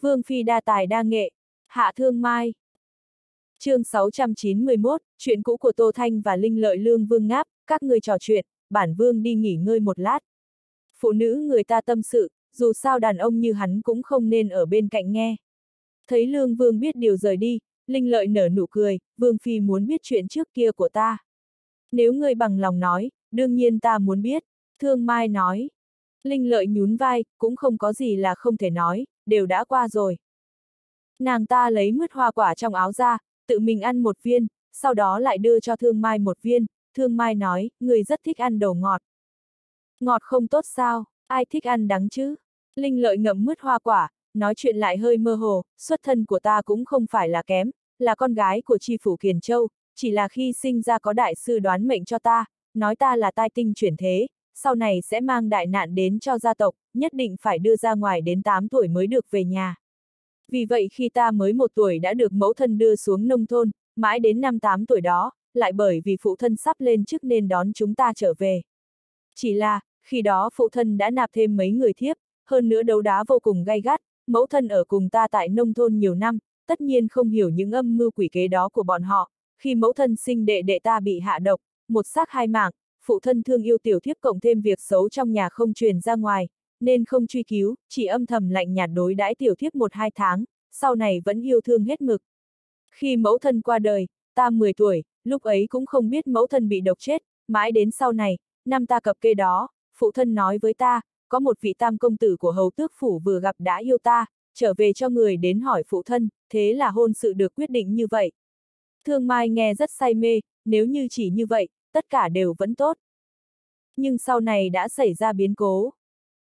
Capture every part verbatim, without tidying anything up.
Vương phi đa tài đa nghệ. Hạ Thương Mai. Chương sáu trăm chín mươi mốt, chuyện cũ của Tô Thanh và Linh Lợi Lương Vương ngáp, các người trò chuyện, bản vương đi nghỉ ngơi một lát. Phụ nữ người ta tâm sự, dù sao đàn ông như hắn cũng không nên ở bên cạnh nghe. Thấy Lương Vương biết điều rời đi, Linh Lợi nở nụ cười, Vương phi muốn biết chuyện trước kia của ta. Nếu ngươi bằng lòng nói, đương nhiên ta muốn biết, Thương Mai nói. Linh Lợi nhún vai, cũng không có gì là không thể nói, đều đã qua rồi. Nàng ta lấy mứt hoa quả trong áo ra, tự mình ăn một viên, sau đó lại đưa cho Thương Mai một viên, Thương Mai nói, người rất thích ăn đồ ngọt. Ngọt không tốt sao, ai thích ăn đắng chứ? Linh Lợi ngậm mứt hoa quả, nói chuyện lại hơi mơ hồ, xuất thân của ta cũng không phải là kém, là con gái của tri phủ Kiền Châu, chỉ là khi sinh ra có đại sư đoán mệnh cho ta, nói ta là tai tinh chuyển thế, sau này sẽ mang đại nạn đến cho gia tộc, nhất định phải đưa ra ngoài đến tám tuổi mới được về nhà. Vì vậy khi ta mới một tuổi đã được mẫu thân đưa xuống nông thôn, mãi đến năm tám tuổi đó, lại bởi vì phụ thân sắp lên chức nên đón chúng ta trở về. Chỉ là, khi đó phụ thân đã nạp thêm mấy người thiếp, hơn nữa đấu đá vô cùng gay gắt, mẫu thân ở cùng ta tại nông thôn nhiều năm, tất nhiên không hiểu những âm mưu quỷ kế đó của bọn họ. Khi mẫu thân sinh đệ đệ ta bị hạ độc, một xác hai mạng, phụ thân thương yêu tiểu thiếp cộng thêm việc xấu trong nhà không truyền ra ngoài, nên không truy cứu, chỉ âm thầm lạnh nhạt đối đãi tiểu thiếp một hai tháng, sau này vẫn yêu thương hết mực. Khi mẫu thân qua đời, ta mười tuổi, lúc ấy cũng không biết mẫu thân bị độc chết, mãi đến sau này, năm ta cập kê đó, phụ thân nói với ta, có một vị tam công tử của hầu tước phủ vừa gặp đã yêu ta, trở về cho người đến hỏi phụ thân, thế là hôn sự được quyết định như vậy. Thương Mai nghe rất say mê, nếu như chỉ như vậy, tất cả đều vẫn tốt. Nhưng sau này đã xảy ra biến cố.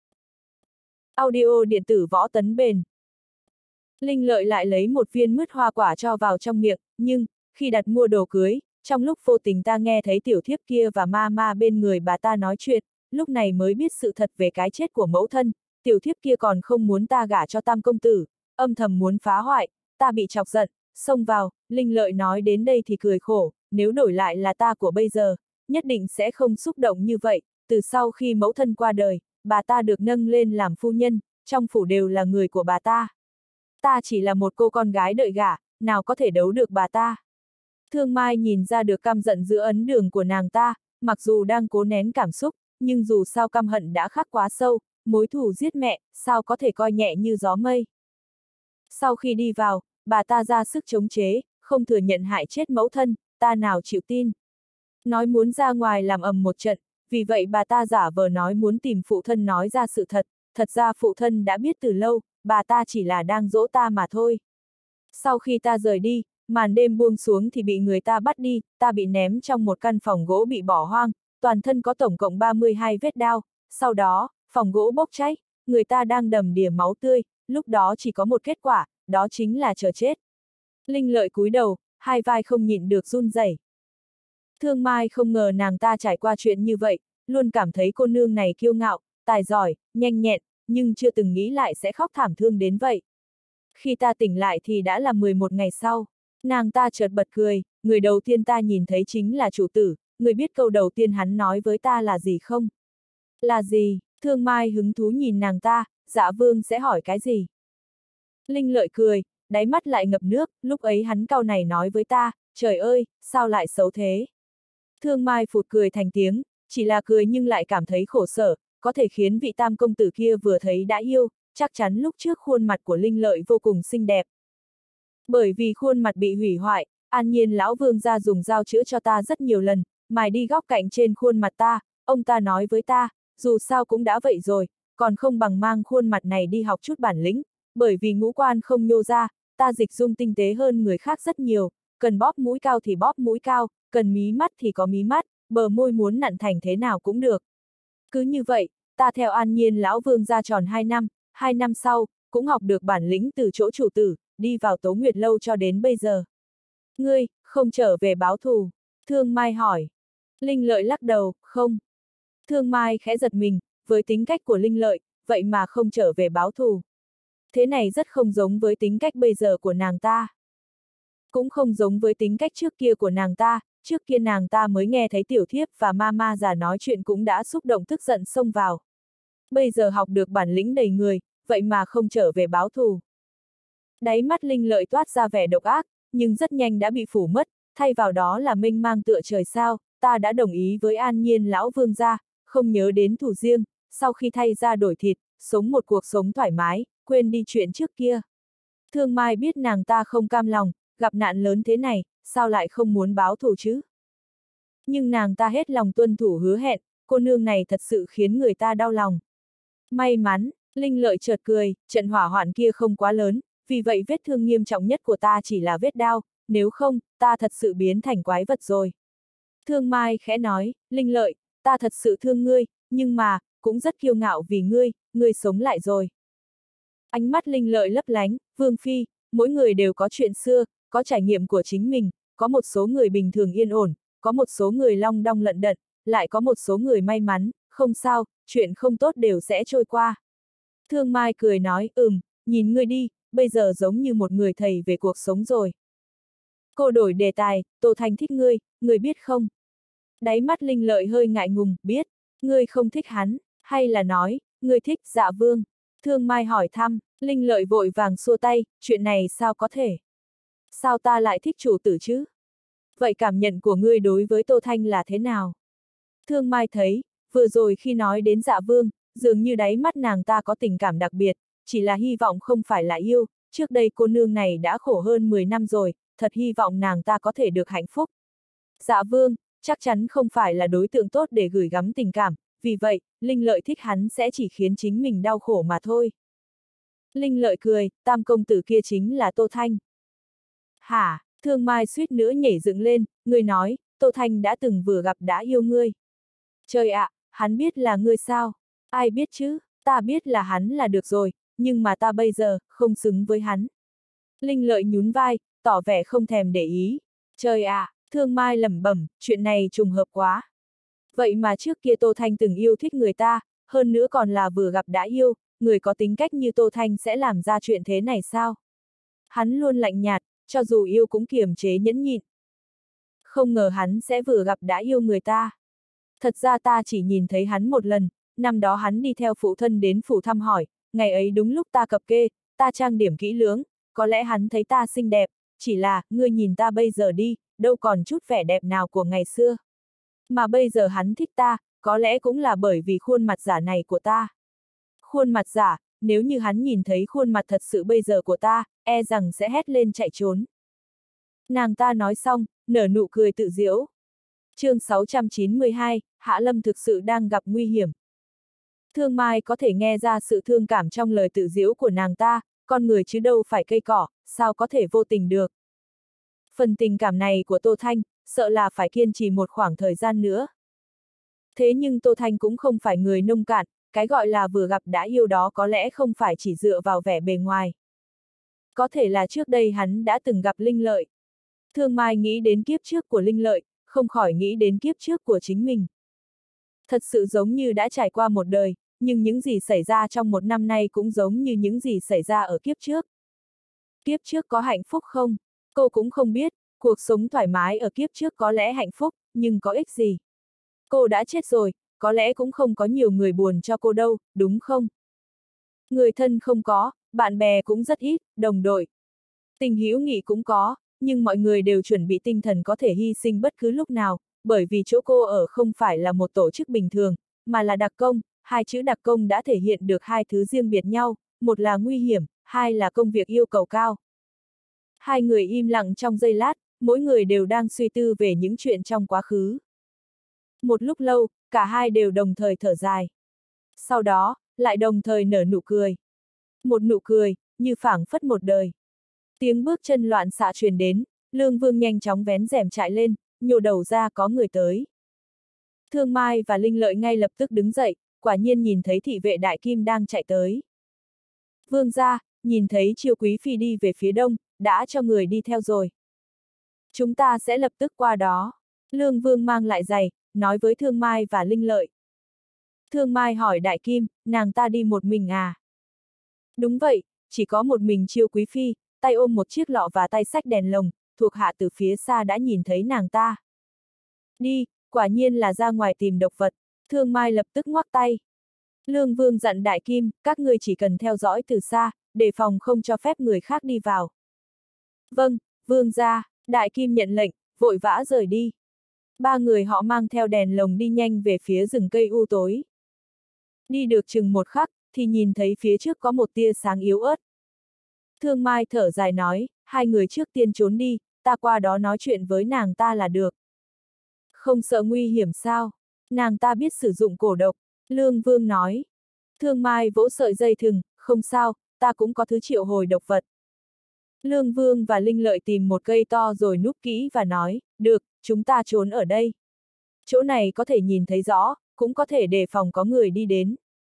Audio điện tử Võ Tấn Bền. Linh Lợi lại lấy một viên mứt hoa quả cho vào trong miệng, nhưng, khi đặt mua đồ cưới, trong lúc vô tình ta nghe thấy tiểu thiếp kia và ma ma bên người bà ta nói chuyện, lúc này mới biết sự thật về cái chết của mẫu thân, tiểu thiếp kia còn không muốn ta gả cho tam công tử, âm thầm muốn phá hoại, ta bị chọc giận, xông vào, Linh Lợi nói đến đây thì cười khổ, nếu đổi lại là ta của bây giờ, nhất định sẽ không xúc động như vậy, từ sau khi mẫu thân qua đời, bà ta được nâng lên làm phu nhân, trong phủ đều là người của bà ta. Ta chỉ là một cô con gái đợi gả, nào có thể đấu được bà ta. Thương Mai nhìn ra được căm giận giữa ấn đường của nàng ta, mặc dù đang cố nén cảm xúc, nhưng dù sao căm hận đã khắc quá sâu, mối thù giết mẹ, sao có thể coi nhẹ như gió mây. Sau khi đi vào, bà ta ra sức chống chế, không thừa nhận hại chết mẫu thân, ta nào chịu tin. Nói muốn ra ngoài làm ầm một trận, vì vậy bà ta giả vờ nói muốn tìm phụ thân nói ra sự thật, thật ra phụ thân đã biết từ lâu, bà ta chỉ là đang dỗ ta mà thôi. Sau khi ta rời đi, màn đêm buông xuống thì bị người ta bắt đi, ta bị ném trong một căn phòng gỗ bị bỏ hoang, toàn thân có tổng cộng ba mươi hai vết đao, sau đó, phòng gỗ bốc cháy, người ta đang đầm đìa máu tươi, lúc đó chỉ có một kết quả, đó chính là chờ chết. Linh Lợi cúi đầu, hai vai không nhịn được run rẩy. Thương Mai không ngờ nàng ta trải qua chuyện như vậy, luôn cảm thấy cô nương này kiêu ngạo, tài giỏi, nhanh nhẹn, nhưng chưa từng nghĩ lại sẽ khóc thảm thương đến vậy. Khi ta tỉnh lại thì đã là mười một ngày sau, nàng ta chợt bật cười, người đầu tiên ta nhìn thấy chính là chủ tử, người biết câu đầu tiên hắn nói với ta là gì không? Là gì? Thương Mai hứng thú nhìn nàng ta, Dạ Vương sẽ hỏi cái gì? Linh Lợi cười, đáy mắt lại ngập nước, lúc ấy hắn cau này nói với ta, trời ơi, sao lại xấu thế? Thương Mai phụt cười thành tiếng, chỉ là cười nhưng lại cảm thấy khổ sở, có thể khiến vị tam công tử kia vừa thấy đã yêu, chắc chắn lúc trước khuôn mặt của Linh Lợi vô cùng xinh đẹp. Bởi vì khuôn mặt bị hủy hoại, An Nhiên lão vương gia dùng dao chữa cho ta rất nhiều lần, mài đi góc cạnh trên khuôn mặt ta, ông ta nói với ta, dù sao cũng đã vậy rồi, còn không bằng mang khuôn mặt này đi học chút bản lĩnh, bởi vì ngũ quan không nhô ra, ta dịch dung tinh tế hơn người khác rất nhiều, cần bóp mũi cao thì bóp mũi cao, cần mí mắt thì có mí mắt, bờ môi muốn nặn thành thế nào cũng được. Cứ như vậy, ta theo An Nhiên lão vương gia tròn hai năm, hai năm sau, cũng học được bản lĩnh từ chỗ chủ tử, đi vào Tố Nguyệt lâu cho đến bây giờ. Ngươi, không trở về báo thù? Thương Mai hỏi. Linh Lợi lắc đầu, không. Thương Mai khẽ giật mình, với tính cách của Linh Lợi, vậy mà không trở về báo thù. Thế này rất không giống với tính cách bây giờ của nàng ta. Cũng không giống với tính cách trước kia của nàng ta, trước kia nàng ta mới nghe thấy tiểu thiếp và ma ma già nói chuyện cũng đã xúc động tức giận xông vào. Bây giờ học được bản lĩnh đầy người, vậy mà không trở về báo thù. Đáy mắt Linh Lợi toát ra vẻ độc ác, nhưng rất nhanh đã bị phủ mất, thay vào đó là mênh mang tựa trời sao, ta đã đồng ý với An Nhiên lão vương gia, không nhớ đến thù riêng, sau khi thay ra đổi thịt, sống một cuộc sống thoải mái, quên đi chuyện trước kia. Thương Mai biết nàng ta không cam lòng, gặp nạn lớn thế này, sao lại không muốn báo thù chứ? Nhưng nàng ta hết lòng tuân thủ hứa hẹn, cô nương này thật sự khiến người ta đau lòng. May mắn, Linh Lợi chợt cười, trận hỏa hoạn kia không quá lớn, vì vậy vết thương nghiêm trọng nhất của ta chỉ là vết đau, nếu không, ta thật sự biến thành quái vật rồi. Thương Mai khẽ nói, Linh Lợi, ta thật sự thương ngươi, nhưng mà, cũng rất kiêu ngạo vì ngươi, ngươi sống lại rồi. Ánh mắt Linh Lợi lấp lánh, Vương Phi, mỗi người đều có chuyện xưa, có trải nghiệm của chính mình, có một số người bình thường yên ổn, có một số người long đong lận đận, lại có một số người may mắn, không sao, chuyện không tốt đều sẽ trôi qua. Thương Mai cười nói, ừm, nhìn ngươi đi, bây giờ giống như một người thầy về cuộc sống rồi. Cô đổi đề tài, Tô Thanh thích ngươi, ngươi biết không? Đáy mắt Linh Lợi hơi ngại ngùng, biết, ngươi không thích hắn, hay là nói, ngươi thích Dạ Vương? Thương Mai hỏi thăm, Linh Lợi vội vàng xua tay, chuyện này sao có thể? Sao ta lại thích chủ tử chứ? Vậy cảm nhận của ngươi đối với Tô Thanh là thế nào? Thương Mai thấy, vừa rồi khi nói đến Dạ Vương, dường như đáy mắt nàng ta có tình cảm đặc biệt, chỉ là hy vọng không phải là yêu, trước đây cô nương này đã khổ hơn mười năm rồi, thật hy vọng nàng ta có thể được hạnh phúc. Dạ Vương, chắc chắn không phải là đối tượng tốt để gửi gắm tình cảm, vì vậy, Linh Lợi thích hắn sẽ chỉ khiến chính mình đau khổ mà thôi. Linh Lợi cười, tam công tử kia chính là Tô Thanh. Hả, Thương Mai suýt nữa nhảy dựng lên, ngươi nói, Tô Thanh đã từng vừa gặp đã yêu ngươi. Trời ạ, à, hắn biết là ngươi sao? Ai biết chứ, ta biết là hắn là được rồi, nhưng mà ta bây giờ, không xứng với hắn. Linh Lợi nhún vai, tỏ vẻ không thèm để ý. Trời ạ, à, Thương Mai lẩm bẩm, chuyện này trùng hợp quá. Vậy mà trước kia Tô Thanh từng yêu thích người ta, hơn nữa còn là vừa gặp đã yêu, người có tính cách như Tô Thanh sẽ làm ra chuyện thế này sao? Hắn luôn lạnh nhạt, cho dù yêu cũng kiềm chế nhẫn nhịn. Không ngờ hắn sẽ vừa gặp đã yêu người ta. Thật ra ta chỉ nhìn thấy hắn một lần, năm đó hắn đi theo phụ thân đến phủ thăm hỏi, ngày ấy đúng lúc ta cập kê, ta trang điểm kỹ lưỡng, có lẽ hắn thấy ta xinh đẹp, chỉ là, ngươi nhìn ta bây giờ đi, đâu còn chút vẻ đẹp nào của ngày xưa. Mà bây giờ hắn thích ta, có lẽ cũng là bởi vì khuôn mặt giả này của ta. Khuôn mặt giả, nếu như hắn nhìn thấy khuôn mặt thật sự bây giờ của ta, e rằng sẽ hét lên chạy trốn. Nàng ta nói xong, nở nụ cười tự giễu. Chương sáu trăm chín mươi hai, Hạ Lâm thực sự đang gặp nguy hiểm. Thương Mai có thể nghe ra sự thương cảm trong lời tự giễu của nàng ta, con người chứ đâu phải cây cỏ, sao có thể vô tình được. Phần tình cảm này của Tô Thanh, sợ là phải kiên trì một khoảng thời gian nữa. Thế nhưng Tô Thanh cũng không phải người nông cạn, cái gọi là vừa gặp đã yêu đó có lẽ không phải chỉ dựa vào vẻ bề ngoài. Có thể là trước đây hắn đã từng gặp Linh Lợi. Thương Mai nghĩ đến kiếp trước của Linh Lợi, không khỏi nghĩ đến kiếp trước của chính mình. Thật sự giống như đã trải qua một đời, nhưng những gì xảy ra trong một năm nay cũng giống như những gì xảy ra ở kiếp trước. Kiếp trước có hạnh phúc không? Cô cũng không biết, cuộc sống thoải mái ở kiếp trước có lẽ hạnh phúc, nhưng có ích gì? Cô đã chết rồi, có lẽ cũng không có nhiều người buồn cho cô đâu, đúng không? Người thân không có, bạn bè cũng rất ít, đồng đội. Tình hữu nghị cũng có, nhưng mọi người đều chuẩn bị tinh thần có thể hy sinh bất cứ lúc nào, bởi vì chỗ cô ở không phải là một tổ chức bình thường, mà là đặc công, hai chữ đặc công đã thể hiện được hai thứ riêng biệt nhau, một là nguy hiểm, hai là công việc yêu cầu cao. Hai người im lặng trong giây lát, mỗi người đều đang suy tư về những chuyện trong quá khứ. Một lúc lâu, cả hai đều đồng thời thở dài. Sau đó, lại đồng thời nở nụ cười. Một nụ cười, như phảng phất một đời. Tiếng bước chân loạn xạ truyền đến, Lương Vương nhanh chóng vén rèm chạy lên, nhô đầu ra có người tới. Thương Mai và Linh Lợi ngay lập tức đứng dậy, quả nhiên nhìn thấy thị vệ Đại Kim đang chạy tới. Vương gia, nhìn thấy Chiêu Quý Phi đi về phía đông, đã cho người đi theo rồi. Chúng ta sẽ lập tức qua đó. Lương Vương mang lại giày, nói với Thương Mai và Linh Lợi. Thương Mai hỏi Đại Kim, nàng ta đi một mình à? Đúng vậy, chỉ có một mình Chiêu Quý Phi, tay ôm một chiếc lọ và tay xách đèn lồng, thuộc hạ từ phía xa đã nhìn thấy nàng ta. Đi, quả nhiên là ra ngoài tìm độc vật, Thương Mai lập tức ngoắc tay. Lương Vương dặn Đại Kim, các ngươi chỉ cần theo dõi từ xa, đề phòng không cho phép người khác đi vào. Vâng, vương gia, Đại Kim nhận lệnh, vội vã rời đi. Ba người họ mang theo đèn lồng đi nhanh về phía rừng cây u tối. Đi được chừng một khắc, thì nhìn thấy phía trước có một tia sáng yếu ớt. Thương Mai thở dài nói, hai người trước tiên trốn đi, ta qua đó nói chuyện với nàng ta là được. Không sợ nguy hiểm sao? Nàng ta biết sử dụng cổ độc, Lương Vương nói. Thương Mai vỗ sợi dây thừng, không sao, ta cũng có thứ triệu hồi độc vật. Lương Vương và Linh Lợi tìm một cây to rồi núp kỹ và nói, được, chúng ta trốn ở đây. Chỗ này có thể nhìn thấy rõ, cũng có thể đề phòng có người đi đến.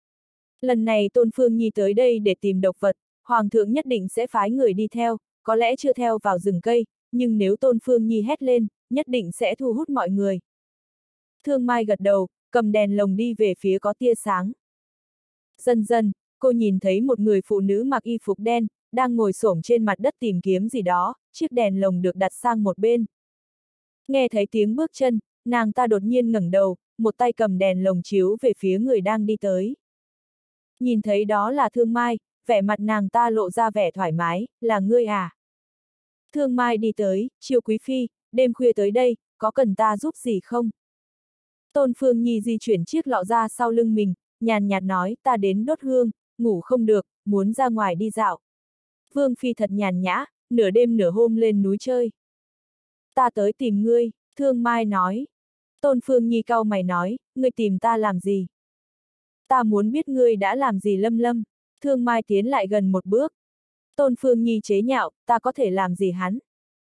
Lần này Tôn Phương Nhi tới đây để tìm độc vật, Hoàng thượng nhất định sẽ phái người đi theo, có lẽ chưa theo vào rừng cây, nhưng nếu Tôn Phương Nhi hét lên, nhất định sẽ thu hút mọi người. Thương Mai gật đầu, cầm đèn lồng đi về phía có tia sáng. Dần dần, cô nhìn thấy một người phụ nữ mặc y phục đen, đang ngồi xổm trên mặt đất tìm kiếm gì đó, chiếc đèn lồng được đặt sang một bên. Nghe thấy tiếng bước chân, nàng ta đột nhiên ngẩng đầu, một tay cầm đèn lồng chiếu về phía người đang đi tới. Nhìn thấy đó là Thương Mai, vẻ mặt nàng ta lộ ra vẻ thoải mái, là ngươi à? Thương Mai đi tới, Chiêu Quý Phi, đêm khuya tới đây, có cần ta giúp gì không? Tôn Phương Nhi di chuyển chiếc lọ ra sau lưng mình, nhàn nhạt nói, ta đến đốt hương, ngủ không được, muốn ra ngoài đi dạo. Vương Phi thật nhàn nhã, nửa đêm nửa hôm lên núi chơi. Ta tới tìm ngươi, Thương Mai nói. Tôn Phương Nhi cau mày nói, ngươi tìm ta làm gì? Ta muốn biết ngươi đã làm gì Lâm Lâm. Thương Mai tiến lại gần một bước. Tôn Phương Nhi chế nhạo, ta có thể làm gì hắn?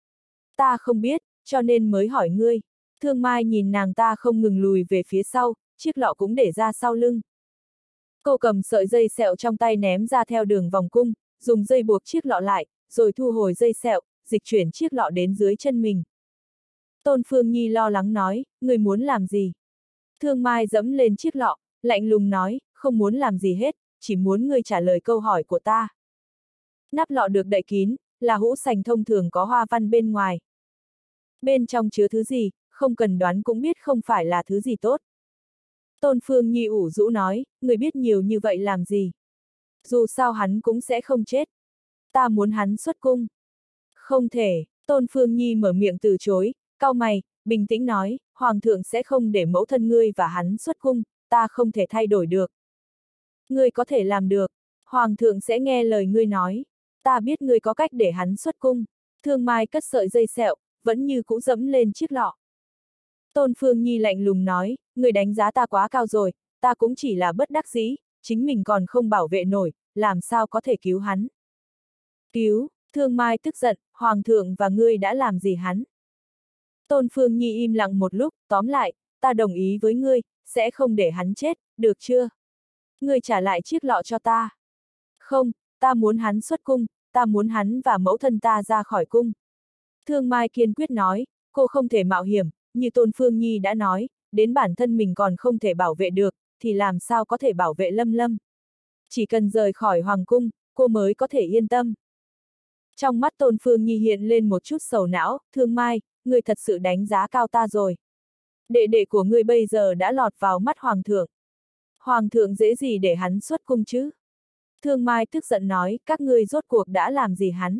Ta không biết, cho nên mới hỏi ngươi. Thương Mai nhìn nàng ta không ngừng lùi về phía sau, chiếc lọ cũng để ra sau lưng. Cô cầm sợi dây sẹo trong tay ném ra theo đường vòng cung, dùng dây buộc chiếc lọ lại, rồi thu hồi dây sẹo, dịch chuyển chiếc lọ đến dưới chân mình. Tôn Phương Nhi lo lắng nói, ngươi muốn làm gì? Thương Mai dẫm lên chiếc lọ, lạnh lùng nói, không muốn làm gì hết, chỉ muốn ngươi trả lời câu hỏi của ta. Nắp lọ được đậy kín, là hũ sành thông thường có hoa văn bên ngoài. Bên trong chứa thứ gì, không cần đoán cũng biết không phải là thứ gì tốt. Tôn Phương Nhi ủ rũ nói, người biết nhiều như vậy làm gì? Dù sao hắn cũng sẽ không chết. Ta muốn hắn xuất cung. Không thể, Tôn Phương Nhi mở miệng từ chối, cau mày, bình tĩnh nói, Hoàng thượng sẽ không để mẫu thân ngươi và hắn xuất cung, ta không thể thay đổi được. Ngươi có thể làm được, Hoàng thượng sẽ nghe lời ngươi nói. Ta biết ngươi có cách để hắn xuất cung. Thương Mai cất sợi dây sẹo, vẫn như cũ dẫm lên chiếc lọ. Tôn Phương Nhi lạnh lùng nói, người đánh giá ta quá cao rồi, ta cũng chỉ là bất đắc dĩ, chính mình còn không bảo vệ nổi, làm sao có thể cứu hắn. Cứu, Thương Mai tức giận, Hoàng thượng và ngươi đã làm gì hắn? Tôn Phương Nhi im lặng một lúc, tóm lại, ta đồng ý với ngươi, sẽ không để hắn chết, được chưa? Ngươi trả lại chiếc lọ cho ta. Không, ta muốn hắn xuất cung, ta muốn hắn và mẫu thân ta ra khỏi cung. Thương Mai kiên quyết nói, cô không thể mạo hiểm, như Tôn Phương Nhi đã nói, đến bản thân mình còn không thể bảo vệ được, thì làm sao có thể bảo vệ Lâm Lâm. Chỉ cần rời khỏi Hoàng cung, cô mới có thể yên tâm. Trong mắt Tôn Phương Nhi hiện lên một chút sầu não, Thương Mai, ngươi thật sự đánh giá cao ta rồi. Đệ đệ của ngươi bây giờ đã lọt vào mắt Hoàng thượng. Hoàng thượng dễ gì để hắn xuất cung chứ? Thương Mai tức giận nói, các ngươi rốt cuộc đã làm gì hắn?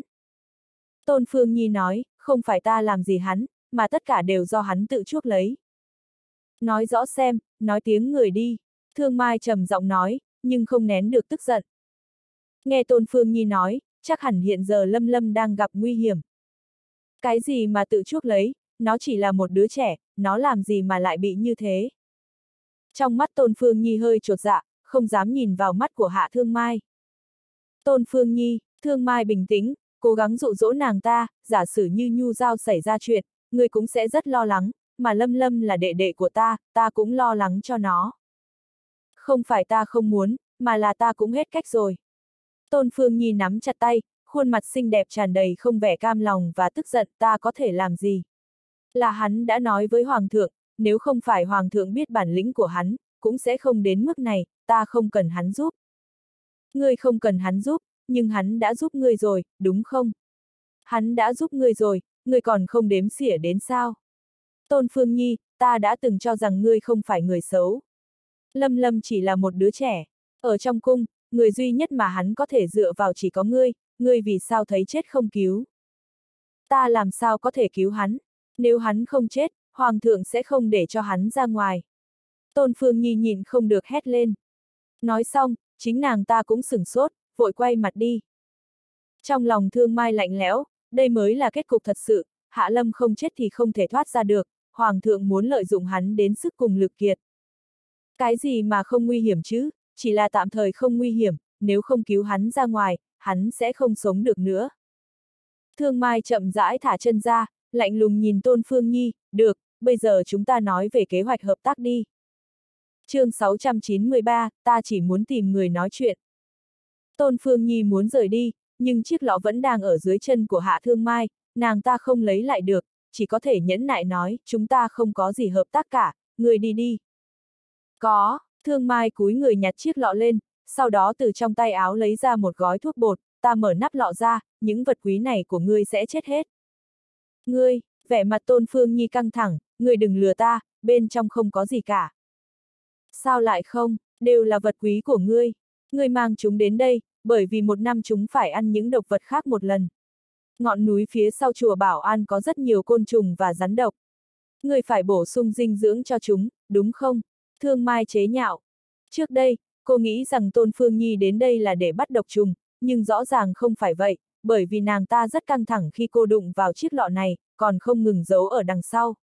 Tôn Phương Nhi nói, không phải ta làm gì hắn, mà tất cả đều do hắn tự chuốc lấy. Nói rõ xem, nói tiếng người đi. Thương Mai trầm giọng nói, nhưng không nén được tức giận. Nghe Tôn Phương Nhi nói, chắc hẳn hiện giờ Lâm Lâm đang gặp nguy hiểm. Cái gì mà tự chuốc lấy, nó chỉ là một đứa trẻ, nó làm gì mà lại bị như thế? Trong mắt Tôn Phương Nhi hơi chột dạ, không dám nhìn vào mắt của Hạ Thương Mai. Tôn Phương Nhi, Thương Mai bình tĩnh, cố gắng dụ dỗ nàng ta, giả sử như Nhu Giao xảy ra chuyện, ngươi cũng sẽ rất lo lắng, mà Lâm Lâm là đệ đệ của ta, ta cũng lo lắng cho nó. Không phải ta không muốn, mà là ta cũng hết cách rồi. Tôn Phương Nhi nắm chặt tay, khuôn mặt xinh đẹp tràn đầy không vẻ cam lòng và tức giận, ta có thể làm gì? Là hắn đã nói với Hoàng thượng, nếu không phải Hoàng thượng biết bản lĩnh của hắn, cũng sẽ không đến mức này, ta không cần hắn giúp. Ngươi không cần hắn giúp, nhưng hắn đã giúp ngươi rồi, đúng không? Hắn đã giúp ngươi rồi, ngươi còn không đếm xỉa đến sao? Tôn Phương Nhi, ta đã từng cho rằng ngươi không phải người xấu. Lâm Lâm chỉ là một đứa trẻ. Ở trong cung, người duy nhất mà hắn có thể dựa vào chỉ có ngươi, ngươi vì sao thấy chết không cứu? Ta làm sao có thể cứu hắn? Nếu hắn không chết, Hoàng thượng sẽ không để cho hắn ra ngoài. Tôn Phương Nhi nhịn không được hét lên. Nói xong, chính nàng ta cũng sửng sốt, vội quay mặt đi. Trong lòng Thương Mai lạnh lẽo, đây mới là kết cục thật sự, Hạ Lâm không chết thì không thể thoát ra được, Hoàng thượng muốn lợi dụng hắn đến sức cùng lực kiệt. Cái gì mà không nguy hiểm chứ, chỉ là tạm thời không nguy hiểm, nếu không cứu hắn ra ngoài, hắn sẽ không sống được nữa. Thương Mai chậm rãi thả chân ra, lạnh lùng nhìn Tôn Phương Nhi, được, bây giờ chúng ta nói về kế hoạch hợp tác đi. chương sáu trăm chín mươi ba, ta chỉ muốn tìm người nói chuyện. Tôn Phương Nhi muốn rời đi, nhưng chiếc lọ vẫn đang ở dưới chân của Hạ Thương Mai, nàng ta không lấy lại được, chỉ có thể nhẫn nại nói, chúng ta không có gì hợp tác cả, người đi đi. Có, Thương Mai cúi người nhặt chiếc lọ lên, sau đó từ trong tay áo lấy ra một gói thuốc bột, ta mở nắp lọ ra, những vật quý này của ngươi sẽ chết hết. Ngươi, vẻ mặt Tôn Phương Nhi căng thẳng, ngươi đừng lừa ta, bên trong không có gì cả. Sao lại không, đều là vật quý của ngươi. Ngươi mang chúng đến đây, bởi vì một năm chúng phải ăn những độc vật khác một lần. Ngọn núi phía sau chùa Bảo An có rất nhiều côn trùng và rắn độc. Ngươi phải bổ sung dinh dưỡng cho chúng, đúng không? Thương Mai chế nhạo. Trước đây, cô nghĩ rằng Tôn Phương Nhi đến đây là để bắt độc trùng, nhưng rõ ràng không phải vậy, bởi vì nàng ta rất căng thẳng khi cô đụng vào chiếc lọ này, còn không ngừng giấu ở đằng sau.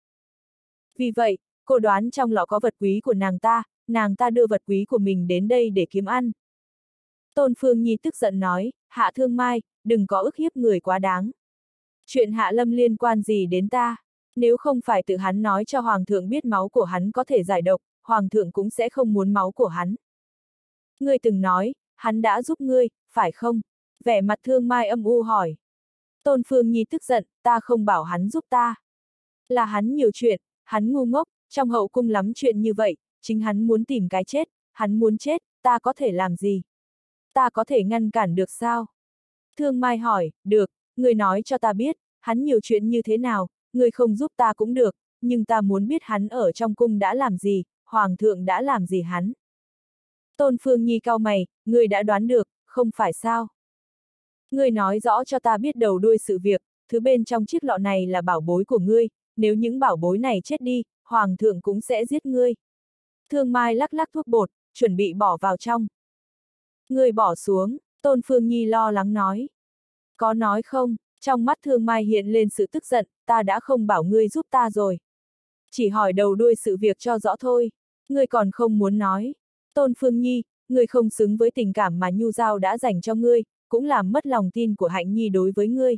Vì vậy, cô đoán trong lọ có vật quý của nàng ta, nàng ta đưa vật quý của mình đến đây để kiếm ăn. Tôn Phương Nhi tức giận nói, Hạ Thương Mai, đừng có ức hiếp người quá đáng. Chuyện Hạ Lâm liên quan gì đến ta? Nếu không phải tự hắn nói cho Hoàng thượng biết máu của hắn có thể giải độc, Hoàng thượng cũng sẽ không muốn máu của hắn. Ngươi từng nói, hắn đã giúp ngươi, phải không? Vẻ mặt Thương Mai âm u hỏi. Tôn Phương Nhi tức giận, ta không bảo hắn giúp ta. Là hắn nhiều chuyện, hắn ngu ngốc, trong hậu cung lắm chuyện như vậy, chính hắn muốn tìm cái chết, hắn muốn chết, ta có thể làm gì? Ta có thể ngăn cản được sao? Thương Mai hỏi, được, ngươi nói cho ta biết, hắn nhiều chuyện như thế nào, ngươi không giúp ta cũng được, nhưng ta muốn biết hắn ở trong cung đã làm gì, Hoàng thượng đã làm gì hắn. Tôn Phương Nhi cau mày, ngươi đã đoán được, không phải sao? Ngươi nói rõ cho ta biết đầu đuôi sự việc, thứ bên trong chiếc lọ này là bảo bối của ngươi, nếu những bảo bối này chết đi, Hoàng thượng cũng sẽ giết ngươi. Thương Mai lắc lắc thuốc bột, chuẩn bị bỏ vào trong. Ngươi bỏ xuống, Tôn Phương Nhi lo lắng nói. Có nói không, trong mắt Thương Mai hiện lên sự tức giận, ta đã không bảo ngươi giúp ta rồi. Chỉ hỏi đầu đuôi sự việc cho rõ thôi, ngươi còn không muốn nói. Tôn Phương Nhi, ngươi không xứng với tình cảm mà Nhu Giao đã dành cho ngươi, cũng làm mất lòng tin của Hạnh Nhi đối với ngươi.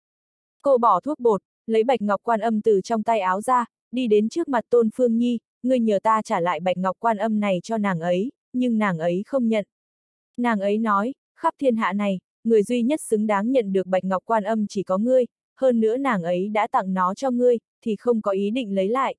Cô bỏ thuốc bột, lấy bạch ngọc quan âm từ trong tay áo ra, đi đến trước mặt Tôn Phương Nhi, ngươi nhờ ta trả lại bạch ngọc quan âm này cho nàng ấy, nhưng nàng ấy không nhận. Nàng ấy nói, khắp thiên hạ này, người duy nhất xứng đáng nhận được bạch ngọc quan âm chỉ có ngươi, hơn nữa nàng ấy đã tặng nó cho ngươi, thì không có ý định lấy lại.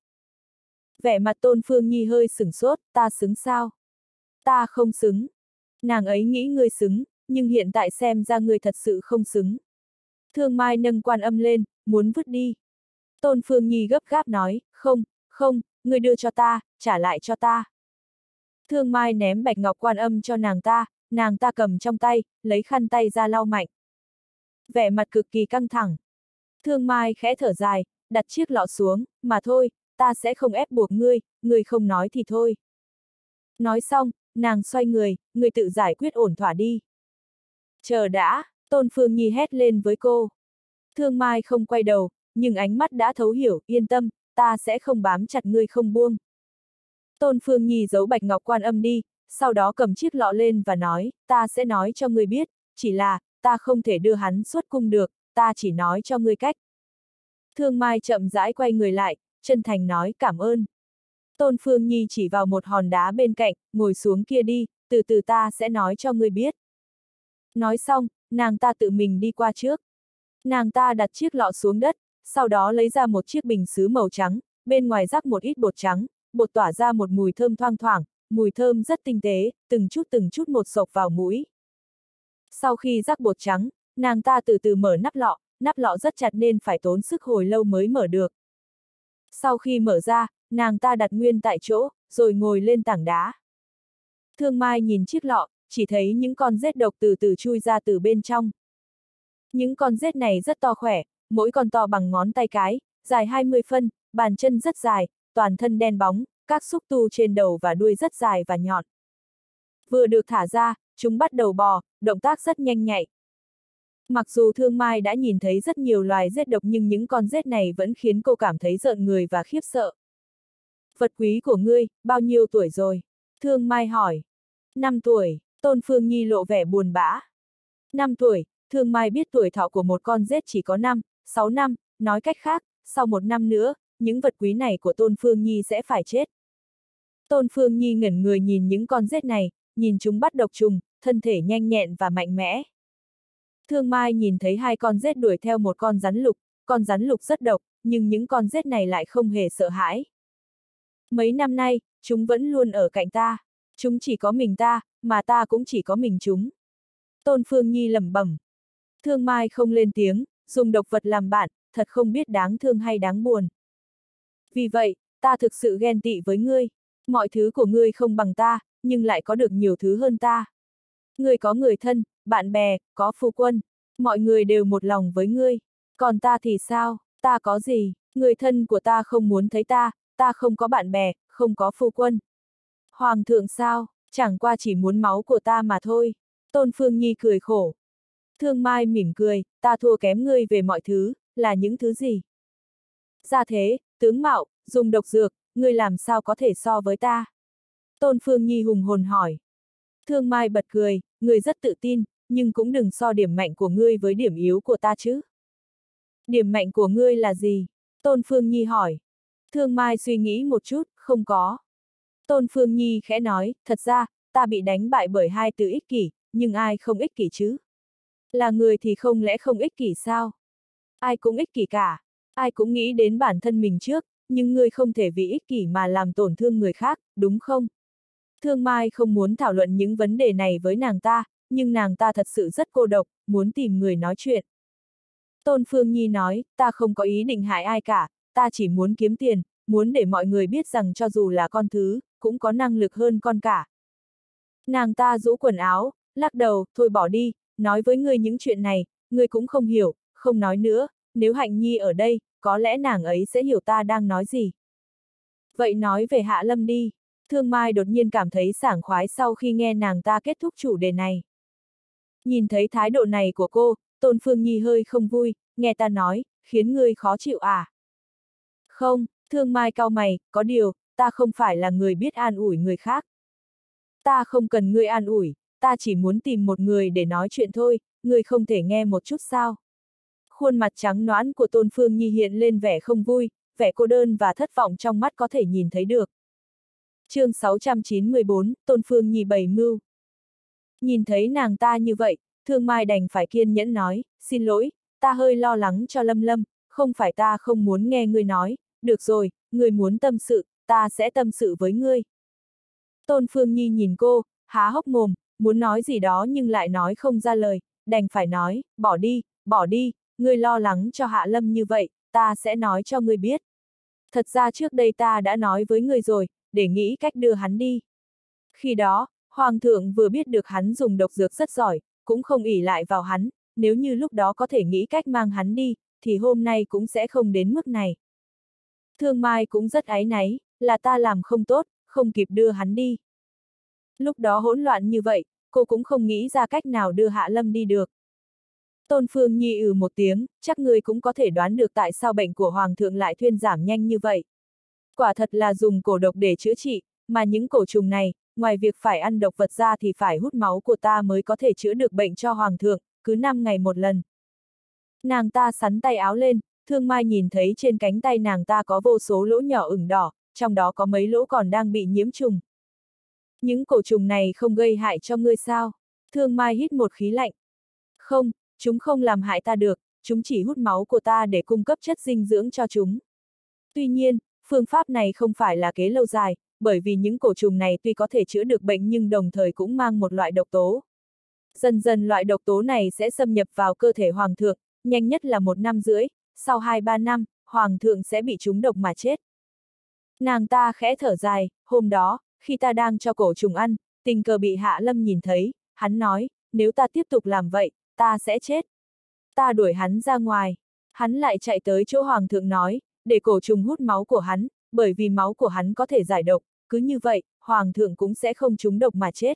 Vẻ mặt Tôn Phương Nhi hơi sửng sốt, ta xứng sao? Ta không xứng. Nàng ấy nghĩ ngươi xứng, nhưng hiện tại xem ra ngươi thật sự không xứng. Thương Mai nâng quan âm lên, muốn vứt đi. Tôn Phương Nhi gấp gáp nói, không, không, ngươi đưa cho ta, trả lại cho ta. Thương Mai ném bạch ngọc quan âm cho nàng ta, nàng ta cầm trong tay, lấy khăn tay ra lau mạnh. Vẻ mặt cực kỳ căng thẳng. Thương Mai khẽ thở dài, đặt chiếc lọ xuống, mà thôi, ta sẽ không ép buộc ngươi, ngươi không nói thì thôi. Nói xong, nàng xoay người, ngươi tự giải quyết ổn thỏa đi. Chờ đã, Tôn Phương Nhi hét lên với cô. Thương Mai không quay đầu, nhưng ánh mắt đã thấu hiểu, yên tâm, ta sẽ không bám chặt ngươi không buông. Tôn Phương Nhi giấu bạch ngọc quan âm đi, sau đó cầm chiếc lọ lên và nói, ta sẽ nói cho ngươi biết, chỉ là, ta không thể đưa hắn xuất cung được, ta chỉ nói cho ngươi cách. Thương Mai chậm rãi quay người lại, chân thành nói cảm ơn. Tôn Phương Nhi chỉ vào một hòn đá bên cạnh, ngồi xuống kia đi, từ từ ta sẽ nói cho ngươi biết. Nói xong, nàng ta tự mình đi qua trước. Nàng ta đặt chiếc lọ xuống đất, sau đó lấy ra một chiếc bình sứ màu trắng, bên ngoài rắc một ít bột trắng, bột tỏa ra một mùi thơm thoang thoảng, mùi thơm rất tinh tế, từng chút từng chút một xộc vào mũi. Sau khi rắc bột trắng, nàng ta từ từ mở nắp lọ, nắp lọ rất chặt nên phải tốn sức hồi lâu mới mở được. Sau khi mở ra, nàng ta đặt nguyên tại chỗ, rồi ngồi lên tảng đá. Thương Mai nhìn chiếc lọ, chỉ thấy những con rết độc từ từ chui ra từ bên trong. Những con rết này rất to khỏe, mỗi con to bằng ngón tay cái, dài hai mươi phân, bàn chân rất dài, toàn thân đen bóng, các xúc tu trên đầu và đuôi rất dài và nhọn. Vừa được thả ra, chúng bắt đầu bò, động tác rất nhanh nhạy. Mặc dù Thương Mai đã nhìn thấy rất nhiều loài rết độc nhưng những con rết này vẫn khiến cô cảm thấy rợn người và khiếp sợ. Vật quý của ngươi, bao nhiêu tuổi rồi? Thương Mai hỏi. Năm tuổi, Tôn Phương Nhi lộ vẻ buồn bã. Năm tuổi, Thương Mai biết tuổi thọ của một con rết chỉ có năm, sáu năm, nói cách khác, sau một năm nữa, những vật quý này của Tôn Phương Nhi sẽ phải chết. Tôn Phương Nhi ngẩn người nhìn những con rết này, nhìn chúng bắt độc trùng, thân thể nhanh nhẹn và mạnh mẽ. Thương Mai nhìn thấy hai con rết đuổi theo một con rắn lục, con rắn lục rất độc, nhưng những con rết này lại không hề sợ hãi. Mấy năm nay, chúng vẫn luôn ở cạnh ta. Chúng chỉ có mình ta, mà ta cũng chỉ có mình chúng. Tôn Phương Nhi lẩm bẩm. Thương Mai không lên tiếng, dùng độc vật làm bạn, thật không biết đáng thương hay đáng buồn. Vì vậy, ta thực sự ghen tị với ngươi. Mọi thứ của ngươi không bằng ta, nhưng lại có được nhiều thứ hơn ta. Ngươi có người thân, bạn bè, có phu quân. Mọi người đều một lòng với ngươi. Còn ta thì sao? Ta có gì? Người thân của ta không muốn thấy ta, ta không có bạn bè, không có phu quân. Hoàng thượng sao? Chẳng qua chỉ muốn máu của ta mà thôi. Tôn Phương Nhi cười khổ. Thương Mai mỉm cười, ta thua kém ngươi về mọi thứ, là những thứ gì? Gia thế, tướng mạo, dùng độc dược, ngươi làm sao có thể so với ta? Tôn Phương Nhi hùng hồn hỏi. Thương Mai bật cười, ngươi rất tự tin, nhưng cũng đừng so điểm mạnh của ngươi với điểm yếu của ta chứ. Điểm mạnh của ngươi là gì? Tôn Phương Nhi hỏi. Thương Mai suy nghĩ một chút, không có. Tôn Phương Nhi khẽ nói, thật ra, ta bị đánh bại bởi hai từ ích kỷ, nhưng ai không ích kỷ chứ? Là người thì không lẽ không ích kỷ sao? Ai cũng ích kỷ cả. Ai cũng nghĩ đến bản thân mình trước, nhưng ngươi không thể vì ích kỷ mà làm tổn thương người khác, đúng không? Thương Mai không muốn thảo luận những vấn đề này với nàng ta, nhưng nàng ta thật sự rất cô độc, muốn tìm người nói chuyện. Tôn Phương Nhi nói, ta không có ý định hại ai cả, ta chỉ muốn kiếm tiền, muốn để mọi người biết rằng cho dù là con thứ, cũng có năng lực hơn con cả. Nàng ta rũ quần áo, lắc đầu, thôi bỏ đi, nói với ngươi những chuyện này, ngươi cũng không hiểu, không nói nữa, nếu Hạnh Nhi ở đây, có lẽ nàng ấy sẽ hiểu ta đang nói gì. Vậy nói về Hạ Lâm đi. Thương Mai đột nhiên cảm thấy sảng khoái sau khi nghe nàng ta kết thúc chủ đề này. Nhìn thấy thái độ này của cô, Tôn Phương Nhi hơi không vui, nghe ta nói, khiến ngươi khó chịu à? Không, Thương Mai cau mày, có điều, ta không phải là người biết an ủi người khác. Ta không cần ngươi an ủi, ta chỉ muốn tìm một người để nói chuyện thôi, ngươi không thể nghe một chút sao? Khuôn mặt trắng nõn của Tôn Phương Nhi hiện lên vẻ không vui, vẻ cô đơn và thất vọng trong mắt có thể nhìn thấy được. Chương sáu trăm chín mươi bốn, Tôn Phương Nhi bày mưu. Nhìn thấy nàng ta như vậy, Thương Mai đành phải kiên nhẫn nói, xin lỗi, ta hơi lo lắng cho Lâm Lâm, không phải ta không muốn nghe ngươi nói, được rồi, ngươi muốn tâm sự, ta sẽ tâm sự với ngươi. Tôn Phương Nhi nhìn cô, há hốc mồm, muốn nói gì đó nhưng lại nói không ra lời, đành phải nói, bỏ đi, bỏ đi, ngươi lo lắng cho Hạ Lâm như vậy, ta sẽ nói cho ngươi biết. Thật ra trước đây ta đã nói với ngươi rồi, để nghĩ cách đưa hắn đi. Khi đó, Hoàng thượng vừa biết được hắn dùng độc dược rất giỏi, cũng không ỷ lại vào hắn, nếu như lúc đó có thể nghĩ cách mang hắn đi, thì hôm nay cũng sẽ không đến mức này. Thương Mai cũng rất áy náy, là ta làm không tốt, không kịp đưa hắn đi. Lúc đó hỗn loạn như vậy, cô cũng không nghĩ ra cách nào đưa Hạ Lâm đi được. Tôn Phương Nhi ừ một tiếng, chắc ngươi cũng có thể đoán được tại sao bệnh của Hoàng thượng lại thuyên giảm nhanh như vậy. Quả thật là dùng cổ độc để chữa trị, mà những cổ trùng này, ngoài việc phải ăn độc vật ra thì phải hút máu của ta mới có thể chữa được bệnh cho Hoàng thượng, cứ năm ngày một lần. Nàng ta sắn tay áo lên, Thương Mai nhìn thấy trên cánh tay nàng ta có vô số lỗ nhỏ ửng đỏ, trong đó có mấy lỗ còn đang bị nhiễm trùng. Những cổ trùng này không gây hại cho ngươi sao? Thương Mai hít một khí lạnh. Không, chúng không làm hại ta được, chúng chỉ hút máu của ta để cung cấp chất dinh dưỡng cho chúng. Tuy nhiên, phương pháp này không phải là kế lâu dài, bởi vì những cổ trùng này tuy có thể chữa được bệnh nhưng đồng thời cũng mang một loại độc tố. Dần dần loại độc tố này sẽ xâm nhập vào cơ thể Hoàng thượng, nhanh nhất là một năm rưỡi, sau hai ba năm, Hoàng thượng sẽ bị trúng độc mà chết. Nàng ta khẽ thở dài, hôm đó, khi ta đang cho cổ trùng ăn, tình cờ bị Hạ Lâm nhìn thấy, hắn nói, nếu ta tiếp tục làm vậy, ta sẽ chết. Ta đuổi hắn ra ngoài. Hắn lại chạy tới chỗ hoàng thượng nói, để cổ trùng hút máu của hắn, bởi vì máu của hắn có thể giải độc, cứ như vậy, hoàng thượng cũng sẽ không trúng độc mà chết.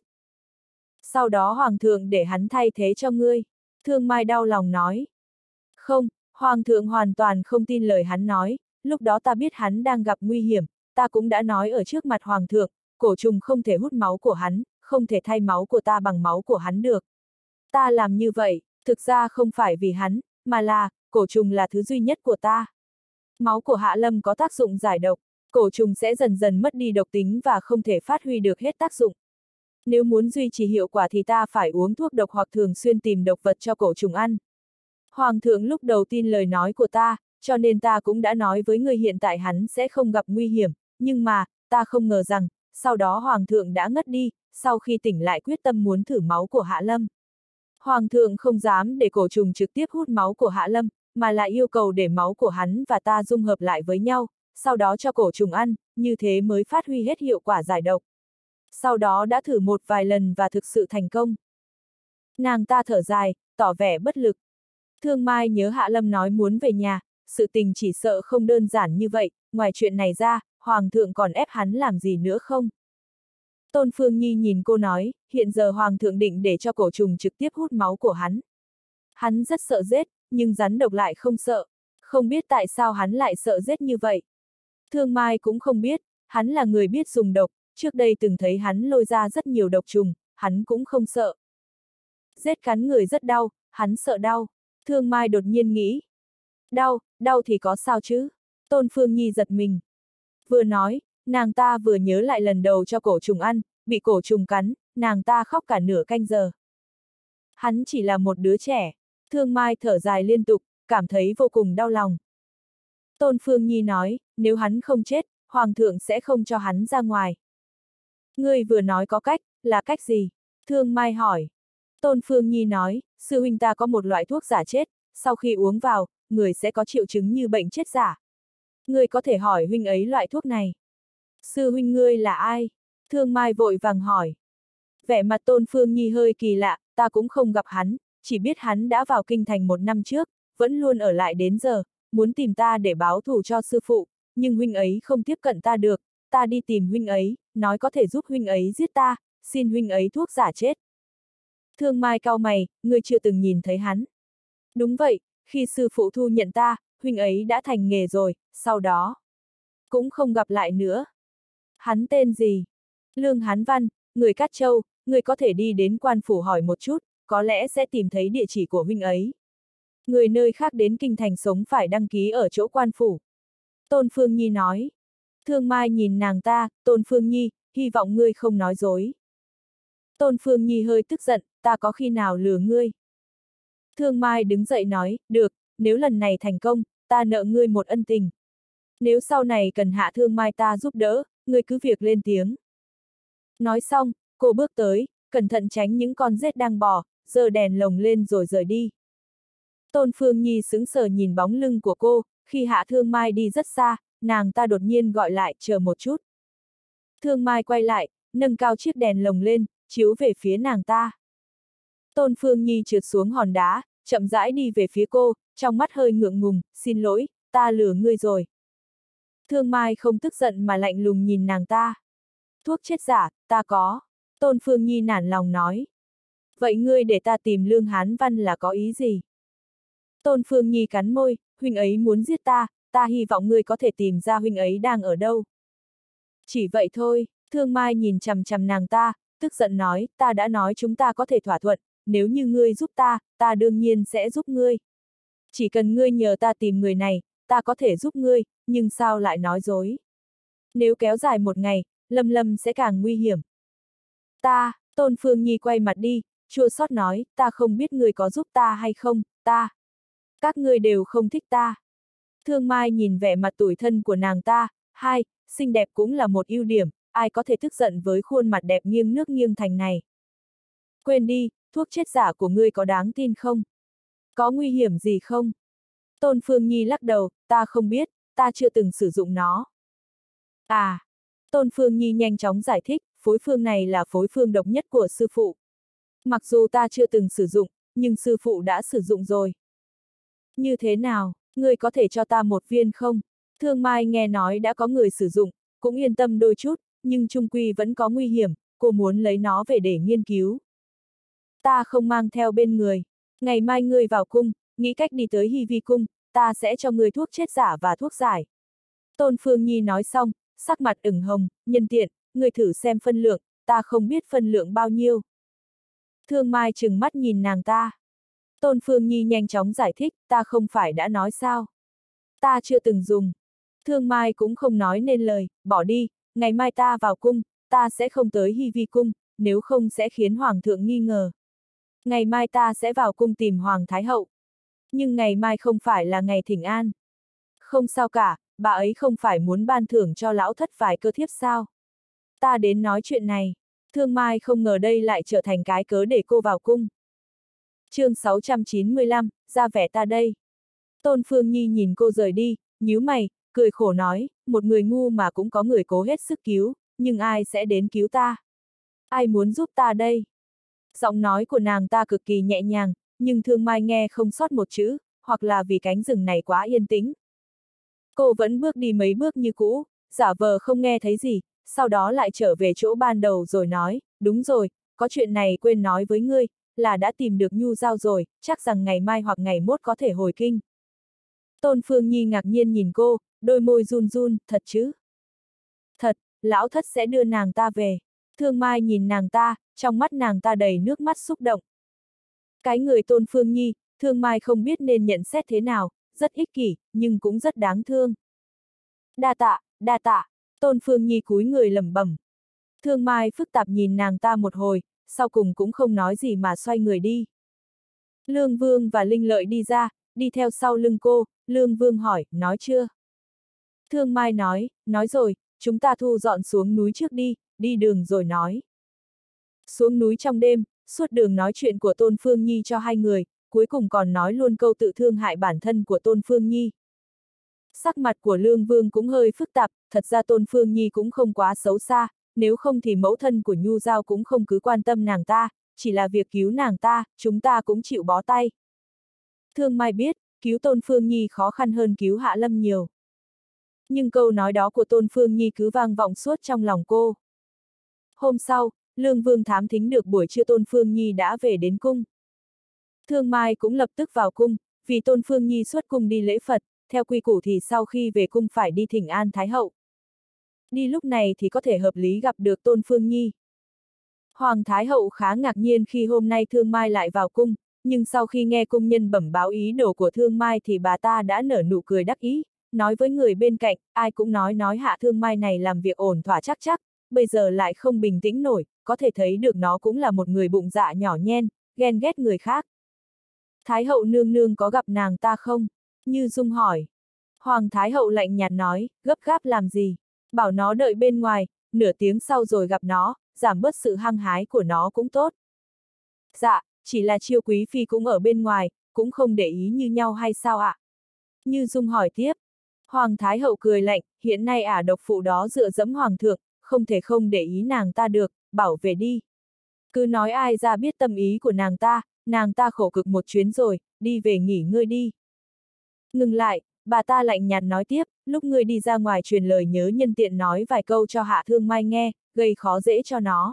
Sau đó hoàng thượng để hắn thay thế cho ngươi. Thương Mai đau lòng nói. Không, hoàng thượng hoàn toàn không tin lời hắn nói, lúc đó ta biết hắn đang gặp nguy hiểm, ta cũng đã nói ở trước mặt hoàng thượng, cổ trùng không thể hút máu của hắn, không thể thay máu của ta bằng máu của hắn được. Ta làm như vậy, thực ra không phải vì hắn, mà là, cổ trùng là thứ duy nhất của ta. Máu của Hạ Lâm có tác dụng giải độc, cổ trùng sẽ dần dần mất đi độc tính và không thể phát huy được hết tác dụng. Nếu muốn duy trì hiệu quả thì ta phải uống thuốc độc hoặc thường xuyên tìm độc vật cho cổ trùng ăn. Hoàng thượng lúc đầu tin lời nói của ta, cho nên ta cũng đã nói với người hiện tại hắn sẽ không gặp nguy hiểm, nhưng mà, ta không ngờ rằng, sau đó Hoàng thượng đã ngất đi, sau khi tỉnh lại quyết tâm muốn thử máu của Hạ Lâm. Hoàng thượng không dám để cổ trùng trực tiếp hút máu của Hạ Lâm, mà lại yêu cầu để máu của hắn và ta dung hợp lại với nhau, sau đó cho cổ trùng ăn, như thế mới phát huy hết hiệu quả giải độc. Sau đó đã thử một vài lần và thực sự thành công. Nàng ta thở dài, tỏ vẻ bất lực. Thương Mai nhớ Hạ Lâm nói muốn về nhà, sự tình chỉ sợ không đơn giản như vậy, ngoài chuyện này ra, Hoàng thượng còn ép hắn làm gì nữa không? Tôn Phương Nhi nhìn cô nói, hiện giờ Hoàng thượng định để cho cổ trùng trực tiếp hút máu của hắn. Hắn rất sợ rết, nhưng rắn độc lại không sợ. Không biết tại sao hắn lại sợ rết như vậy. Thương Mai cũng không biết, hắn là người biết dùng độc, trước đây từng thấy hắn lôi ra rất nhiều độc trùng, hắn cũng không sợ. Rết cắn người rất đau, hắn sợ đau. Thương Mai đột nhiên nghĩ. Đau, đau thì có sao chứ? Tôn Phương Nhi giật mình. Vừa nói, nàng ta vừa nhớ lại lần đầu cho cổ trùng ăn, bị cổ trùng cắn, nàng ta khóc cả nửa canh giờ. Hắn chỉ là một đứa trẻ. Thương Mai thở dài liên tục, cảm thấy vô cùng đau lòng. Tôn Phương Nhi nói, nếu hắn không chết, Hoàng thượng sẽ không cho hắn ra ngoài. Ngươi vừa nói có cách, là cách gì? Thương Mai hỏi. Tôn Phương Nhi nói, sư huynh ta có một loại thuốc giả chết, sau khi uống vào, người sẽ có triệu chứng như bệnh chết giả. Ngươi có thể hỏi huynh ấy loại thuốc này. Sư huynh ngươi là ai? Thương Mai vội vàng hỏi. Vẻ mặt Tôn Phương Nhi hơi kỳ lạ, ta cũng không gặp hắn, chỉ biết hắn đã vào kinh thành một năm trước, vẫn luôn ở lại đến giờ, muốn tìm ta để báo thù cho sư phụ, nhưng huynh ấy không tiếp cận ta được, ta đi tìm huynh ấy, nói có thể giúp huynh ấy giết ta, xin huynh ấy thuốc giả chết. Thương Mai cau mày, ngươi chưa từng nhìn thấy hắn. Đúng vậy, khi sư phụ thu nhận ta, huynh ấy đã thành nghề rồi, sau đó cũng không gặp lại nữa. Hắn tên gì? Lương Hán Văn, người Cát Châu, người có thể đi đến quan phủ hỏi một chút, có lẽ sẽ tìm thấy địa chỉ của huynh ấy. Người nơi khác đến kinh thành sống phải đăng ký ở chỗ quan phủ. Tôn Phương Nhi nói. Thương Mai nhìn nàng ta, Tôn Phương Nhi, hy vọng ngươi không nói dối. Tôn Phương Nhi hơi tức giận, ta có khi nào lừa ngươi? Thương Mai đứng dậy nói, được, nếu lần này thành công, ta nợ ngươi một ân tình. Nếu sau này cần Hạ Thương Mai ta giúp đỡ, ngươi cứ việc lên tiếng. Nói xong, cô bước tới, cẩn thận tránh những con rết đang bò, giơ đèn lồng lên rồi rời đi. Tôn Phương Nhi sững sờ nhìn bóng lưng của cô, khi Hạ Thương Mai đi rất xa, nàng ta đột nhiên gọi lại, chờ một chút. Thương Mai quay lại, nâng cao chiếc đèn lồng lên, chiếu về phía nàng ta. Tôn Phương Nhi trượt xuống hòn đá, chậm rãi đi về phía cô, trong mắt hơi ngượng ngùng, xin lỗi, ta lừa ngươi rồi. Thương Mai không tức giận mà lạnh lùng nhìn nàng ta. Thuốc chết giả, ta có. Tôn Phương Nhi nản lòng nói. Vậy ngươi để ta tìm Lương Hán Văn là có ý gì? Tôn Phương Nhi cắn môi, huynh ấy muốn giết ta, ta hy vọng ngươi có thể tìm ra huynh ấy đang ở đâu. Chỉ vậy thôi, Thương Mai nhìn chằm chằm nàng ta, tức giận nói, ta đã nói chúng ta có thể thỏa thuận, nếu như ngươi giúp ta, ta đương nhiên sẽ giúp ngươi. Chỉ cần ngươi nhờ ta tìm người này, ta có thể giúp ngươi, nhưng sao lại nói dối? Nếu kéo dài một ngày, Lâm Lâm sẽ càng nguy hiểm. Ta, Tôn Phương Nhi quay mặt đi, chua xót nói, ta không biết ngươi có giúp ta hay không, ta. Các ngươi đều không thích ta. Thương Mai nhìn vẻ mặt tủi thân của nàng ta, hai, xinh đẹp cũng là một ưu điểm, ai có thể tức giận với khuôn mặt đẹp nghiêng nước nghiêng thành này. Quên đi, thuốc chết giả của ngươi có đáng tin không? Có nguy hiểm gì không? Tôn Phương Nhi lắc đầu, ta không biết, ta chưa từng sử dụng nó. À! Tôn Phương Nhi nhanh chóng giải thích, phối phương này là phối phương độc nhất của sư phụ. Mặc dù ta chưa từng sử dụng, nhưng sư phụ đã sử dụng rồi. Như thế nào, ngươi có thể cho ta một viên không? Thương Mai nghe nói đã có người sử dụng, cũng yên tâm đôi chút, nhưng chung quy vẫn có nguy hiểm, cô muốn lấy nó về để nghiên cứu. Ta không mang theo bên người. Ngày mai ngươi vào cung, nghĩ cách đi tới Hy Vi cung, ta sẽ cho ngươi thuốc chết giả và thuốc giải. Tôn Phương Nhi nói xong, sắc mặt ửng hồng, nhân tiện, ngươi thử xem phân lượng, ta không biết phân lượng bao nhiêu. Thương Mai trừng mắt nhìn nàng ta. Tôn Phương Nhi nhanh chóng giải thích, ta không phải đã nói sao. Ta chưa từng dùng. Thương Mai cũng không nói nên lời, bỏ đi, ngày mai ta vào cung, ta sẽ không tới Hy Vi cung, nếu không sẽ khiến Hoàng thượng nghi ngờ. Ngày mai ta sẽ vào cung tìm Hoàng Thái Hậu. Nhưng ngày mai không phải là ngày thỉnh an. Không sao cả, bà ấy không phải muốn ban thưởng cho lão thất vài cơ thiếp sao. Ta đến nói chuyện này. Thương Mai không ngờ đây lại trở thành cái cớ để cô vào cung. chương sáu trăm chín mươi lăm, ra vẻ ta đây. Tôn Phương Nhi nhìn cô rời đi, nhíu mày, cười khổ nói, một người ngu mà cũng có người cố hết sức cứu, nhưng ai sẽ đến cứu ta? Ai muốn giúp ta đây? Giọng nói của nàng ta cực kỳ nhẹ nhàng, nhưng Thương Mai nghe không sót một chữ, hoặc là vì cánh rừng này quá yên tĩnh. Cô vẫn bước đi mấy bước như cũ, giả vờ không nghe thấy gì, sau đó lại trở về chỗ ban đầu rồi nói, đúng rồi, có chuyện này quên nói với ngươi, là đã tìm được Nhu Giao rồi, chắc rằng ngày mai hoặc ngày mốt có thể hồi kinh. Tôn Phương Nhi ngạc nhiên nhìn cô, đôi môi run run, thật chứ? Thật, lão thất sẽ đưa nàng ta về. Thương Mai nhìn nàng ta, trong mắt nàng ta đầy nước mắt xúc động. Cái người Tôn Phương Nhi, Thương Mai không biết nên nhận xét thế nào, rất ích kỷ, nhưng cũng rất đáng thương. Đa tạ, đa tạ, Tôn Phương Nhi cúi người lẩm bẩm. Thương Mai phức tạp nhìn nàng ta một hồi, sau cùng cũng không nói gì mà xoay người đi. Lương Vương và Linh Lợi đi ra, đi theo sau lưng cô, Lương Vương hỏi, nói chưa? Thương Mai nói, nói rồi, chúng ta thu dọn xuống núi trước đi, đi đường rồi nói. Xuống núi trong đêm, suốt đường nói chuyện của Tôn Phương Nhi cho hai người, cuối cùng còn nói luôn câu tự thương hại bản thân của Tôn Phương Nhi. Sắc mặt của Lương Vương cũng hơi phức tạp, thật ra Tôn Phương Nhi cũng không quá xấu xa, nếu không thì mẫu thân của Nhu Giao cũng không cứ quan tâm nàng ta, chỉ là việc cứu nàng ta, chúng ta cũng chịu bó tay. Thương Mai biết, cứu Tôn Phương Nhi khó khăn hơn cứu Hạ Lâm nhiều. Nhưng câu nói đó của Tôn Phương Nhi cứ vang vọng suốt trong lòng cô. Hôm sau, Lương Vương thám thính được buổi trưa Tôn Phương Nhi đã về đến cung. Thương Mai cũng lập tức vào cung, vì Tôn Phương Nhi xuất cung đi lễ Phật, theo quy củ thì sau khi về cung phải đi thỉnh an Thái Hậu. Đi lúc này thì có thể hợp lý gặp được Tôn Phương Nhi. Hoàng Thái Hậu khá ngạc nhiên khi hôm nay Thương Mai lại vào cung, nhưng sau khi nghe cung nhân bẩm báo ý đồ của Thương Mai thì bà ta đã nở nụ cười đắc ý, nói với người bên cạnh, ai cũng nói nói hạ Thương Mai này làm việc ổn thỏa chắc chắc, bây giờ lại không bình tĩnh nổi, có thể thấy được nó cũng là một người bụng dạ nhỏ nhen, ghen ghét người khác. Thái Hậu nương nương có gặp nàng ta không? Như Dung hỏi. Hoàng Thái Hậu lạnh nhạt nói, gấp gáp làm gì? Bảo nó đợi bên ngoài, nửa tiếng sau rồi gặp nó, giảm bớt sự hăng hái của nó cũng tốt. Dạ, chỉ là Chiêu Quý Phi cũng ở bên ngoài, cũng không để ý như nhau hay sao ạ? Như Dung hỏi tiếp. Hoàng Thái Hậu cười lạnh, hiện nay ả độc phụ đó dựa dẫm Hoàng thượng, không thể không để ý nàng ta được, bảo về đi. Cứ nói ai ra biết tâm ý của nàng ta, nàng ta khổ cực một chuyến rồi, đi về nghỉ ngơi đi. Ngừng lại, bà ta lạnh nhạt nói tiếp, lúc ngươi đi ra ngoài truyền lời nhớ nhân tiện nói vài câu cho Hạ Thương Mai nghe, gây khó dễ cho nó.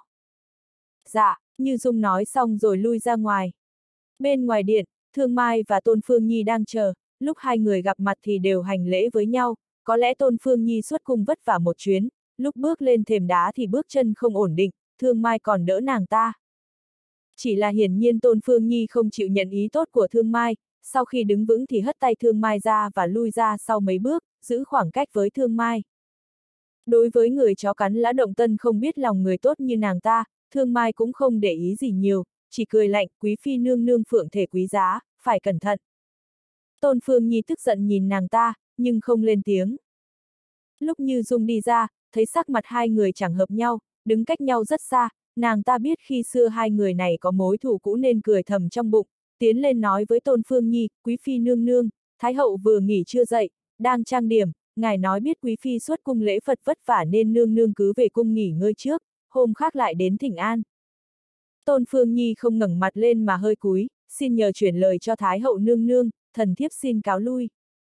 Dạ, Như Dung nói xong rồi lui ra ngoài. Bên ngoài điện, Thương Mai và Tôn Phương Nhi đang chờ, lúc hai người gặp mặt thì đều hành lễ với nhau, có lẽ Tôn Phương Nhi xuất cung vất vả một chuyến, lúc bước lên thềm đá thì bước chân không ổn định, Thương Mai còn đỡ nàng ta. Chỉ là hiển nhiên Tôn Phương Nhi không chịu nhận ý tốt của Thương Mai, sau khi đứng vững thì hất tay Thương Mai ra và lui ra sau mấy bước, giữ khoảng cách với Thương Mai. Đối với người chó cắn lã động tân không biết lòng người tốt như nàng ta, Thương Mai cũng không để ý gì nhiều, chỉ cười lạnh, quý phi nương nương phượng thể quý giá, phải cẩn thận. Tôn Phương Nhi tức giận nhìn nàng ta, nhưng không lên tiếng. Lúc Như Dung đi ra, thấy sắc mặt hai người chẳng hợp nhau, đứng cách nhau rất xa, nàng ta biết khi xưa hai người này có mối thù cũ nên cười thầm trong bụng, tiến lên nói với Tôn Phương Nhi, quý phi nương nương, Thái Hậu vừa nghỉ trưa dậy, đang trang điểm, ngài nói biết quý phi xuất cung lễ Phật vất vả nên nương nương cứ về cung nghỉ ngơi trước, hôm khác lại đến thỉnh an. Tôn Phương Nhi không ngẩng mặt lên mà hơi cúi, xin nhờ chuyển lời cho Thái hậu nương nương, thần thiếp xin cáo lui.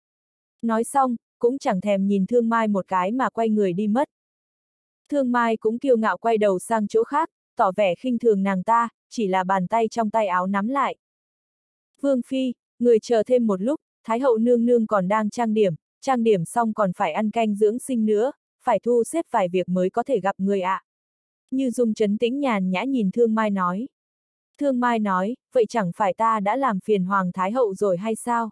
Nói xong, cũng chẳng thèm nhìn Thương Mai một cái mà quay người đi mất. Thương Mai cũng kiêu ngạo quay đầu sang chỗ khác, tỏ vẻ khinh thường nàng ta, chỉ là bàn tay trong tay áo nắm lại. Vương Phi, người chờ thêm một lúc, Thái hậu nương nương còn đang trang điểm, trang điểm xong còn phải ăn canh dưỡng sinh nữa, phải thu xếp vài việc mới có thể gặp người ạ. À. Như Dung trấn tĩnh nhàn nhã nhìn Thương Mai nói. Thương Mai nói, vậy chẳng phải ta đã làm phiền Hoàng Thái hậu rồi hay sao?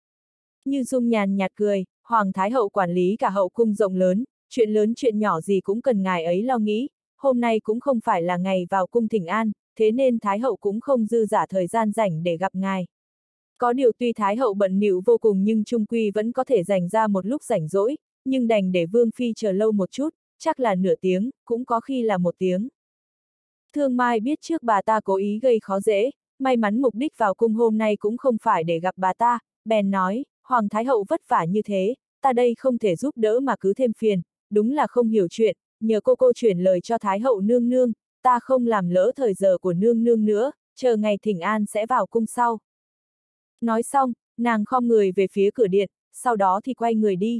Như Dung nhàn nhạt cười, Hoàng Thái hậu quản lý cả hậu cung rộng lớn, chuyện lớn chuyện nhỏ gì cũng cần ngài ấy lo nghĩ, hôm nay cũng không phải là ngày vào cung thỉnh an, thế nên Thái hậu cũng không dư dả thời gian rảnh để gặp ngài. Có điều tuy Thái hậu bận bịu vô cùng nhưng chung quy vẫn có thể dành ra một lúc rảnh rỗi, nhưng đành để Vương Phi chờ lâu một chút, chắc là nửa tiếng, cũng có khi là một tiếng. Thương Mai biết trước bà ta cố ý gây khó dễ, may mắn mục đích vào cung hôm nay cũng không phải để gặp bà ta, bèn nói, Hoàng Thái hậu vất vả như thế, ta đây không thể giúp đỡ mà cứ thêm phiền, đúng là không hiểu chuyện, nhờ cô cô chuyển lời cho Thái hậu nương nương, ta không làm lỡ thời giờ của nương nương nữa, chờ ngày thỉnh an sẽ vào cung sau. Nói xong, nàng khom người về phía cửa điện, sau đó thì quay người đi.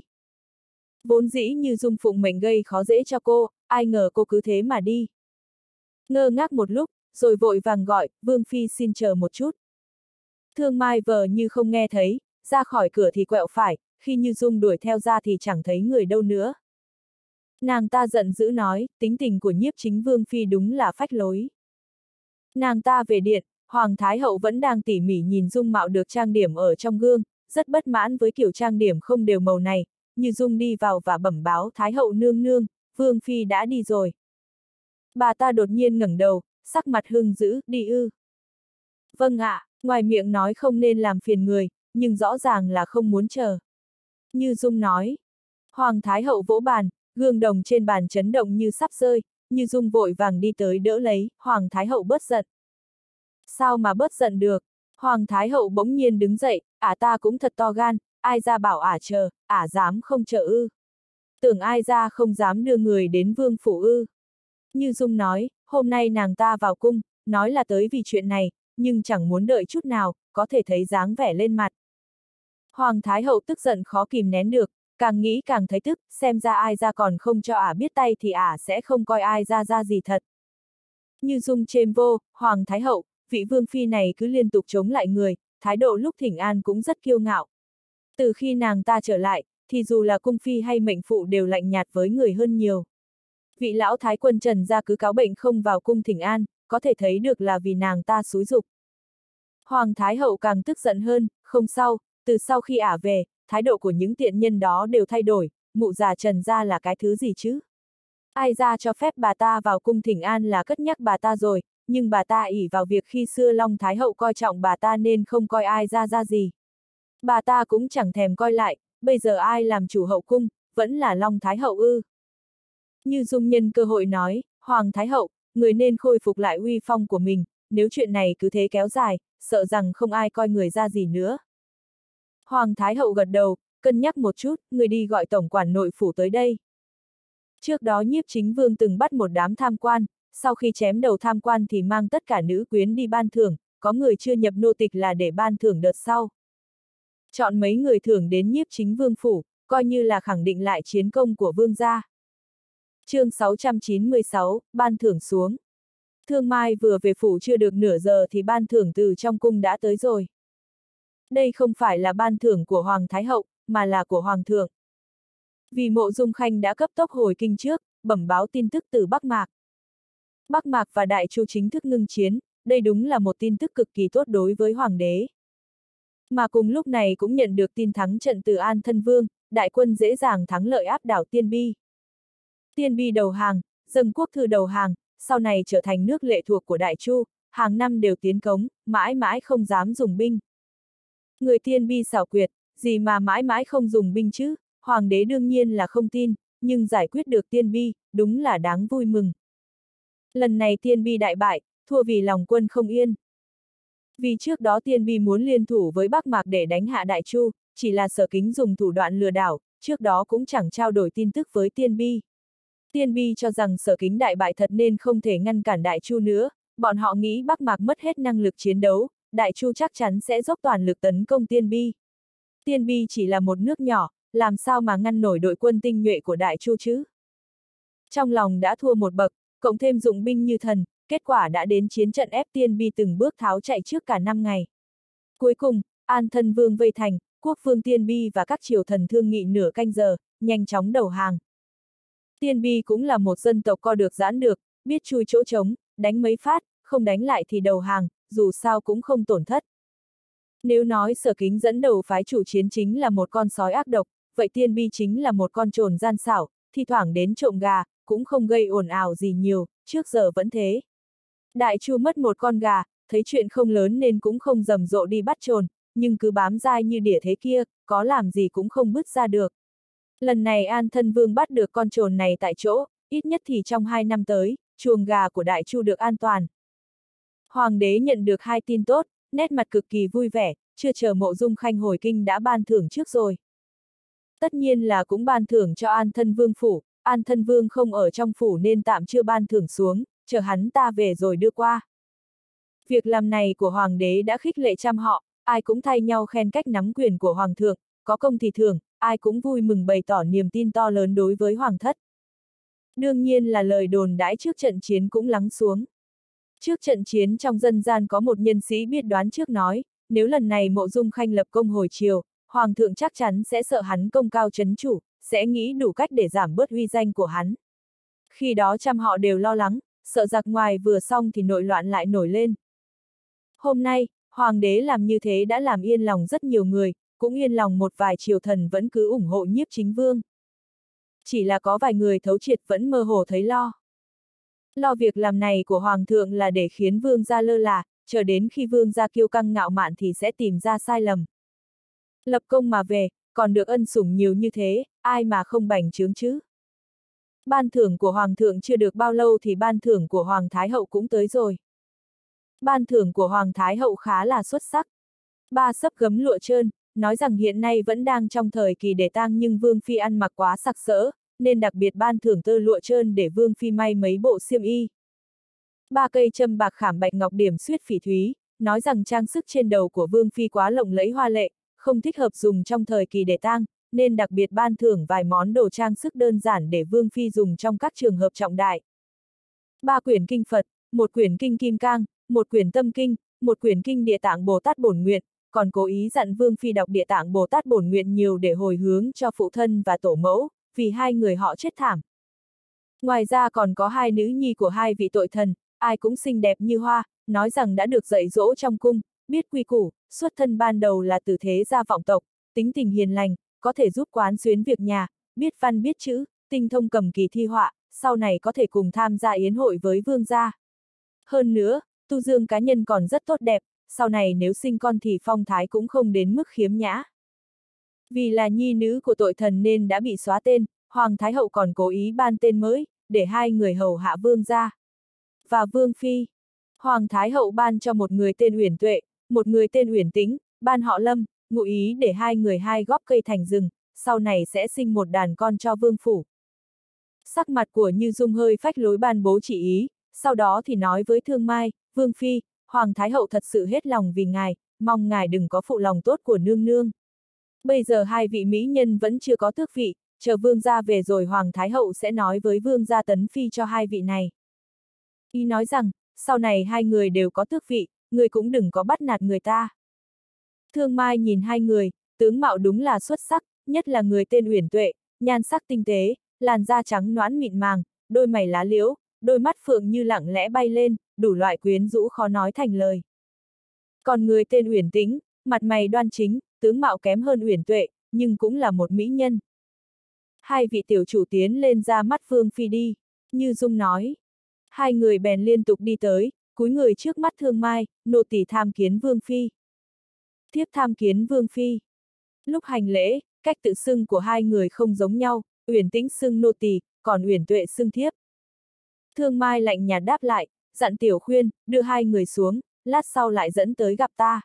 Vốn dĩ Như Dung phụng mệnh gây khó dễ cho cô, ai ngờ cô cứ thế mà đi. Ngơ ngác một lúc, rồi vội vàng gọi, Vương Phi xin chờ một chút. Thương Mai vờ như không nghe thấy, ra khỏi cửa thì quẹo phải, khi Như Dung đuổi theo ra thì chẳng thấy người đâu nữa. Nàng ta giận dữ nói, tính tình của nhiếp chính Vương Phi đúng là phách lối. Nàng ta về điện, Hoàng Thái hậu vẫn đang tỉ mỉ nhìn dung mạo được trang điểm ở trong gương, rất bất mãn với kiểu trang điểm không đều màu này, Như Dung đi vào và bẩm báo Thái hậu nương nương, Vương Phi đã đi rồi. Bà ta đột nhiên ngẩng đầu, sắc mặt hưng dữ, đi ư. Vâng ạ, à, ngoài miệng nói không nên làm phiền người, nhưng rõ ràng là không muốn chờ. Như Dung nói. Hoàng Thái hậu vỗ bàn, gương đồng trên bàn chấn động như sắp rơi, Như Dung vội vàng đi tới đỡ lấy, Hoàng Thái hậu bớt giận. Sao mà bớt giận được? Hoàng Thái hậu bỗng nhiên đứng dậy, ả ta cũng thật to gan, ai ra bảo ả chờ, ả dám không chờ ư. Tưởng ai ra không dám đưa người đến vương phủ ư. Như Dung nói, hôm nay nàng ta vào cung, nói là tới vì chuyện này, nhưng chẳng muốn đợi chút nào, có thể thấy dáng vẻ lên mặt. Hoàng Thái hậu tức giận khó kìm nén được, càng nghĩ càng thấy tức, xem ra ai ra còn không cho ả biết tay thì ả sẽ không coi ai ra ra gì thật. Như Dung chêm vô, Hoàng Thái hậu, vị Vương Phi này cứ liên tục chống lại người, thái độ lúc thỉnh an cũng rất kiêu ngạo. Từ khi nàng ta trở lại, thì dù là cung phi hay mệnh phụ đều lạnh nhạt với người hơn nhiều. Vị lão thái quân Trần gia cứ cáo bệnh không vào cung thỉnh an, có thể thấy được là vì nàng ta xúi giục. Hoàng Thái hậu càng tức giận hơn, không sao, từ sau khi ả về, thái độ của những tiện nhân đó đều thay đổi, mụ già Trần gia là cái thứ gì chứ? Ai ra cho phép bà ta vào cung thỉnh an là cất nhắc bà ta rồi, nhưng bà ta ỷ vào việc khi xưa Long Thái hậu coi trọng bà ta nên không coi ai ra ra gì. Bà ta cũng chẳng thèm coi lại, bây giờ ai làm chủ hậu cung, vẫn là Long Thái hậu ư. Như Dung nhân cơ hội nói, Hoàng Thái hậu, người nên khôi phục lại uy phong của mình, nếu chuyện này cứ thế kéo dài, sợ rằng không ai coi người ra gì nữa. Hoàng Thái hậu gật đầu, cân nhắc một chút, người đi gọi tổng quản nội phủ tới đây. Trước đó Nhiếp Chính Vương từng bắt một đám tham quan, sau khi chém đầu tham quan thì mang tất cả nữ quyến đi ban thưởng, có người chưa nhập nô tịch là để ban thưởng đợt sau. Chọn mấy người thưởng đến Nhiếp Chính Vương phủ, coi như là khẳng định lại chiến công của vương gia. Chương sáu trăm chín mươi sáu, ban thưởng xuống. Thương Mai vừa về phủ chưa được nửa giờ thì ban thưởng từ trong cung đã tới rồi. Đây không phải là ban thưởng của Hoàng Thái hậu, mà là của Hoàng thượng. Vì Mộ Dung Khanh đã cấp tốc hồi kinh trước, bẩm báo tin tức từ Bắc Mạc. Bắc Mạc và Đại Chu chính thức ngưng chiến, đây đúng là một tin tức cực kỳ tốt đối với Hoàng đế. Mà cùng lúc này cũng nhận được tin thắng trận từ An Thân Vương, đại quân dễ dàng thắng lợi áp đảo Tiên Bi. Tiên Bi đầu hàng, Dâng Quốc Thư đầu hàng, sau này trở thành nước lệ thuộc của Đại Chu, hàng năm đều tiến cống, mãi mãi không dám dùng binh. Người Tiên Bi xảo quyệt, gì mà mãi mãi không dùng binh chứ, Hoàng đế đương nhiên là không tin, nhưng giải quyết được Tiên Bi, đúng là đáng vui mừng. Lần này Tiên Bi đại bại, thua vì lòng quân không yên. Vì trước đó Tiên Bi muốn liên thủ với Bắc Mạc để đánh hạ Đại Chu, chỉ là Sở Kính dùng thủ đoạn lừa đảo, trước đó cũng chẳng trao đổi tin tức với Tiên Bi. Tiên Bi cho rằng Sở Kính đại bại thật nên không thể ngăn cản Đại Chu nữa, bọn họ nghĩ Bắc Mạc mất hết năng lực chiến đấu, Đại Chu chắc chắn sẽ dốc toàn lực tấn công Tiên Bi. Tiên Bi chỉ là một nước nhỏ, làm sao mà ngăn nổi đội quân tinh nhuệ của Đại Chu chứ? Trong lòng đã thua một bậc, cộng thêm dụng binh như thần, kết quả đã đến chiến trận ép Tiên Bi từng bước tháo chạy trước cả năm ngày. Cuối cùng, An Thân Vương vây thành, quốc vương Tiên Bi và các triều thần thương nghị nửa canh giờ, nhanh chóng đầu hàng. Tiên Bi cũng là một dân tộc co được giãn được, biết chui chỗ trống, đánh mấy phát, không đánh lại thì đầu hàng, dù sao cũng không tổn thất. Nếu nói Sở Kính dẫn đầu phái chủ chiến chính là một con sói ác độc, vậy Tiên Bi chính là một con trồn gian xảo, thi thoảng đến trộm gà, cũng không gây ồn ào gì nhiều, trước giờ vẫn thế. Đại Chu mất một con gà, thấy chuyện không lớn nên cũng không rầm rộ đi bắt trồn, nhưng cứ bám dai như đỉa thế kia, có làm gì cũng không bứt ra được. Lần này An Thân Vương bắt được con trồn này tại chỗ, ít nhất thì trong hai năm tới, chuồng gà của Đại Chu được an toàn. Hoàng đế nhận được hai tin tốt, nét mặt cực kỳ vui vẻ, chưa chờ Mộ Dung Khanh hồi kinh đã ban thưởng trước rồi. Tất nhiên là cũng ban thưởng cho An Thân Vương phủ, An Thân Vương không ở trong phủ nên tạm chưa ban thưởng xuống, chờ hắn ta về rồi đưa qua. Việc làm này của Hoàng đế đã khích lệ trăm họ, ai cũng thay nhau khen cách nắm quyền của Hoàng thượng, có công thì thưởng, ai cũng vui mừng bày tỏ niềm tin to lớn đối với Hoàng thất. Đương nhiên là lời đồn đãi trước trận chiến cũng lắng xuống. Trước trận chiến trong dân gian có một nhân sĩ biết đoán trước nói, nếu lần này Mộ Dung Khanh lập công hồi chiều, Hoàng thượng chắc chắn sẽ sợ hắn công cao trấn chủ, sẽ nghĩ đủ cách để giảm bớt uy danh của hắn. Khi đó trăm họ đều lo lắng, sợ giặc ngoài vừa xong thì nội loạn lại nổi lên. Hôm nay, Hoàng đế làm như thế đã làm yên lòng rất nhiều người, cũng yên lòng một vài triều thần vẫn cứ ủng hộ Nhiếp Chính Vương. Chỉ là có vài người thấu triệt vẫn mơ hồ thấy lo. Lo việc làm này của Hoàng thượng là để khiến Vương gia lơ là, chờ đến khi Vương gia kiêu căng ngạo mạn thì sẽ tìm ra sai lầm. Lập công mà về, còn được ân sủng nhiều như thế, ai mà không bành trướng chứ? Ban thưởng của Hoàng thượng chưa được bao lâu thì ban thưởng của Hoàng Thái Hậu cũng tới rồi. Ban thưởng của Hoàng Thái Hậu khá là xuất sắc. Ba sấp gấm lụa trơn, nói rằng hiện nay vẫn đang trong thời kỳ để tang nhưng Vương Phi ăn mặc quá sặc sỡ, nên đặc biệt ban thưởng tơ lụa trơn để Vương Phi may mấy bộ xiêm y. Ba cây châm bạc khảm bạch ngọc điểm xuyết phỉ thúy, nói rằng trang sức trên đầu của Vương Phi quá lộng lẫy hoa lệ, không thích hợp dùng trong thời kỳ để tang, nên đặc biệt ban thưởng vài món đồ trang sức đơn giản để Vương Phi dùng trong các trường hợp trọng đại. Ba quyển kinh Phật, một quyển kinh Kim Cang, một quyển Tâm Kinh, một quyển kinh Địa Tạng Bồ Tát Bổn Nguyện, còn cố ý dặn Vương Phi đọc Địa Tạng Bồ Tát Bổn Nguyện nhiều để hồi hướng cho phụ thân và tổ mẫu, vì hai người họ chết thảm. Ngoài ra còn có hai nữ nhi của hai vị tội thần, ai cũng xinh đẹp như hoa, nói rằng đã được dạy dỗ trong cung, biết quy củ, xuất thân ban đầu là từ thế gia vọng tộc, tính tình hiền lành, có thể giúp quán xuyến việc nhà, biết văn biết chữ, tinh thông cầm kỳ thi họa, sau này có thể cùng tham gia yến hội với vương gia. Hơn nữa, tu dưỡng cá nhân còn rất tốt đẹp, sau này nếu sinh con thì phong thái cũng không đến mức khiếm nhã. Vì là nhi nữ của tội thần nên đã bị xóa tên, Hoàng Thái Hậu còn cố ý ban tên mới, để hai người hầu hạ vương gia. Và Vương Phi, Hoàng Thái Hậu ban cho một người tên Uyển Tuệ, một người tên Uyển Tĩnh, ban họ Lâm, ngụ ý để hai người hai góp cây thành rừng, sau này sẽ sinh một đàn con cho vương phủ. Sắc mặt của Như Dung hơi phách lối ban bố chỉ ý, sau đó thì nói với Thương Mai, Vương Phi, Hoàng Thái Hậu thật sự hết lòng vì ngài, mong ngài đừng có phụ lòng tốt của nương nương. Bây giờ hai vị mỹ nhân vẫn chưa có tước vị, chờ vương gia về rồi Hoàng Thái Hậu sẽ nói với vương gia tấn phi cho hai vị này. Ý nói rằng, sau này hai người đều có tước vị, người cũng đừng có bắt nạt người ta. Thương Mai nhìn hai người, tướng mạo đúng là xuất sắc, nhất là người tên Uyển Tuệ, nhan sắc tinh tế, làn da trắng nõn mịn màng, đôi mày lá liễu, đôi mắt phượng như lặng lẽ bay lên, đủ loại quyến rũ khó nói thành lời. Còn người tên Uyển Tĩnh, mặt mày đoan chính, tướng mạo kém hơn Uyển Tuệ, nhưng cũng là một mỹ nhân. Hai vị tiểu chủ tiến lên ra mắt Vương Phi đi, Như Dung nói. Hai người bèn liên tục đi tới, cúi người trước mắt Thương Mai, nô tỳ tham kiến Vương Phi. Thiếp tham kiến Vương Phi. Lúc hành lễ, cách tự xưng của hai người không giống nhau, Uyển Tĩnh xưng nô tỳ, còn Uyển Tuệ xưng thiếp. Thương Mai lạnh nhạt đáp lại, dặn Tiểu Khuyên, đưa hai người xuống, lát sau lại dẫn tới gặp ta.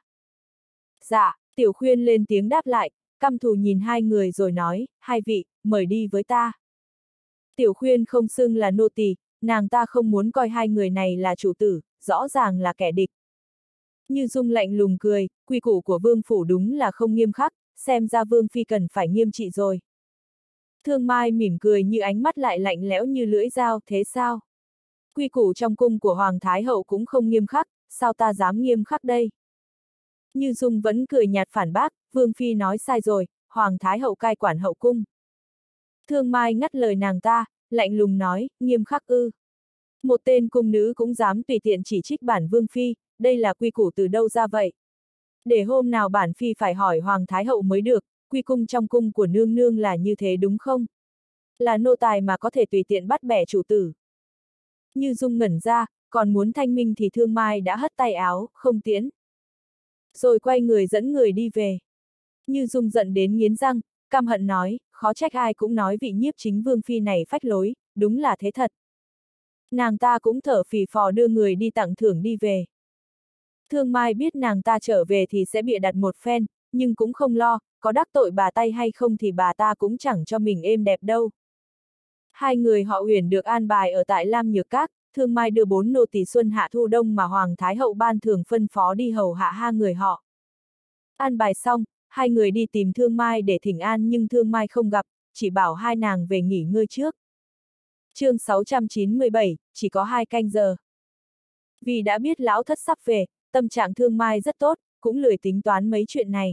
Dạ, Tiểu Khuyên lên tiếng đáp lại, căm thù nhìn hai người rồi nói, hai vị, mời đi với ta. Tiểu Khuyên không xưng là nô tỳ, nàng ta không muốn coi hai người này là chủ tử, rõ ràng là kẻ địch. Như Dung lạnh lùng cười, quy củ của vương phủ đúng là không nghiêm khắc, xem ra vương phi cần phải nghiêm trị rồi. Thương Mai mỉm cười như ánh mắt lại lạnh lẽo như lưỡi dao, thế sao? Quy củ trong cung của Hoàng Thái Hậu cũng không nghiêm khắc, sao ta dám nghiêm khắc đây? Như Dung vẫn cười nhạt phản bác, vương phi nói sai rồi, Hoàng Thái Hậu cai quản hậu cung. Thương Mai ngắt lời nàng ta, lạnh lùng nói, nghiêm khắc ư. Một tên cung nữ cũng dám tùy tiện chỉ trích bản vương phi, đây là quy củ từ đâu ra vậy? Để hôm nào bản phi phải hỏi Hoàng Thái Hậu mới được, quy cung trong cung của nương nương là như thế đúng không? Là nô tài mà có thể tùy tiện bắt bẻ chủ tử. Như Dung ngẩn ra, còn muốn thanh minh thì Thương Mai đã hất tay áo, không tiễn. Rồi quay người dẫn người đi về. Như Dung giận đến nghiến răng, căm hận nói, khó trách ai cũng nói vị nhiếp chính vương phi này phách lối, đúng là thế thật. Nàng ta cũng thở phì phò đưa người đi tặng thưởng đi về. Thương Mai biết nàng ta trở về thì sẽ bịa đặt một phen, nhưng cũng không lo, có đắc tội bà tay hay không thì bà ta cũng chẳng cho mình êm đẹp đâu. Hai người họ Uyển được an bài ở tại Lam Nhược Các, Thương Mai đưa bốn nô tỳ xuân hạ thu đông mà Hoàng Thái Hậu ban thưởng phân phó đi hầu hạ hai người họ. An bài xong, hai người đi tìm Thương Mai để thỉnh an nhưng Thương Mai không gặp, chỉ bảo hai nàng về nghỉ ngơi trước. Chương sáu trăm chín mươi bảy, chỉ có hai canh giờ. Vì đã biết lão thất sắp về, tâm trạng Thương Mai rất tốt, cũng lười tính toán mấy chuyện này.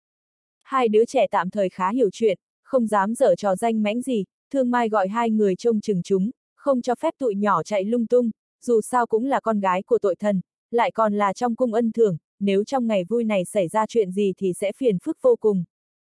Hai đứa trẻ tạm thời khá hiểu chuyện, không dám giở trò danh mãnh gì, Thương Mai gọi hai người trông chừng chúng, không cho phép tụi nhỏ chạy lung tung, dù sao cũng là con gái của tội thần, lại còn là trong cung ân thưởng, nếu trong ngày vui này xảy ra chuyện gì thì sẽ phiền phức vô cùng.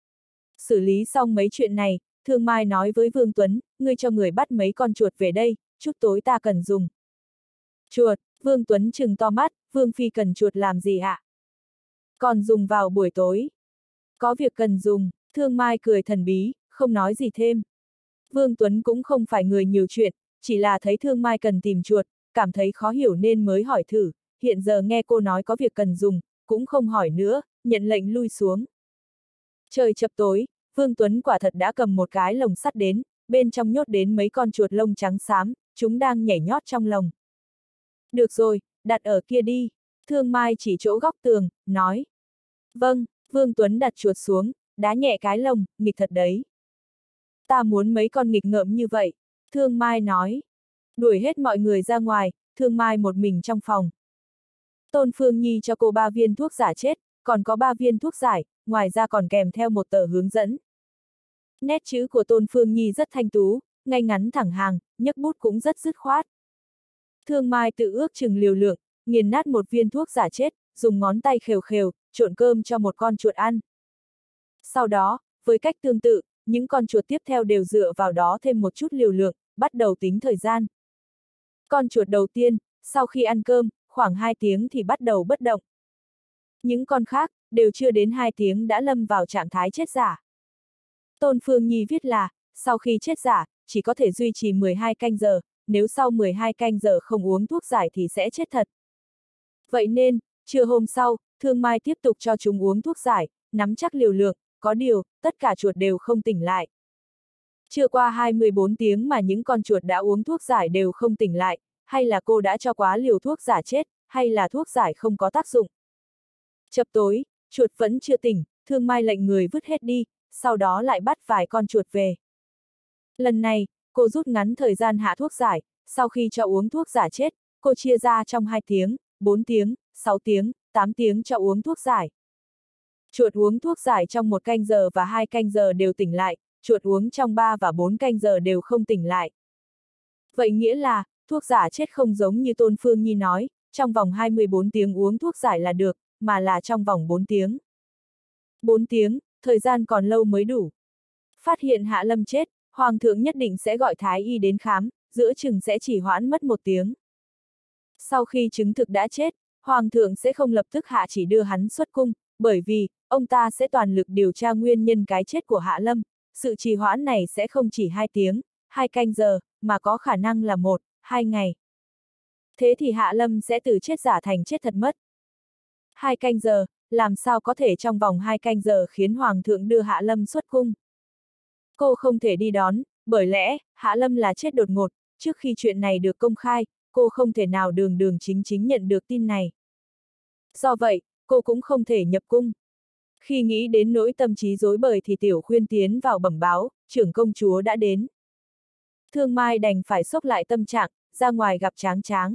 Xử lý xong mấy chuyện này, Thương Mai nói với Vương Tuấn, ngươi cho người bắt mấy con chuột về đây, chút tối ta cần dùng. Chuột, Vương Tuấn trừng to mắt, Vương Phi cần chuột làm gì ạ? Còn dùng vào buổi tối. Có việc cần dùng, Thương Mai cười thần bí, không nói gì thêm. Vương Tuấn cũng không phải người nhiều chuyện, chỉ là thấy Thương Mai cần tìm chuột, cảm thấy khó hiểu nên mới hỏi thử, hiện giờ nghe cô nói có việc cần dùng, cũng không hỏi nữa, nhận lệnh lui xuống. Trời chập tối, Vương Tuấn quả thật đã cầm một cái lồng sắt đến, bên trong nhốt đến mấy con chuột lông trắng xám, chúng đang nhảy nhót trong lồng. Được rồi, đặt ở kia đi, Thương Mai chỉ chỗ góc tường, nói. Vâng, Vương Tuấn đặt chuột xuống, đá nhẹ cái lồng, nghịch thật đấy. Ta muốn mấy con nghịch ngợm như vậy, Thương Mai nói. Đuổi hết mọi người ra ngoài, Thương Mai một mình trong phòng. Tôn Phương Nhi cho cô ba viên thuốc giả chết, còn có ba viên thuốc giải, ngoài ra còn kèm theo một tờ hướng dẫn. Nét chữ của Tôn Phương Nhi rất thanh tú, ngay ngắn thẳng hàng, nhấc bút cũng rất dứt khoát. Thương Mai tự ước chừng liều lượng, nghiền nát một viên thuốc giả chết, dùng ngón tay khều khều, trộn cơm cho một con chuột ăn. Sau đó, với cách tương tự, những con chuột tiếp theo đều dựa vào đó thêm một chút liều lượng, bắt đầu tính thời gian. Con chuột đầu tiên, sau khi ăn cơm, khoảng hai tiếng thì bắt đầu bất động. Những con khác, đều chưa đến hai tiếng đã lâm vào trạng thái chết giả. Tôn Phương Nhi viết là, sau khi chết giả, chỉ có thể duy trì mười hai canh giờ, nếu sau mười hai canh giờ không uống thuốc giải thì sẽ chết thật. Vậy nên, trưa hôm sau, Thương Mai tiếp tục cho chúng uống thuốc giải, nắm chắc liều lượng, có điều, tất cả chuột đều không tỉnh lại. Chưa qua hai mươi bốn tiếng mà những con chuột đã uống thuốc giải đều không tỉnh lại, hay là cô đã cho quá liều thuốc giả chết, hay là thuốc giải không có tác dụng. Chập tối, chuột vẫn chưa tỉnh, Thương Mai lệnh người vứt hết đi, sau đó lại bắt vài con chuột về. Lần này, cô rút ngắn thời gian hạ thuốc giải, sau khi cho uống thuốc giả chết, cô chia ra trong hai tiếng, bốn tiếng, sáu tiếng, tám tiếng cho uống thuốc giải. Chuột uống thuốc giải trong một canh giờ và hai canh giờ đều tỉnh lại, chuột uống trong ba và bốn canh giờ đều không tỉnh lại. Vậy nghĩa là, thuốc giả chết không giống như Tôn Phương Nhi nói, trong vòng hai mươi bốn tiếng uống thuốc giải là được, mà là trong vòng bốn tiếng. bốn tiếng, thời gian còn lâu mới đủ. Phát hiện Hạ Lâm chết, Hoàng thượng nhất định sẽ gọi Thái y đến khám, giữa chừng sẽ chỉ hoãn mất một tiếng. Sau khi chứng thực đã chết, Hoàng thượng sẽ không lập tức hạ chỉ đưa hắn xuất cung, bởi vì, ông ta sẽ toàn lực điều tra nguyên nhân cái chết của Hạ Lâm, sự trì hoãn này sẽ không chỉ hai tiếng, hai canh giờ, mà có khả năng là một, hai ngày. Thế thì Hạ Lâm sẽ từ chết giả thành chết thật mất. Hai canh giờ, làm sao có thể trong vòng hai canh giờ khiến Hoàng thượng đưa Hạ Lâm xuất cung? Cô không thể đi đón, bởi lẽ, Hạ Lâm là chết đột ngột, trước khi chuyện này được công khai, cô không thể nào đường đường chính chính nhận được tin này. Do vậy, cô cũng không thể nhập cung. Khi nghĩ đến nỗi tâm trí rối bời thì Tiểu Khuyên tiến vào bẩm báo, trưởng công chúa đã đến. Thương Mai đành phải xốc lại tâm trạng, ra ngoài gặp Tráng Tráng.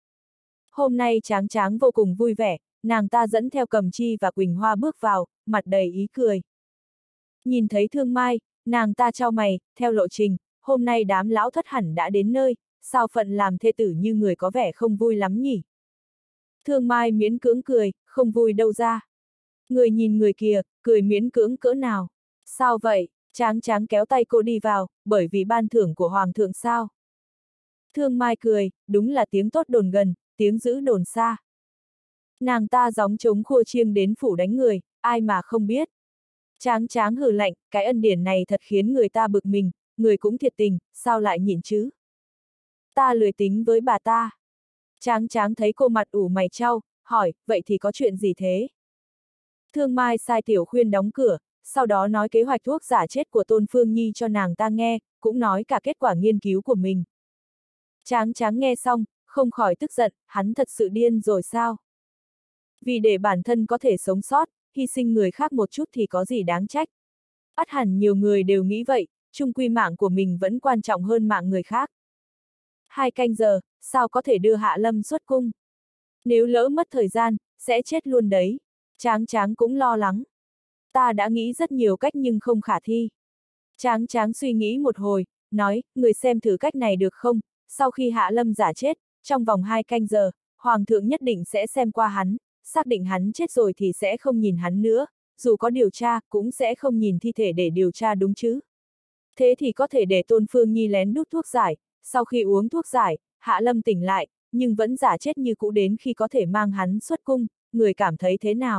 Hôm nay Tráng Tráng vô cùng vui vẻ, nàng ta dẫn theo Cầm Chi và Quỳnh Hoa bước vào, mặt đầy ý cười. Nhìn thấy Thương Mai, nàng ta chau mày, theo lộ trình, hôm nay đám lão thất hẳn đã đến nơi, sao phận làm thê tử như người có vẻ không vui lắm nhỉ? Thương Mai miễn cưỡng cười, không vui đâu ra. Người nhìn người kia, cười miễn cưỡng cỡ nào? Sao vậy? Tráng Tráng kéo tay cô đi vào, bởi vì ban thưởng của Hoàng thượng sao? Thương Mai cười, đúng là tiếng tốt đồn gần, tiếng dữ đồn xa. Nàng ta gióng trống khua chiêng đến phủ đánh người, ai mà không biết. Tráng Tráng hừ lạnh, cái ân điển này thật khiến người ta bực mình, người cũng thiệt tình, sao lại nhịn chứ? Ta lười tính với bà ta. Tráng Tráng thấy cô mặt ủ mày chau, hỏi, vậy thì có chuyện gì thế? Thương Mai sai Tiểu Khuyên đóng cửa, sau đó nói kế hoạch thuốc giả chết của Tôn Phương Nhi cho nàng ta nghe, cũng nói cả kết quả nghiên cứu của mình. Tráng Tráng nghe xong, không khỏi tức giận, hắn thật sự điên rồi sao? Vì để bản thân có thể sống sót, hy sinh người khác một chút thì có gì đáng trách. Ắt hẳn nhiều người đều nghĩ vậy, chung quy mạng của mình vẫn quan trọng hơn mạng người khác. Hai canh giờ, sao có thể đưa Hạ Lâm xuất cung? Nếu lỡ mất thời gian, sẽ chết luôn đấy. Tráng Tráng cũng lo lắng. Ta đã nghĩ rất nhiều cách nhưng không khả thi. Tráng Tráng suy nghĩ một hồi, nói, người xem thử cách này được không? Sau khi Hạ Lâm giả chết, trong vòng hai canh giờ, Hoàng thượng nhất định sẽ xem qua hắn, xác định hắn chết rồi thì sẽ không nhìn hắn nữa, dù có điều tra, cũng sẽ không nhìn thi thể để điều tra đúng chứ. Thế thì có thể để Tôn Phương Nhi lén đút thuốc giải, sau khi uống thuốc giải, Hạ Lâm tỉnh lại, nhưng vẫn giả chết như cũ đến khi có thể mang hắn xuất cung, người cảm thấy thế nào?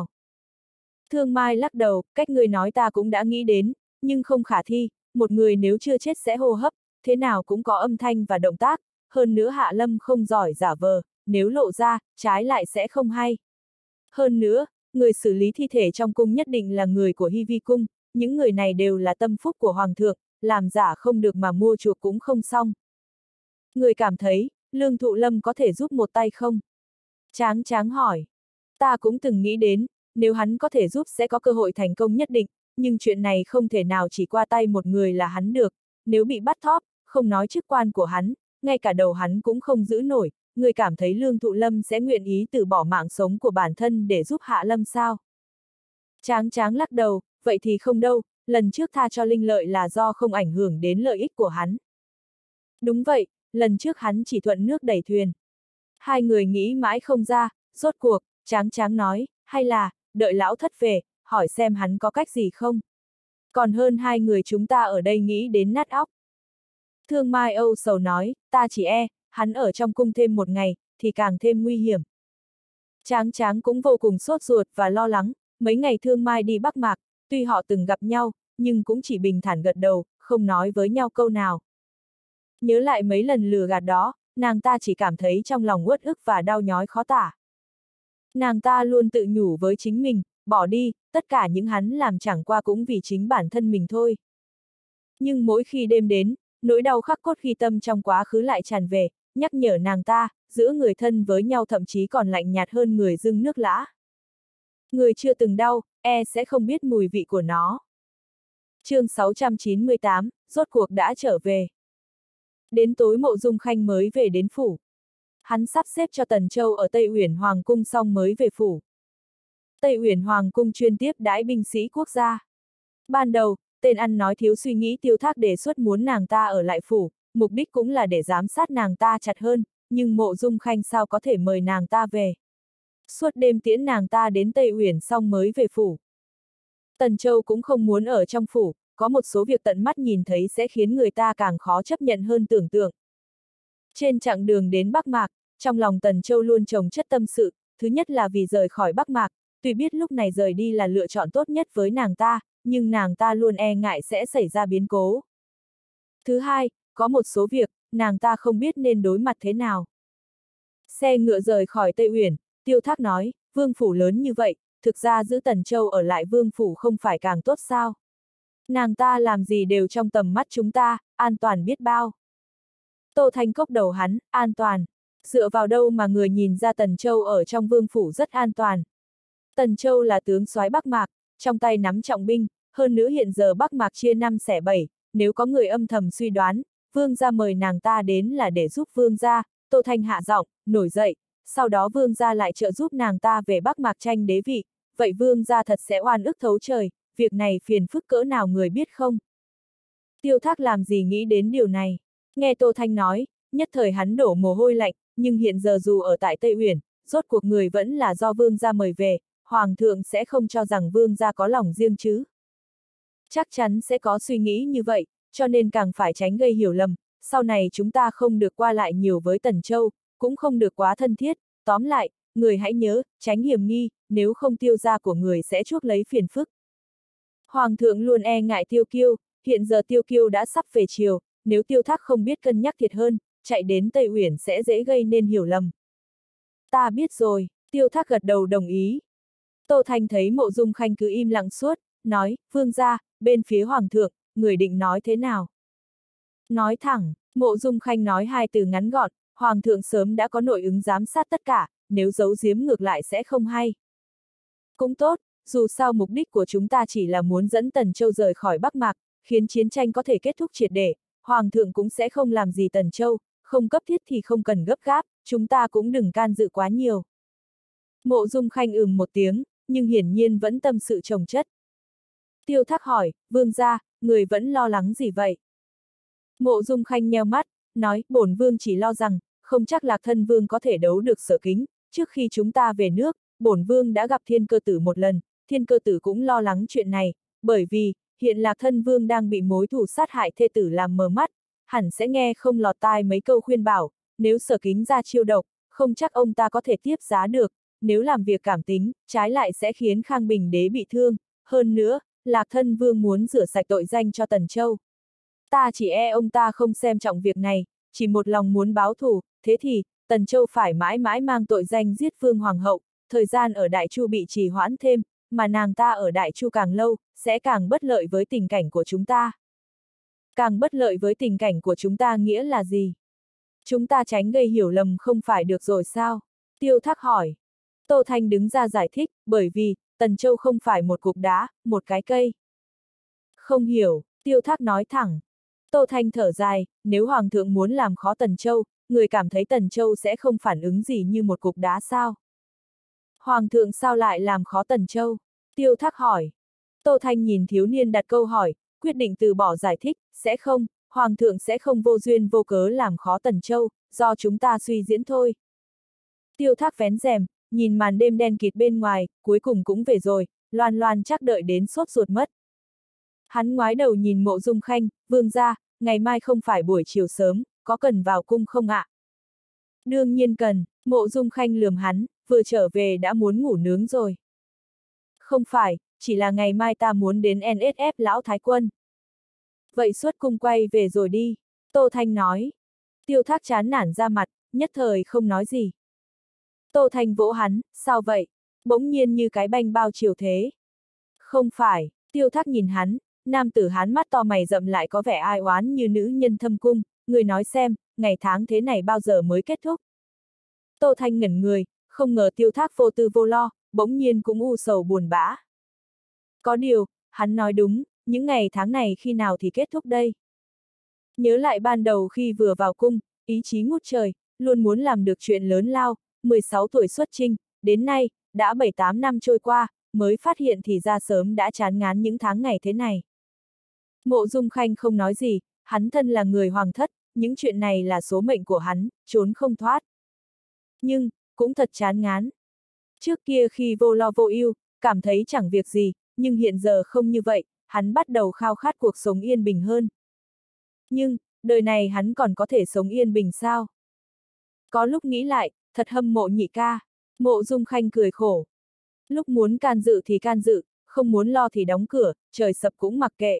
Thương Mai lắc đầu, cách người nói ta cũng đã nghĩ đến, nhưng không khả thi, một người nếu chưa chết sẽ hô hấp, thế nào cũng có âm thanh và động tác, hơn nữa Hạ Lâm không giỏi giả vờ, nếu lộ ra, trái lại sẽ không hay. Hơn nữa, người xử lý thi thể trong cung nhất định là người của Hy Vi cung, những người này đều là tâm phúc của Hoàng thượng, làm giả không được mà mua chuộc cũng không xong. Người cảm thấy, Lương Thụ Lâm có thể giúp một tay không? Tráng Tráng hỏi. Ta cũng từng nghĩ đến, nếu hắn có thể giúp sẽ có cơ hội thành công nhất định, nhưng chuyện này không thể nào chỉ qua tay một người là hắn được, nếu bị bắt thóp, không nói chức quan của hắn, ngay cả đầu hắn cũng không giữ nổi, người cảm thấy Lương Thụ Lâm sẽ nguyện ý từ bỏ mạng sống của bản thân để giúp Hạ Lâm sao? Tráng Tráng lắc đầu, vậy thì không đâu, lần trước tha cho Linh Lợi là do không ảnh hưởng đến lợi ích của hắn. Đúng vậy, lần trước hắn chỉ thuận nước đẩy thuyền. Hai người nghĩ mãi không ra, rốt cuộc, Tráng Tráng nói, hay là, đợi lão thất về, hỏi xem hắn có cách gì không. Còn hơn hai người chúng ta ở đây nghĩ đến nát óc. Thương Mai âu sầu nói, ta chỉ e, hắn ở trong cung thêm một ngày, thì càng thêm nguy hiểm. Tráng Tráng cũng vô cùng sốt ruột và lo lắng, mấy ngày Thương Mai đi Bắc Mạc, tuy họ từng gặp nhau, nhưng cũng chỉ bình thản gật đầu, không nói với nhau câu nào. Nhớ lại mấy lần lừa gạt đó, nàng ta chỉ cảm thấy trong lòng uất ức và đau nhói khó tả. Nàng ta luôn tự nhủ với chính mình, bỏ đi, tất cả những hắn làm chẳng qua cũng vì chính bản thân mình thôi. Nhưng mỗi khi đêm đến, nỗi đau khắc cốt ghi tâm trong quá khứ lại tràn về, nhắc nhở nàng ta, giữa người thân với nhau thậm chí còn lạnh nhạt hơn người dưng nước lã. Người chưa từng đau, e sẽ không biết mùi vị của nó. Chương sáu trăm chín mươi tám, rốt cuộc đã trở về. Đến tối Mộ Dung Khanh mới về đến phủ. Hắn sắp xếp cho Tần Châu ở Tây Uyển Hoàng cung xong mới về phủ. Tây Uyển Hoàng cung chuyên tiếp đãi binh sĩ quốc gia. Ban đầu, tên ăn nói thiếu suy nghĩ Tiêu Thác đề xuất muốn nàng ta ở lại phủ, mục đích cũng là để giám sát nàng ta chặt hơn, nhưng Mộ Dung Khanh sao có thể mời nàng ta về. Suốt đêm tiễn nàng ta đến Tây Uyển xong mới về phủ. Tần Châu cũng không muốn ở trong phủ, có một số việc tận mắt nhìn thấy sẽ khiến người ta càng khó chấp nhận hơn tưởng tượng. Trên chặng đường đến Bắc Mạc, trong lòng Tần Châu luôn chồng chất tâm sự, thứ nhất là vì rời khỏi Bắc Mạc, tuy biết lúc này rời đi là lựa chọn tốt nhất với nàng ta, nhưng nàng ta luôn e ngại sẽ xảy ra biến cố. Thứ hai, có một số việc, nàng ta không biết nên đối mặt thế nào. Xe ngựa rời khỏi Tây Uyển, Tiêu Thác nói, vương phủ lớn như vậy, thực ra giữ Tần Châu ở lại vương phủ không phải càng tốt sao? Nàng ta làm gì đều trong tầm mắt chúng ta, an toàn biết bao. Tô Thanh Cốc đầu hắn, an toàn. Dựa vào đâu mà người nhìn ra Tần Châu ở trong vương phủ rất an toàn. Tần Châu là tướng soái Bắc Mạc, trong tay nắm trọng binh, hơn nữa hiện giờ Bắc Mạc chia năm xẻ bảy, nếu có người âm thầm suy đoán, vương gia mời nàng ta đến là để giúp vương gia. Tô Thanh hạ giọng, nổi dậy, sau đó vương gia lại trợ giúp nàng ta về Bắc Mạc tranh đế vị, vậy vương gia thật sẽ oan ức thấu trời, việc này phiền phức cỡ nào người biết không? Tiêu Thác làm gì nghĩ đến điều này? Nghe Tô Thanh nói, nhất thời hắn đổ mồ hôi lạnh, nhưng hiện giờ dù ở tại Tây Uyển, rốt cuộc người vẫn là do vương gia mời về, hoàng thượng sẽ không cho rằng vương gia có lòng riêng chứ. Chắc chắn sẽ có suy nghĩ như vậy, cho nên càng phải tránh gây hiểu lầm, sau này chúng ta không được qua lại nhiều với Tần Châu, cũng không được quá thân thiết, tóm lại, người hãy nhớ, tránh hiểm nghi, nếu không Tiêu gia của người sẽ chuốc lấy phiền phức. Hoàng thượng luôn e ngại Tiêu Kiêu, hiện giờ Tiêu Kiêu đã sắp về chiều, nếu Tiêu Thác không biết cân nhắc thiệt hơn, chạy đến Tây Uyển sẽ dễ gây nên hiểu lầm. Ta biết rồi, Tiêu Thác gật đầu đồng ý. Tô Thanh thấy Mộ Dung Khanh cứ im lặng suốt, nói, vương gia, bên phía hoàng thượng, người định nói thế nào? Nói thẳng, Mộ Dung Khanh nói hai từ ngắn gọn, hoàng thượng sớm đã có nội ứng giám sát tất cả, nếu giấu giếm ngược lại sẽ không hay. Cũng tốt, dù sao mục đích của chúng ta chỉ là muốn dẫn Tần Châu rời khỏi Bắc Mạc, khiến chiến tranh có thể kết thúc triệt để, hoàng thượng cũng sẽ không làm gì Tần Châu, không cấp thiết thì không cần gấp gáp, chúng ta cũng đừng can dự quá nhiều. Mộ Dung Khanh ừm một tiếng, nhưng hiển nhiên vẫn tâm sự chồng chất. Tiêu Thác hỏi, vương gia, người vẫn lo lắng gì vậy? Mộ Dung Khanh nheo mắt, nói, bổn vương chỉ lo rằng, không chắc Lạc Thân Vương có thể đấu được Sở Kính, trước khi chúng ta về nước, bổn vương đã gặp Thiên Cơ Tử một lần, Thiên Cơ Tử cũng lo lắng chuyện này, bởi vì, hiện Lạc Thân Vương đang bị mối thù sát hại thê tử làm mờ mắt, hẳn sẽ nghe không lọt tai mấy câu khuyên bảo, nếu Sở Kính ra chiêu độc, không chắc ông ta có thể tiếp giá được, nếu làm việc cảm tính, trái lại sẽ khiến Khang Bình Đế bị thương, hơn nữa, Lạc Thân Vương muốn rửa sạch tội danh cho Tần Châu. Ta chỉ e ông ta không xem trọng việc này, chỉ một lòng muốn báo thù, thế thì, Tần Châu phải mãi mãi mang tội danh giết Vương Hoàng hậu, thời gian ở Đại Chu bị trì hoãn thêm, mà nàng ta ở Đại Chu càng lâu, sẽ càng bất lợi với tình cảnh của chúng ta. Càng bất lợi với tình cảnh của chúng ta nghĩa là gì? Chúng ta tránh gây hiểu lầm không phải được rồi sao? Tiêu Thác hỏi. Tô Thanh đứng ra giải thích, bởi vì, Tần Châu không phải một cục đá, một cái cây. Không hiểu, Tiêu Thác nói thẳng. Tô Thanh thở dài, nếu Hoàng thượng muốn làm khó Tần Châu, người cảm thấy Tần Châu sẽ không phản ứng gì như một cục đá sao? Hoàng thượng sao lại làm khó Tần Châu? Tiêu Thác hỏi. Tô Thanh nhìn thiếu niên đặt câu hỏi, quyết định từ bỏ giải thích, sẽ không, Hoàng thượng sẽ không vô duyên vô cớ làm khó Tần Châu, do chúng ta suy diễn thôi. Tiêu Thác vén rèm, nhìn màn đêm đen kịt bên ngoài, cuối cùng cũng về rồi, Loan Loan chắc đợi đến sốt ruột mất. Hắn ngoái đầu nhìn Mộ Dung Khanh, vương gia, ngày mai không phải buổi chiều sớm, có cần vào cung không ạ? Đương nhiên cần, Mộ Dung Khanh lườm hắn, vừa trở về đã muốn ngủ nướng rồi. Không phải, chỉ là ngày mai ta muốn đến en ét ép lão thái quân. Vậy xuất cung quay về rồi đi, Tô Thanh nói. Tiêu Thác chán nản ra mặt, nhất thời không nói gì. Tô Thanh vỗ hắn, sao vậy? Bỗng nhiên như cái banh bao chiều thế. Không phải, Tiêu Thác nhìn hắn, nam tử hắn mắt to mày rậm lại có vẻ ai oán như nữ nhân thâm cung, người nói xem, ngày tháng thế này bao giờ mới kết thúc. Tô Thanh ngẩn người, không ngờ Tiêu Thác vô tư vô lo, bỗng nhiên cũng u sầu buồn bã. Có điều, hắn nói đúng, những ngày tháng này khi nào thì kết thúc đây? Nhớ lại ban đầu khi vừa vào cung, ý chí ngút trời, luôn muốn làm được chuyện lớn lao, mười sáu tuổi xuất chinh, đến nay, đã bảy tám năm trôi qua, mới phát hiện thì ra sớm đã chán ngán những tháng ngày thế này. Mộ Dung Khanh không nói gì, hắn thân là người hoàng thất, những chuyện này là số mệnh của hắn, trốn không thoát. Nhưng, cũng thật chán ngán. Trước kia khi vô lo vô ưu, cảm thấy chẳng việc gì, nhưng hiện giờ không như vậy, hắn bắt đầu khao khát cuộc sống yên bình hơn. Nhưng, đời này hắn còn có thể sống yên bình sao? Có lúc nghĩ lại, thật hâm mộ nhị ca. Mộ Dung Khanh cười khổ. Lúc muốn can dự thì can dự, không muốn lo thì đóng cửa, trời sập cũng mặc kệ.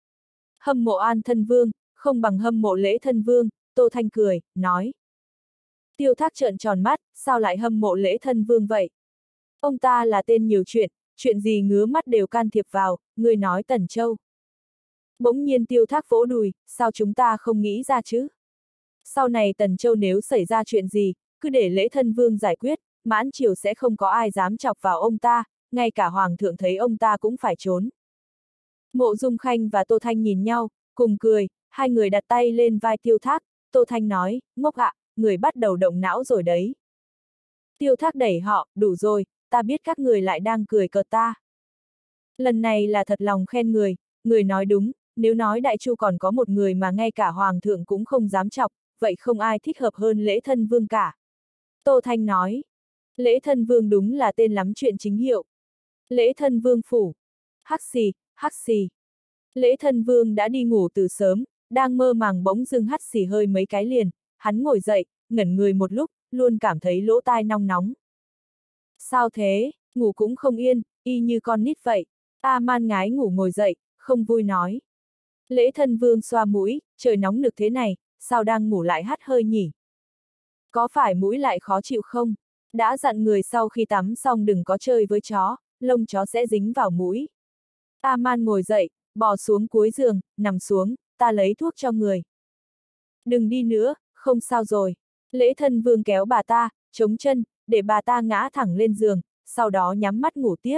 Hâm mộ An Thân Vương, không bằng hâm mộ Lễ Thân Vương, Tô Thanh cười, nói. Tiêu Thác trợn tròn mắt, sao lại hâm mộ Lễ Thân Vương vậy? Ông ta là tên nhiều chuyện, chuyện gì ngứa mắt đều can thiệp vào, người nói Tần Châu. Bỗng nhiên Tiêu Thác vỗ đùi, sao chúng ta không nghĩ ra chứ? Sau này Tần Châu nếu xảy ra chuyện gì, cứ để Lễ Thân Vương giải quyết, mãn triều sẽ không có ai dám chọc vào ông ta, ngay cả hoàng thượng thấy ông ta cũng phải trốn. Mộ Dung Khanh và Tô Thanh nhìn nhau, cùng cười, hai người đặt tay lên vai Tiêu Thác, Tô Thanh nói, ngốc ạ, người bắt đầu động não rồi đấy. Tiêu Thác đẩy họ, đủ rồi, ta biết các người lại đang cười cợt ta. Lần này là thật lòng khen người, người nói đúng, nếu nói Đại Chu còn có một người mà ngay cả hoàng thượng cũng không dám chọc, vậy không ai thích hợp hơn Lễ Thân Vương cả. Tô Thanh nói, Lễ Thân Vương đúng là tên lắm chuyện chính hiệu. Lễ Thân Vương phủ. Hắc xì, hắc xì. Lễ Thân Vương đã đi ngủ từ sớm, đang mơ màng bỗng dưng hắt xì hơi mấy cái liền, hắn ngồi dậy, ngẩn người một lúc, luôn cảm thấy lỗ tai nong nóng. Sao thế, ngủ cũng không yên, y như con nít vậy. A Man ngái ngủ ngồi dậy, không vui nói. Lễ Thân Vương xoa mũi, trời nóng nực thế này, sao đang ngủ lại hắt hơi nhỉ? Có phải mũi lại khó chịu không? Đã dặn người sau khi tắm xong đừng có chơi với chó, lông chó sẽ dính vào mũi. A Man ngồi dậy, bò xuống cuối giường, nằm xuống, ta lấy thuốc cho người. Đừng đi nữa, không sao rồi. Lễ Thân Vương kéo bà ta, chống chân, để bà ta ngã thẳng lên giường, sau đó nhắm mắt ngủ tiếp.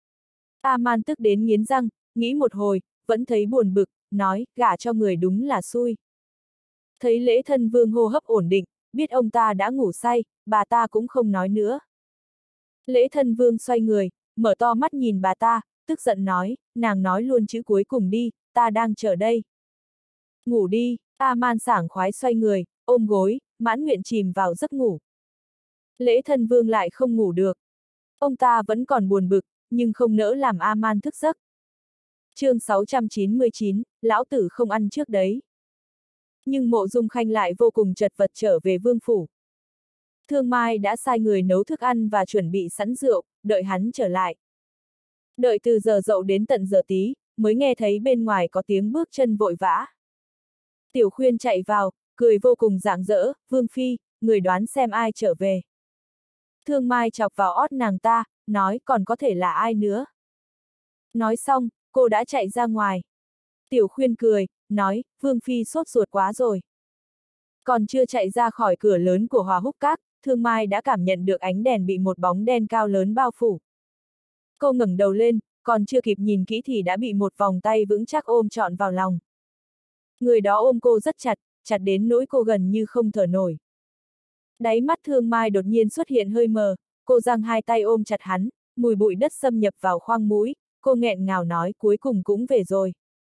A Man tức đến nghiến răng, nghĩ một hồi, vẫn thấy buồn bực, nói, gả cho người đúng là xui. Thấy Lễ Thân Vương hô hấp ổn định, biết ông ta đã ngủ say, bà ta cũng không nói nữa. Lễ Thân Vương xoay người, mở to mắt nhìn bà ta, tức giận nói, nàng nói luôn chữ cuối cùng đi, ta đang chờ đây. Ngủ đi, A Man sảng khoái xoay người, ôm gối, mãn nguyện chìm vào giấc ngủ. Lễ Thân Vương lại không ngủ được. Ông ta vẫn còn buồn bực, nhưng không nỡ làm A Man thức giấc. Chương sáu trăm chín mươi chín, lão tử không ăn trước đấy. Nhưng Mộ Dung Khanh lại vô cùng chật vật trở về vương phủ. Thương Mai đã sai người nấu thức ăn và chuẩn bị sẵn rượu, đợi hắn trở lại. Đợi từ giờ dậu đến tận giờ tí, mới nghe thấy bên ngoài có tiếng bước chân vội vã. Tiểu Khuyên chạy vào, cười vô cùng rạng rỡ, Vương Phi, người đoán xem ai trở về. Thương Mai chọc vào ót nàng ta, nói còn có thể là ai nữa. Nói xong, cô đã chạy ra ngoài. Tiểu Khuyên cười, nói, Vương Phi sốt ruột quá rồi. Còn chưa chạy ra khỏi cửa lớn của Hòa Húc Các, Thương Mai đã cảm nhận được ánh đèn bị một bóng đen cao lớn bao phủ. Cô ngẩng đầu lên, còn chưa kịp nhìn kỹ thì đã bị một vòng tay vững chắc ôm trọn vào lòng. Người đó ôm cô rất chặt, chặt đến nỗi cô gần như không thở nổi. Đáy mắt Thương Mai đột nhiên xuất hiện hơi mờ, cô giang hai tay ôm chặt hắn, mùi bụi đất xâm nhập vào khoang mũi, cô nghẹn ngào nói cuối cùng cũng về rồi.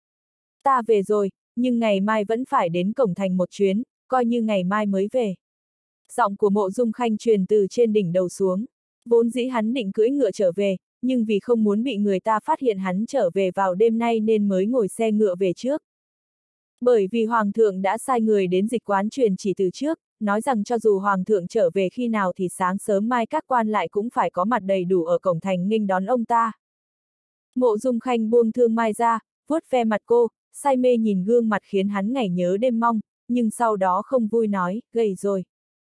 Ta về rồi, nhưng ngày mai vẫn phải đến cổng thành một chuyến, coi như ngày mai mới về. Giọng của Mộ Dung Khanh truyền từ trên đỉnh đầu xuống. Vốn dĩ hắn định cưỡi ngựa trở về, nhưng vì không muốn bị người ta phát hiện hắn trở về vào đêm nay nên mới ngồi xe ngựa về trước. Bởi vì Hoàng thượng đã sai người đến dịch quán truyền chỉ từ trước, nói rằng cho dù Hoàng thượng trở về khi nào thì sáng sớm mai các quan lại cũng phải có mặt đầy đủ ở cổng thành nghênh đón ông ta. Mộ Dung Khanh buông Thương Mai ra, vuốt ve mặt cô, say mê nhìn gương mặt khiến hắn ngày nhớ đêm mong, nhưng sau đó không vui nói, gầy rồi.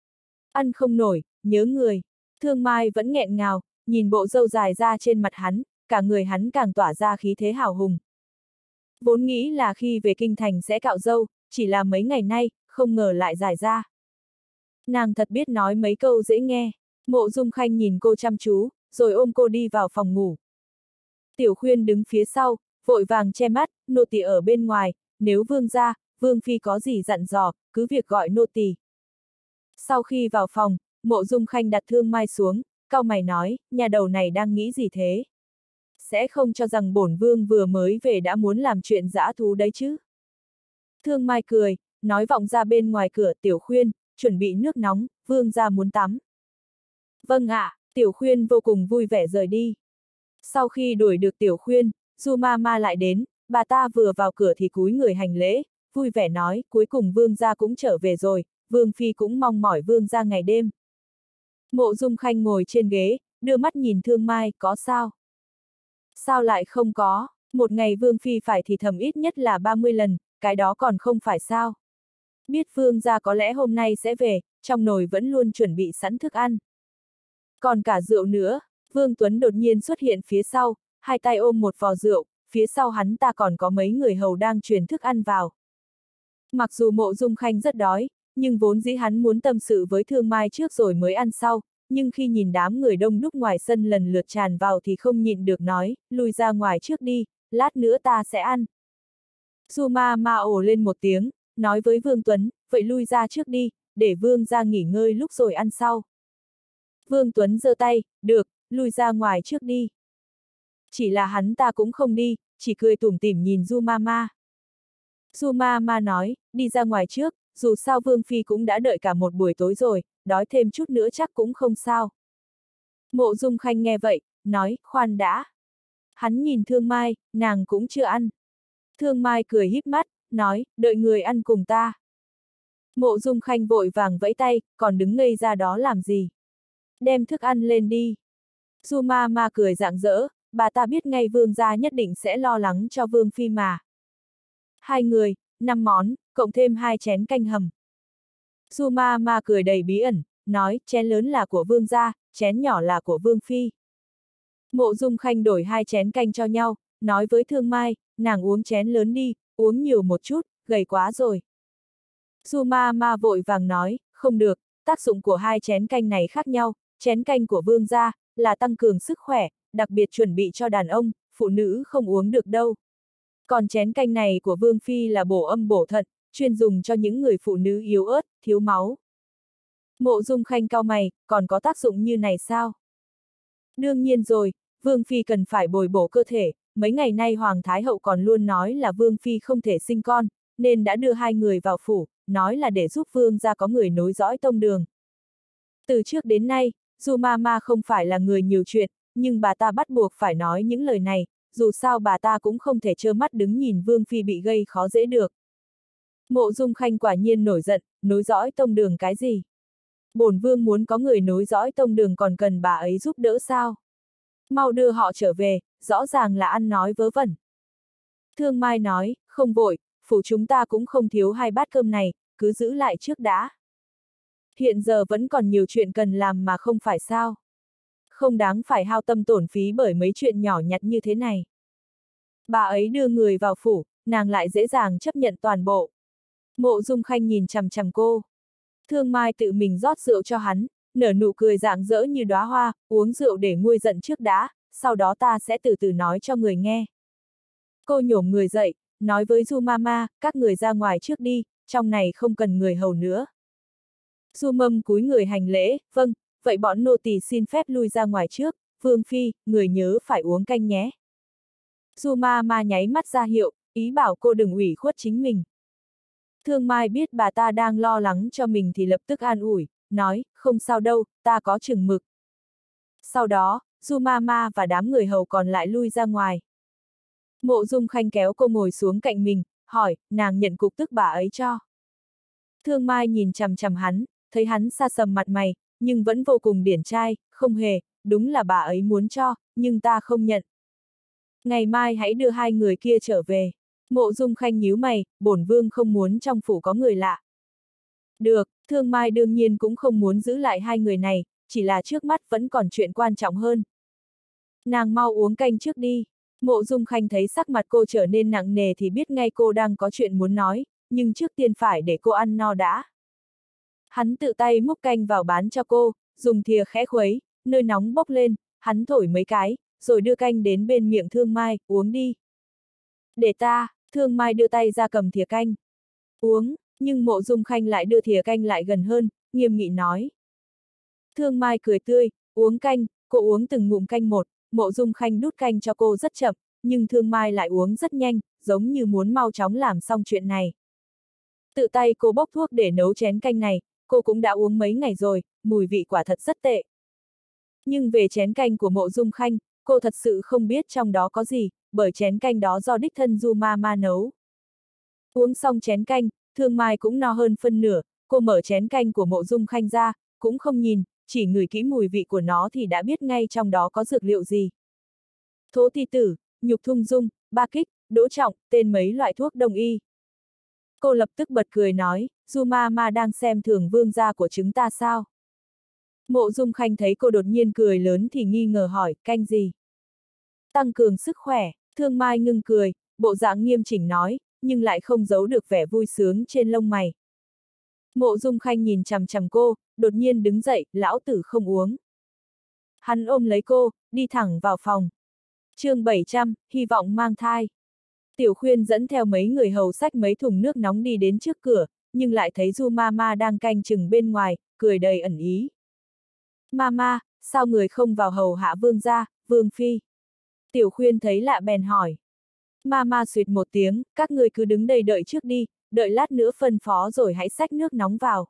Ăn không nổi, nhớ người. Thương Mai vẫn nghẹn ngào, nhìn bộ râu dài ra trên mặt hắn, cả người hắn càng tỏa ra khí thế hào hùng. Vốn nghĩ là khi về kinh thành sẽ cạo râu, chỉ là mấy ngày nay, không ngờ lại dài ra. Nàng thật biết nói mấy câu dễ nghe. Mộ Dung Khanh nhìn cô chăm chú, rồi ôm cô đi vào phòng ngủ. Tiểu Khuyên đứng phía sau, vội vàng che mắt, nô tỳ ở bên ngoài, nếu vương gia, vương phi có gì dặn dò, cứ việc gọi nô tỳ. Sau khi vào phòng, Mộ Dung Khanh đặt Thương Mai xuống, cau mày nói, nhà đầu này đang nghĩ gì thế? Sẽ không cho rằng bổn vương vừa mới về đã muốn làm chuyện dã thú đấy chứ? Thương Mai cười, nói vọng ra bên ngoài cửa. Tiểu Khuyên, chuẩn bị nước nóng, vương gia muốn tắm. Vâng ạ, à, Tiểu Khuyên vô cùng vui vẻ rời đi. Sau khi đuổi được Tiểu Khuyên, Du Ma Ma lại đến, bà ta vừa vào cửa thì cúi người hành lễ, vui vẻ nói, cuối cùng vương gia cũng trở về rồi, vương phi cũng mong mỏi vương gia ngày đêm. Mộ Dung Khanh ngồi trên ghế, đưa mắt nhìn Thương Mai, có sao? Sao lại không có, một ngày vương phi phải thì thầm ít nhất là ba mươi lần, cái đó còn không phải sao? Biết vương gia có lẽ hôm nay sẽ về, trong nồi vẫn luôn chuẩn bị sẵn thức ăn. Còn cả rượu nữa. Vương Tuấn đột nhiên xuất hiện phía sau, hai tay ôm một vò rượu, phía sau hắn ta còn có mấy người hầu đang truyền thức ăn vào. Mặc dù Mộ Dung Khanh rất đói, Nhưng vốn dĩ hắn muốn tâm sự với Thương Mai trước rồi mới ăn sau, nhưng khi nhìn đám người đông đúc ngoài sân lần lượt tràn vào thì không nhịn được nói, lui ra ngoài trước đi, lát nữa ta sẽ ăn. Du ma ma ồ lên một tiếng, nói với Vương Tuấn, vậy lui ra trước đi, để Vương ra nghỉ ngơi lúc rồi ăn sau. Vương Tuấn giơ tay, được, lui ra ngoài trước đi. Chỉ là hắn ta cũng không đi, chỉ cười tủm tỉm nhìn Du ma ma. Du ma ma nói, đi ra ngoài trước, dù sao Vương Phi cũng đã đợi cả một buổi tối rồi, đói thêm chút nữa chắc cũng không sao. Mộ Dung Khanh nghe vậy, nói, khoan đã. Hắn nhìn Thương Mai, nàng cũng chưa ăn. Thương Mai cười híp mắt, nói, đợi người ăn cùng ta. Mộ Dung Khanh vội vàng vẫy tay, còn đứng ngây ra đó làm gì? Đem thức ăn lên đi. Du ma ma cười rạng rỡ, bà ta biết ngay Vương gia nhất định sẽ lo lắng cho Vương Phi mà. Hai người, năm món, cộng thêm hai chén canh hầm. Du ma ma cười đầy bí ẩn, nói, chén lớn là của Vương gia, chén nhỏ là của Vương Phi. Mộ Dung Khanh đổi hai chén canh cho nhau, nói với Thương Mai, nàng uống chén lớn đi, uống nhiều một chút, gầy quá rồi. Du ma ma vội vàng nói, không được, tác dụng của hai chén canh này khác nhau, chén canh của Vương gia là tăng cường sức khỏe, đặc biệt chuẩn bị cho đàn ông, phụ nữ không uống được đâu. Còn chén canh này của Vương Phi là bổ âm bổ thận, chuyên dùng cho những người phụ nữ yếu ớt, thiếu máu. Mộ Dung Khanh cau mày, còn có tác dụng như này sao? Đương nhiên rồi, Vương Phi cần phải bồi bổ cơ thể, mấy ngày nay Hoàng Thái Hậu còn luôn nói là Vương Phi không thể sinh con, nên đã đưa hai người vào phủ, nói là để giúp Vương gia có người nối dõi tông đường. Từ trước đến nay, dù ma ma không phải là người nhiều chuyện, nhưng bà ta bắt buộc phải nói những lời này, dù sao bà ta cũng không thể trơ mắt đứng nhìn Vương Phi bị gây khó dễ được. Mộ Dung Khanh quả nhiên nổi giận, nối dõi tông đường cái gì? Bổn Vương muốn có người nối dõi tông đường còn cần bà ấy giúp đỡ sao? Mau đưa họ trở về, rõ ràng là ăn nói vớ vẩn. Thương Mai nói, không vội, phủ chúng ta cũng không thiếu hai bát cơm này, cứ giữ lại trước đã. Hiện giờ vẫn còn nhiều chuyện cần làm mà không phải sao? Không đáng phải hao tâm tổn phí bởi mấy chuyện nhỏ nhặt như thế này. Bà ấy đưa người vào phủ, nàng lại dễ dàng chấp nhận toàn bộ. Mộ Dung Khanh nhìn chằm chằm cô. Thương Mai tự mình rót rượu cho hắn, nở nụ cười rạng rỡ như đóa hoa, uống rượu để nguôi giận trước đã, sau đó ta sẽ từ từ nói cho người nghe. Cô nhổm người dậy, nói với Du Mama, các người ra ngoài trước đi, trong này không cần người hầu nữa. Du Mâm cúi người hành lễ, vâng, vậy bọn nô tỳ xin phép lui ra ngoài trước, Vương Phi, người nhớ phải uống canh nhé. Du Mama nháy mắt ra hiệu, ý bảo cô đừng ủy khuất chính mình. Thương Mai biết bà ta đang lo lắng cho mình thì lập tức an ủi, nói, không sao đâu, ta có chừng mực. Sau đó, Du Mama và đám người hầu còn lại lui ra ngoài. Mộ Dung Khanh kéo cô ngồi xuống cạnh mình, hỏi, nàng nhận cục tức bà ấy cho. Thương Mai nhìn chằm chằm hắn, thấy hắn xa sầm mặt mày, nhưng vẫn vô cùng điển trai, không hề, đúng là bà ấy muốn cho, nhưng ta không nhận. Ngày mai hãy đưa hai người kia trở về. Mộ Dung Khanh nhíu mày, bổn vương không muốn trong phủ có người lạ. Được, Thương Mai đương nhiên cũng không muốn giữ lại hai người này, chỉ là trước mắt vẫn còn chuyện quan trọng hơn. Nàng mau uống canh trước đi. Mộ Dung Khanh thấy sắc mặt cô trở nên nặng nề thì biết ngay cô đang có chuyện muốn nói, nhưng trước tiên phải để cô ăn no đã. Hắn tự tay múc canh vào bán cho cô, dùng thìa khẽ khuấy, nơi nóng bốc lên, hắn thổi mấy cái, rồi đưa canh đến bên miệng Thương Mai, uống đi. Để ta, Thương Mai đưa tay ra cầm thìa canh. Uống, nhưng Mộ Dung Khanh lại đưa thìa canh lại gần hơn, nghiêm nghị nói. Thương Mai cười tươi, uống canh, cô uống từng ngụm canh một, Mộ Dung Khanh đút canh cho cô rất chậm, nhưng Thương Mai lại uống rất nhanh, giống như muốn mau chóng làm xong chuyện này. Tự tay cô bốc thuốc để nấu chén canh này, cô cũng đã uống mấy ngày rồi, mùi vị quả thật rất tệ. Nhưng về chén canh của Mộ Dung Khanh, cô thật sự không biết trong đó có gì, bởi chén canh đó do đích thân Du Mama nấu. Uống xong chén canh, Thương Mai cũng no hơn phân nửa, cô mở chén canh của Mộ Dung Khanh ra, cũng không nhìn, chỉ ngửi kỹ mùi vị của nó thì đã biết ngay trong đó có dược liệu gì. Thố ti tử, nhục thung dung, ba kích, đỗ trọng, tên mấy loại thuốc đông y. Cô lập tức bật cười nói, Du Mama đang xem thường vương gia của chúng ta sao? Mộ Dung Khanh thấy cô đột nhiên cười lớn thì nghi ngờ hỏi, canh gì? Tăng cường sức khỏe, Thương Mai ngưng cười, bộ dạng nghiêm chỉnh nói, nhưng lại không giấu được vẻ vui sướng trên lông mày. Mộ Dung Khanh nhìn chằm chằm cô, đột nhiên đứng dậy, lão tử không uống. Hắn ôm lấy cô, đi thẳng vào phòng. chương bảy trăm, hy vọng mang thai. Tiểu Khuyên dẫn theo mấy người hầu xách mấy thùng nước nóng đi đến trước cửa, nhưng lại thấy Du Mama đang canh chừng bên ngoài, cười đầy ẩn ý. Mama, sao người không vào hầu hạ vương gia, vương phi? Tiểu Khuyên thấy lạ bèn hỏi. Mama xuyệt một tiếng, các người cứ đứng đây đợi trước đi, đợi lát nữa phân phó rồi hãy xách nước nóng vào.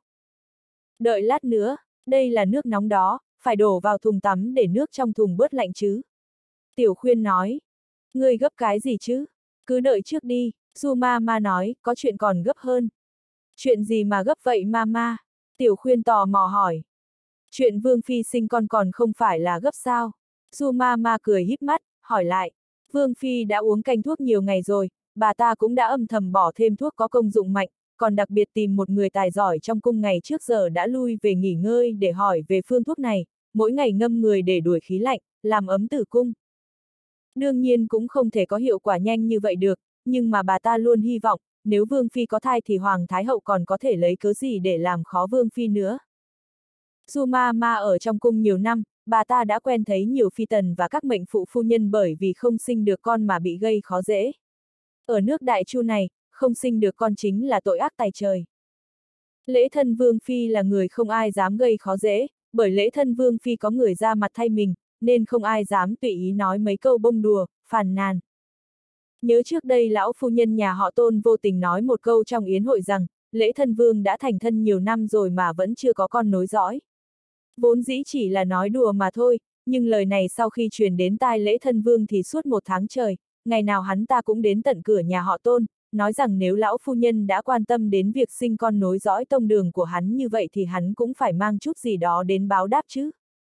Đợi lát nữa, đây là nước nóng đó, phải đổ vào thùng tắm để nước trong thùng bớt lạnh chứ. Tiểu Khuyên nói. Người gấp cái gì chứ? Cứ đợi trước đi, Du Mama nói, có chuyện còn gấp hơn. Chuyện gì mà gấp vậy Mama? Tiểu Khuyên tò mò hỏi. Chuyện Vương Phi sinh con còn không phải là gấp sao? Du Mama cười híp mắt, hỏi lại. Vương Phi đã uống canh thuốc nhiều ngày rồi, bà ta cũng đã âm thầm bỏ thêm thuốc có công dụng mạnh, còn đặc biệt tìm một người tài giỏi trong cung ngày trước giờ đã lui về nghỉ ngơi để hỏi về phương thuốc này, mỗi ngày ngâm người để đuổi khí lạnh, làm ấm tử cung. Đương nhiên cũng không thể có hiệu quả nhanh như vậy được, nhưng mà bà ta luôn hy vọng, nếu Vương Phi có thai thì Hoàng Thái Hậu còn có thể lấy cớ gì để làm khó Vương Phi nữa. Du Mama ở trong cung nhiều năm, bà ta đã quen thấy nhiều phi tần và các mệnh phụ phu nhân bởi vì không sinh được con mà bị gây khó dễ. Ở nước Đại Chu này, không sinh được con chính là tội ác tày trời. Lễ thân Vương Phi là người không ai dám gây khó dễ, bởi lễ thân Vương Phi có người ra mặt thay mình, nên không ai dám tùy ý nói mấy câu bông đùa, phàn nàn. Nhớ trước đây lão phu nhân nhà họ Tôn vô tình nói một câu trong yến hội rằng, lễ thân Vương đã thành thân nhiều năm rồi mà vẫn chưa có con nối dõi. Vốn dĩ chỉ là nói đùa mà thôi, nhưng lời này sau khi truyền đến tai lễ thân Vương thì suốt một tháng trời, ngày nào hắn ta cũng đến tận cửa nhà họ Tôn, nói rằng nếu lão phu nhân đã quan tâm đến việc sinh con nối dõi tông đường của hắn như vậy thì hắn cũng phải mang chút gì đó đến báo đáp chứ.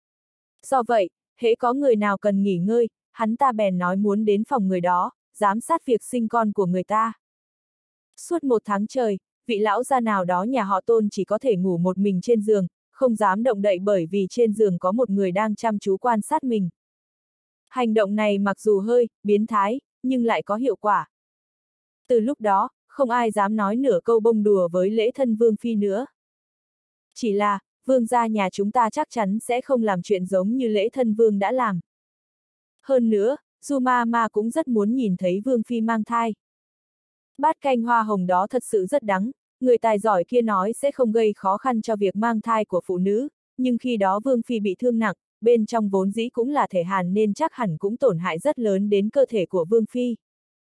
Do vậy, hễ có người nào cần nghỉ ngơi, hắn ta bèn nói muốn đến phòng người đó, giám sát việc sinh con của người ta. Suốt một tháng trời, vị lão gia nào đó nhà họ Tôn chỉ có thể ngủ một mình trên giường, không dám động đậy bởi vì trên giường có một người đang chăm chú quan sát mình. Hành động này mặc dù hơi biến thái, nhưng lại có hiệu quả. Từ lúc đó, không ai dám nói nửa câu bông đùa với lễ thân Vương Phi nữa. Chỉ là, Vương gia nhà chúng ta chắc chắn sẽ không làm chuyện giống như lễ thân Vương đã làm. Hơn nữa, Du Mama cũng rất muốn nhìn thấy Vương Phi mang thai. Bát canh hoa hồng đó thật sự rất đắng, người tài giỏi kia nói sẽ không gây khó khăn cho việc mang thai của phụ nữ, nhưng khi đó Vương Phi bị thương nặng, bên trong vốn dĩ cũng là thể hàn nên chắc hẳn cũng tổn hại rất lớn đến cơ thể của Vương Phi.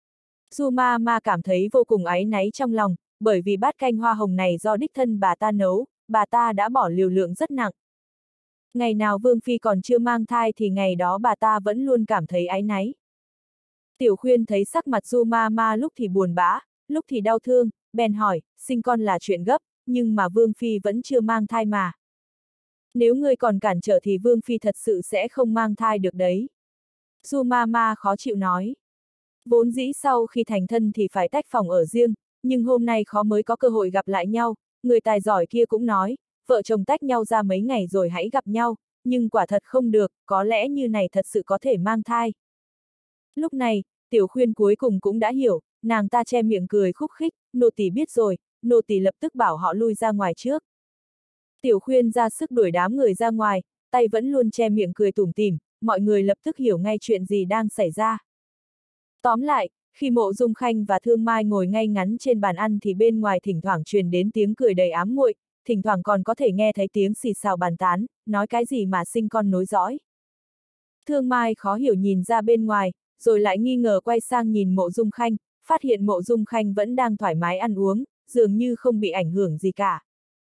Du Mama cảm thấy vô cùng áy náy trong lòng, bởi vì bát canh hoa hồng này do đích thân bà ta nấu, bà ta đã bỏ liều lượng rất nặng. Ngày nào Vương Phi còn chưa mang thai thì ngày đó bà ta vẫn luôn cảm thấy áy náy. Tiểu Khuyên thấy sắc mặt Du Mama lúc thì buồn bã, lúc thì đau thương, bèn hỏi, sinh con là chuyện gấp, nhưng mà Vương Phi vẫn chưa mang thai mà. Nếu ngươi còn cản trở thì Vương Phi thật sự sẽ không mang thai được đấy. Du Mama khó chịu nói. Vốn dĩ sau khi thành thân thì phải tách phòng ở riêng, nhưng hôm nay khó mới có cơ hội gặp lại nhau, người tài giỏi kia cũng nói, vợ chồng tách nhau ra mấy ngày rồi hãy gặp nhau, nhưng quả thật không được, có lẽ như này thật sự có thể mang thai. Lúc này, Tiểu Khuyên cuối cùng cũng đã hiểu, nàng ta che miệng cười khúc khích, nô tỳ biết rồi, nô tỳ lập tức bảo họ lui ra ngoài trước. Tiểu Khuyên ra sức đuổi đám người ra ngoài, tay vẫn luôn che miệng cười tủm tỉm, mọi người lập tức hiểu ngay chuyện gì đang xảy ra. Tóm lại, khi Mộ Dung Khanh và Thương Mai ngồi ngay ngắn trên bàn ăn thì bên ngoài thỉnh thoảng truyền đến tiếng cười đầy ám muội, thỉnh thoảng còn có thể nghe thấy tiếng xì xào bàn tán, nói cái gì mà sinh con nối dõi. Thương Mai khó hiểu nhìn ra bên ngoài, rồi lại nghi ngờ quay sang nhìn Mộ Dung Khanh, phát hiện Mộ Dung Khanh vẫn đang thoải mái ăn uống, dường như không bị ảnh hưởng gì cả.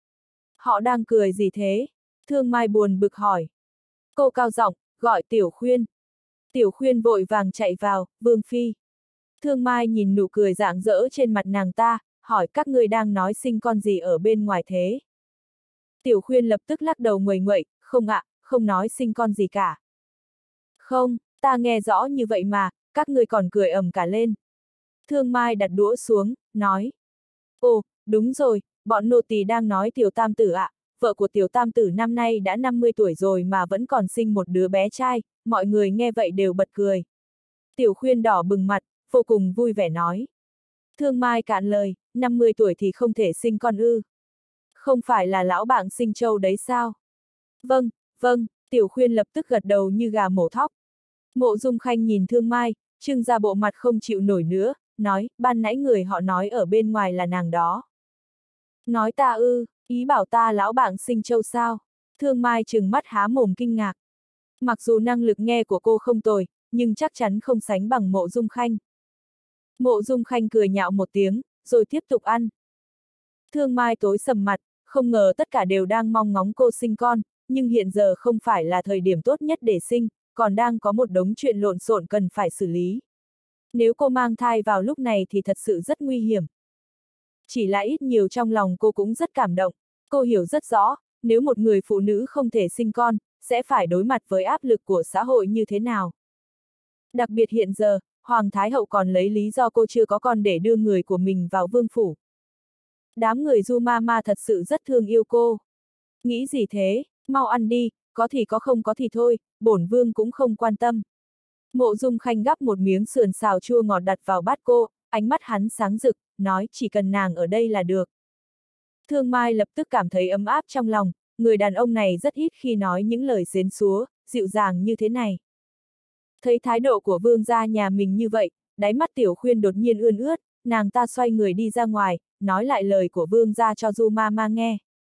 Họ đang cười gì thế? Thương Mai buồn bực hỏi. Cô cao giọng gọi Tiểu Khuyên. Tiểu Khuyên vội vàng chạy vào, Vương Phi. Thương Mai nhìn nụ cười rạng rỡ trên mặt nàng ta, hỏi các người đang nói sinh con gì ở bên ngoài thế? Tiểu Khuyên lập tức lắc đầu nguầy nguậy, không ạ, không nói sinh con gì cả. Không, ta nghe rõ như vậy mà, các người còn cười ầm cả lên. Thương Mai đặt đũa xuống, nói. Ồ, đúng rồi, bọn nô tỳ đang nói Tiểu Tam Tử ạ, vợ của Tiểu Tam Tử năm nay đã năm mươi tuổi rồi mà vẫn còn sinh một đứa bé trai, mọi người nghe vậy đều bật cười. Tiểu Khuyên đỏ bừng mặt, vô cùng vui vẻ nói. Thương Mai cạn lời, năm mươi tuổi thì không thể sinh con ư? Không phải là lão bạn Sinh Châu đấy sao? Vâng, vâng, Tiểu Khuyên lập tức gật đầu như gà mổ thóc. Mộ Dung Khanh nhìn Thương Mai, trưng ra bộ mặt không chịu nổi nữa, nói, ban nãy người họ nói ở bên ngoài là nàng đó. Nói ta ư, ý bảo ta lão bạn Sinh Châu sao? Thương Mai trừng mắt há mồm kinh ngạc. Mặc dù năng lực nghe của cô không tồi, nhưng chắc chắn không sánh bằng Mộ Dung Khanh. Mộ Dung Khanh cười nhạo một tiếng, rồi tiếp tục ăn. Thương Mai tối sầm mặt, không ngờ tất cả đều đang mong ngóng cô sinh con, nhưng hiện giờ không phải là thời điểm tốt nhất để sinh, còn đang có một đống chuyện lộn xộn cần phải xử lý. Nếu cô mang thai vào lúc này thì thật sự rất nguy hiểm. Chỉ là ít nhiều trong lòng cô cũng rất cảm động, cô hiểu rất rõ, nếu một người phụ nữ không thể sinh con, sẽ phải đối mặt với áp lực của xã hội như thế nào. Đặc biệt hiện giờ, Hoàng Thái Hậu còn lấy lý do cô chưa có con để đưa người của mình vào vương phủ. Đám người Du Ma Ma thật sự rất thương yêu cô. Nghĩ gì thế, mau ăn đi, có thì có không có thì thôi, bổn vương cũng không quan tâm. Mộ Dung Khanh gắp một miếng sườn xào chua ngọt đặt vào bát cô, ánh mắt hắn sáng rực, nói chỉ cần nàng ở đây là được. Thương Mai lập tức cảm thấy ấm áp trong lòng, người đàn ông này rất ít khi nói những lời xến xúa, dịu dàng như thế này. Thấy thái độ của vương gia nhà mình như vậy, đáy mắt Tiểu Khuyên đột nhiên ươn ướt, nàng ta xoay người đi ra ngoài, nói lại lời của vương gia cho Du Ma Ma nghe.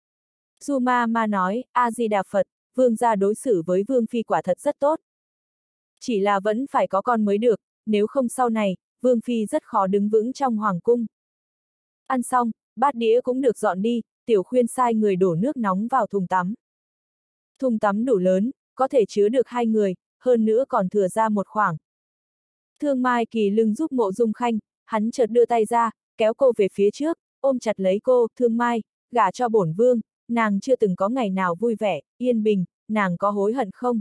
Du Ma Ma nói, A-di-đà Phật, vương gia đối xử với vương phi quả thật rất tốt. Chỉ là vẫn phải có con mới được, nếu không sau này, vương phi rất khó đứng vững trong hoàng cung. Ăn xong, bát đĩa cũng được dọn đi, Tiểu Khuyên sai người đổ nước nóng vào thùng tắm. Thùng tắm đủ lớn, có thể chứa được hai người, hơn nữa còn thừa ra một khoảng. Thương Mai kỳ lưng giúp Mộ Dung Khanh, hắn chợt đưa tay ra, kéo cô về phía trước, ôm chặt lấy cô, Thương Mai, gả cho bổn vương, nàng chưa từng có ngày nào vui vẻ, yên bình, nàng có hối hận không?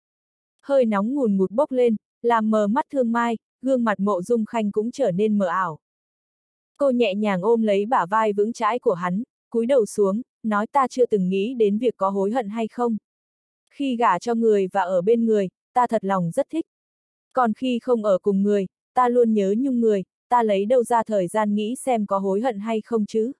Hơi nóng ngùn ngụt bốc lên, làm mờ mắt Thương Mai, gương mặt Mộ Dung Khanh cũng trở nên mờ ảo. Cô nhẹ nhàng ôm lấy bả vai vững chãi của hắn, cúi đầu xuống, nói ta chưa từng nghĩ đến việc có hối hận hay không. Khi gả cho người và ở bên người, ta thật lòng rất thích. Còn khi không ở cùng người, ta luôn nhớ nhung người, ta lấy đâu ra thời gian nghĩ xem có hối hận hay không chứ.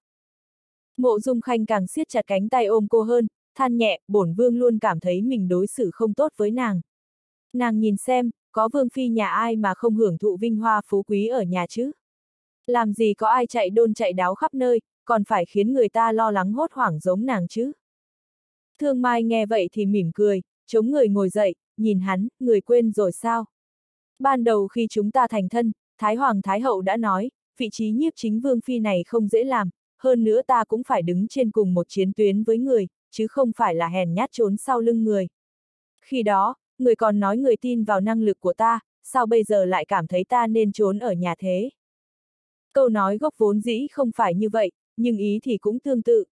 Mộ Dung Khanh càng siết chặt cánh tay ôm cô hơn, than nhẹ, bổn vương luôn cảm thấy mình đối xử không tốt với nàng. Nàng nhìn xem, có vương phi nhà ai mà không hưởng thụ vinh hoa phú quý ở nhà chứ? Làm gì có ai chạy đôn chạy đáo khắp nơi, còn phải khiến người ta lo lắng hốt hoảng giống nàng chứ? Thương Mai nghe vậy thì mỉm cười, chống người ngồi dậy, nhìn hắn, người quên rồi sao? Ban đầu khi chúng ta thành thân, Thái Hoàng Thái Hậu đã nói, vị trí nhiếp chính vương phi này không dễ làm, hơn nữa ta cũng phải đứng trên cùng một chiến tuyến với người, chứ không phải là hèn nhát trốn sau lưng người. Khi đó, người còn nói người tin vào năng lực của ta, sao bây giờ lại cảm thấy ta nên trốn ở nhà thế? Câu nói gốc vốn dĩ không phải như vậy, nhưng ý thì cũng tương tự.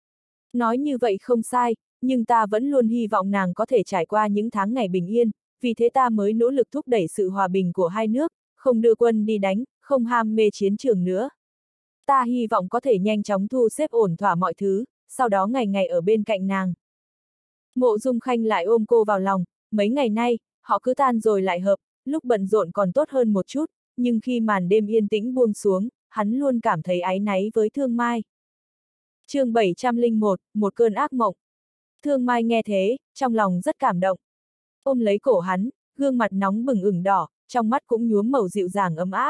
Nói như vậy không sai, nhưng ta vẫn luôn hy vọng nàng có thể trải qua những tháng ngày bình yên, vì thế ta mới nỗ lực thúc đẩy sự hòa bình của hai nước, không đưa quân đi đánh, không ham mê chiến trường nữa. Ta hy vọng có thể nhanh chóng thu xếp ổn thỏa mọi thứ, sau đó ngày ngày ở bên cạnh nàng. Mộ Dung Khanh lại ôm cô vào lòng, mấy ngày nay, họ cứ tan rồi lại hợp, lúc bận rộn còn tốt hơn một chút, nhưng khi màn đêm yên tĩnh buông xuống, hắn luôn cảm thấy áy náy với Thương Mai. chương bảy trăm lẻ một, một cơn ác mộng. Thương Mai nghe thế, trong lòng rất cảm động. Ôm lấy cổ hắn, gương mặt nóng bừng ửng đỏ, trong mắt cũng nhuốm màu dịu dàng ấm áp.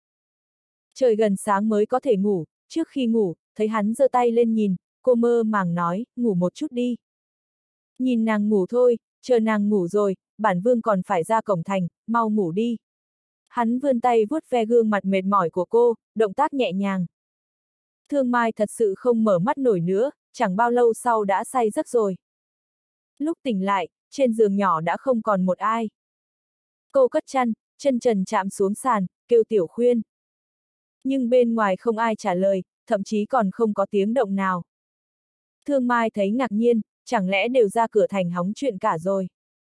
Trời gần sáng mới có thể ngủ, trước khi ngủ, thấy hắn giơ tay lên nhìn, cô mơ màng nói, ngủ một chút đi. Nhìn nàng ngủ thôi, chờ nàng ngủ rồi, bản vương còn phải ra cổng thành, mau ngủ đi. Hắn vươn tay vuốt ve gương mặt mệt mỏi của cô, động tác nhẹ nhàng. Thương Mai thật sự không mở mắt nổi nữa, chẳng bao lâu sau đã say giấc rồi. Lúc tỉnh lại, trên giường nhỏ đã không còn một ai. Cô cất chăn, chân trần chạm xuống sàn, kêu Tiểu Khuyên. Nhưng bên ngoài không ai trả lời, thậm chí còn không có tiếng động nào. Thương Mai thấy ngạc nhiên, chẳng lẽ đều ra cửa thành hóng chuyện cả rồi.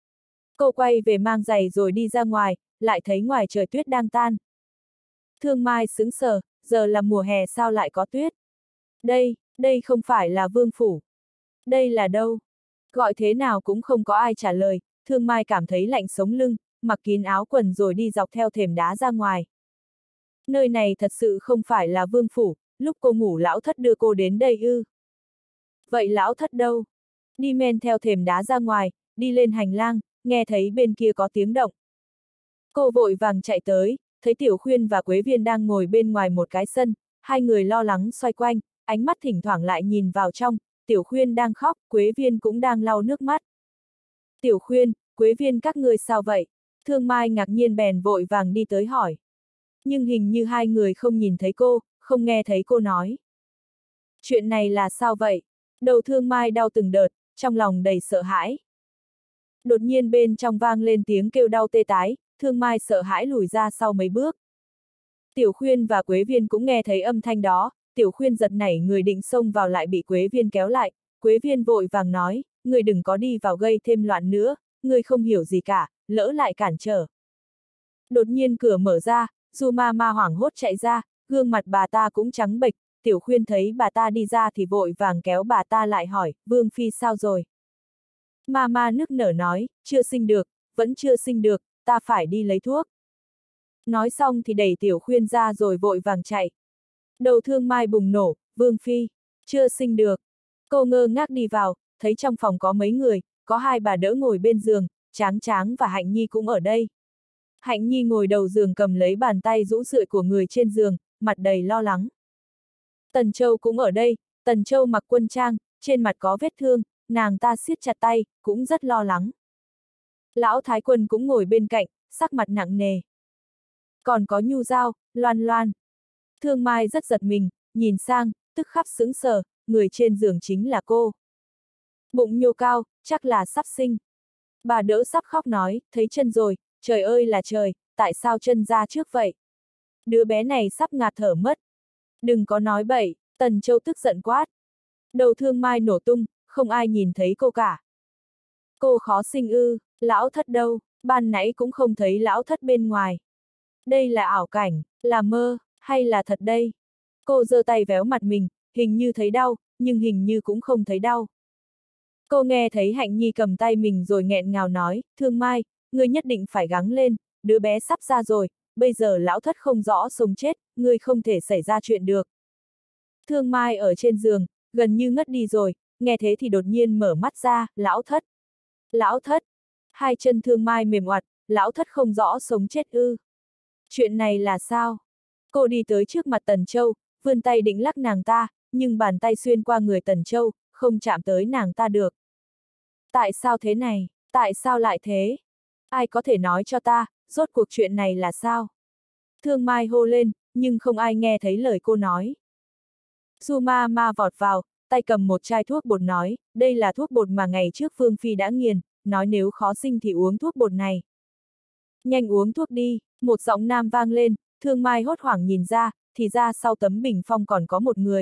Cô quay về mang giày rồi đi ra ngoài, lại thấy ngoài trời tuyết đang tan. Thương Mai sững sờ, giờ là mùa hè sao lại có tuyết? Đây, đây không phải là vương phủ. Đây là đâu? Gọi thế nào cũng không có ai trả lời, Thương Mai cảm thấy lạnh sống lưng, mặc kín áo quần rồi đi dọc theo thềm đá ra ngoài. Nơi này thật sự không phải là vương phủ, lúc cô ngủ lão thất đưa cô đến đây ư. Vậy lão thất đâu? Đi men theo thềm đá ra ngoài, đi lên hành lang, nghe thấy bên kia có tiếng động. Cô vội vàng chạy tới, thấy Tiểu Khuyên và Quế Viên đang ngồi bên ngoài một cái sân, hai người lo lắng xoay quanh, ánh mắt thỉnh thoảng lại nhìn vào trong, Tiểu Khuyên đang khóc, Quế Viên cũng đang lau nước mắt. Tiểu Khuyên, Quế Viên các ngươi sao vậy? Thương Mai ngạc nhiên bèn vội vàng đi tới hỏi. Nhưng hình như hai người không nhìn thấy cô, không nghe thấy cô nói. Chuyện này là sao vậy? Đầu Thương Mai đau từng đợt, trong lòng đầy sợ hãi. Đột nhiên bên trong vang lên tiếng kêu đau tê tái, Thương Mai sợ hãi lùi ra sau mấy bước. Tiểu Khuyên và Quế Viên cũng nghe thấy âm thanh đó, Tiểu Khuyên giật nảy người định xông vào lại bị Quế Viên kéo lại, Quế Viên vội vàng nói, người đừng có đi vào gây thêm loạn nữa, người không hiểu gì cả, lỡ lại cản trở. Đột nhiên cửa mở ra, Du Ma Ma hoảng hốt chạy ra, gương mặt bà ta cũng trắng bệch, Tiểu Khuyên thấy bà ta đi ra thì vội vàng kéo bà ta lại hỏi, Vương Phi sao rồi? Ma Ma nức nở nói, chưa sinh được, vẫn chưa sinh được, ta phải đi lấy thuốc. Nói xong thì đẩy Tiểu Khuyên ra rồi vội vàng chạy. Đầu Thương Mai bùng nổ, Vương Phi, chưa sinh được. Cô ngơ ngác đi vào, thấy trong phòng có mấy người, có hai bà đỡ ngồi bên giường, Tráng Tráng và Hạnh Nhi cũng ở đây. Hạnh Nhi ngồi đầu giường cầm lấy bàn tay rũ rượi của người trên giường, mặt đầy lo lắng. Tần Châu cũng ở đây, Tần Châu mặc quân trang, trên mặt có vết thương, nàng ta siết chặt tay, cũng rất lo lắng. Lão Thái Quân cũng ngồi bên cạnh, sắc mặt nặng nề. Còn có Nhu Giao, Loan Loan. Thương Mai rất giật mình, nhìn sang, tức khắc sững sờ, người trên giường chính là cô. Bụng nhô cao, chắc là sắp sinh. Bà đỡ sắp khóc nói, thấy chân rồi, trời ơi là trời, tại sao chân ra trước vậy? Đứa bé này sắp ngạt thở mất. Đừng có nói bậy, Tần Châu tức giận quát. Đầu Thương Mai nổ tung, không ai nhìn thấy cô cả. Cô khó sinh ư, lão thất đâu, ban nãy cũng không thấy lão thất bên ngoài. Đây là ảo cảnh, là mơ, hay là thật đây? Cô giơ tay véo mặt mình, hình như thấy đau, nhưng hình như cũng không thấy đau. Cô nghe thấy Hạnh Nhi cầm tay mình rồi nghẹn ngào nói, Thương Mai, ngươi nhất định phải gắng lên, đứa bé sắp ra rồi, bây giờ lão thất không rõ sống chết, ngươi không thể xảy ra chuyện được. Thương Mai ở trên giường, gần như ngất đi rồi, nghe thế thì đột nhiên mở mắt ra, lão thất. Lão thất. Hai chân Thương Mai mềm oặt, lão thất không rõ sống chết ư. Chuyện này là sao? Cô đi tới trước mặt Tần Châu, vươn tay định lắc nàng ta, nhưng bàn tay xuyên qua người Tần Châu, không chạm tới nàng ta được. Tại sao thế này? Tại sao lại thế? Ai có thể nói cho ta, rốt cuộc chuyện này là sao? Thương Mai hô lên, nhưng không ai nghe thấy lời cô nói. Du Ma Ma vọt vào, tay cầm một chai thuốc bột nói, đây là thuốc bột mà ngày trước Vương Phi đã nghiền, nói nếu khó sinh thì uống thuốc bột này. Nhanh uống thuốc đi, một giọng nam vang lên, Thương Mai hốt hoảng nhìn ra, thì ra sau tấm bình phong còn có một người.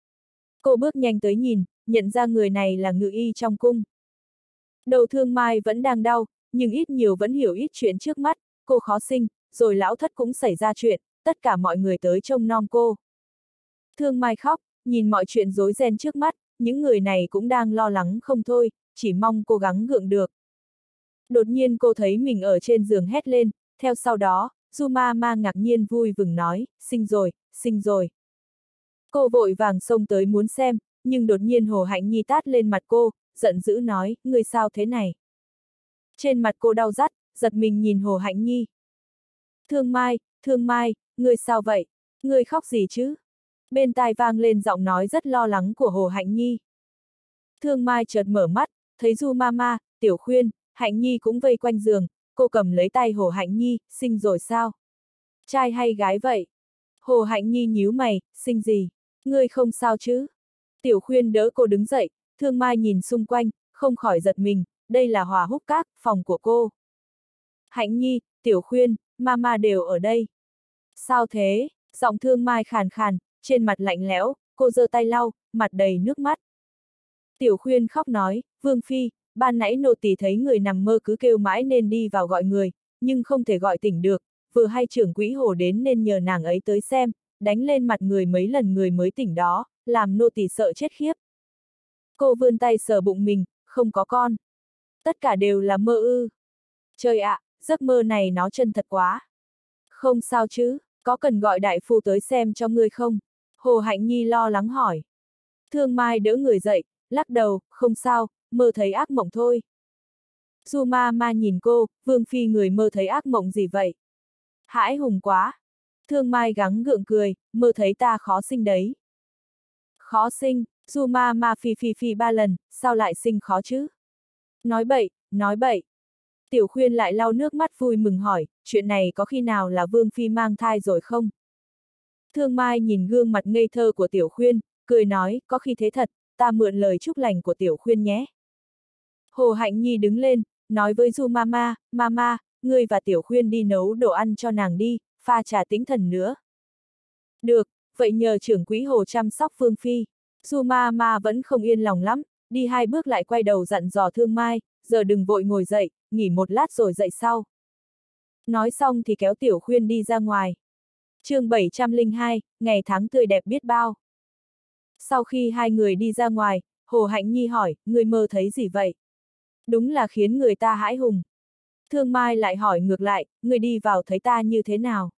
Cô bước nhanh tới nhìn, nhận ra người này là ngự y trong cung. Đầu Thương Mai vẫn đang đau, nhưng ít nhiều vẫn hiểu ít chuyện trước mắt, cô khó sinh, rồi lão thất cũng xảy ra chuyện, tất cả mọi người tới trông nom cô. Thương Mai khóc, nhìn mọi chuyện rối ren trước mắt, những người này cũng đang lo lắng không thôi, chỉ mong cố gắng gượng được. Đột nhiên cô thấy mình ở trên giường hét lên, theo sau đó, Du Ma Ma ngạc nhiên vui mừng nói, sinh rồi, sinh rồi. Cô vội vàng xông tới muốn xem, nhưng đột nhiên Hồ Hạnh Nhi tát lên mặt cô, giận dữ nói, ngươi sao thế này? Trên mặt cô đau rát, giật mình nhìn Hồ Hạnh Nhi. Thương Mai, Thương Mai, ngươi sao vậy? Ngươi khóc gì chứ? Bên tai vang lên giọng nói rất lo lắng của Hồ Hạnh Nhi. Thương Mai chợt mở mắt, thấy Du Ma Ma, Tiểu Khuyên, Hạnh Nhi cũng vây quanh giường, cô cầm lấy tay Hồ Hạnh Nhi, sinh rồi sao? Trai hay gái vậy? Hồ Hạnh Nhi nhíu mày, sinh gì? Ngươi không sao chứ? Tiểu Khuyên đỡ cô đứng dậy, Thương Mai nhìn xung quanh, không khỏi giật mình, đây là Hòa Húc Các, phòng của cô. Hạnh Nhi, Tiểu Khuyên, Mama đều ở đây. Sao thế? Giọng Thương Mai khàn khàn, trên mặt lạnh lẽo, cô giơ tay lau, mặt đầy nước mắt. Tiểu Khuyên khóc nói, Vương Phi, ban nãy nô tỳ thấy người nằm mơ cứ kêu mãi nên đi vào gọi người, nhưng không thể gọi tỉnh được, vừa hay trưởng quỹ Hồ đến nên nhờ nàng ấy tới xem, đánh lên mặt người mấy lần người mới tỉnh đó, làm nô tỳ sợ chết khiếp. Cô vươn tay sờ bụng mình, không có con. Tất cả đều là mơ ư. Trời ạ, giấc mơ này nó chân thật quá. Không sao chứ, có cần gọi đại phu tới xem cho ngươi không? Hồ Hạnh Nhi lo lắng hỏi. Thương Mai đỡ người dậy, lắc đầu, không sao, mơ thấy ác mộng thôi. Du ma ma nhìn cô, Vương Phi người mơ thấy ác mộng gì vậy? Hãi hùng quá. Thương Mai gắng gượng cười, mơ thấy ta khó sinh đấy. Khó sinh, Du ma ma phi phi phi ba lần, sao lại sinh khó chứ? Nói bậy, nói bậy. Tiểu Khuyên lại lau nước mắt vui mừng hỏi, chuyện này có khi nào là Vương Phi mang thai rồi không? Thương Mai nhìn gương mặt ngây thơ của Tiểu Khuyên, cười nói, có khi thế thật, ta mượn lời chúc lành của Tiểu Khuyên nhé. Hồ Hạnh Nhi đứng lên, nói với Du Mama, Mama, ngươi và Tiểu Khuyên đi nấu đồ ăn cho nàng đi, pha trà tĩnh thần nữa. Được, vậy nhờ trưởng quỹ Hồ chăm sóc Vương Phi. Du Mama vẫn không yên lòng lắm, đi hai bước lại quay đầu dặn dò Thương Mai, giờ đừng vội ngồi dậy, nghỉ một lát rồi dậy sau. Nói xong thì kéo Tiểu Khuyên đi ra ngoài. chương bảy trăm lẻ hai, ngày tháng tươi đẹp biết bao. Sau khi hai người đi ra ngoài, Hồ Hạnh Nhi hỏi, ngươi mơ thấy gì vậy? Đúng là khiến người ta hãi hùng. Thương Mai lại hỏi ngược lại, ngươi đi vào thấy ta như thế nào?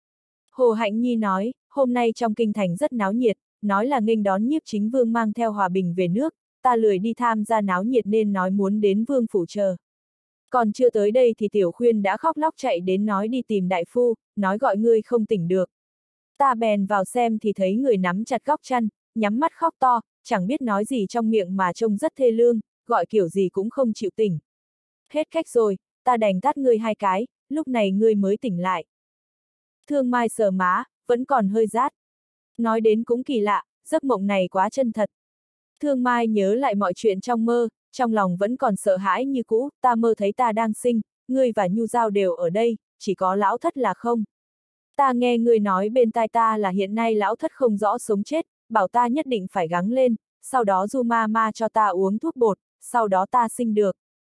Hồ Hạnh Nhi nói, hôm nay trong kinh thành rất náo nhiệt, nói là nghênh đón Nhiếp Chính Vương mang theo hòa bình về nước, ta lười đi tham gia náo nhiệt nên nói muốn đến Vương phủ chờ. Còn chưa tới đây thì Tiểu Khuyên đã khóc lóc chạy đến nói đi tìm đại phu, nói gọi ngươi không tỉnh được. Ta bèn vào xem thì thấy người nắm chặt góc chăn, nhắm mắt khóc to, chẳng biết nói gì trong miệng mà trông rất thê lương, gọi kiểu gì cũng không chịu tỉnh. Hết cách rồi, ta đành tát ngươi hai cái, lúc này ngươi mới tỉnh lại. Thương Mai sờ má, vẫn còn hơi rát. Nói đến cũng kỳ lạ, giấc mộng này quá chân thật. Thương Mai nhớ lại mọi chuyện trong mơ, trong lòng vẫn còn sợ hãi như cũ, ta mơ thấy ta đang sinh, ngươi và Nhu Giao đều ở đây, chỉ có lão thất là không. Ta nghe ngươi nói bên tai ta là hiện nay lão thất không rõ sống chết, bảo ta nhất định phải gắng lên, sau đó Du ma ma cho ta uống thuốc bột, sau đó ta sinh được.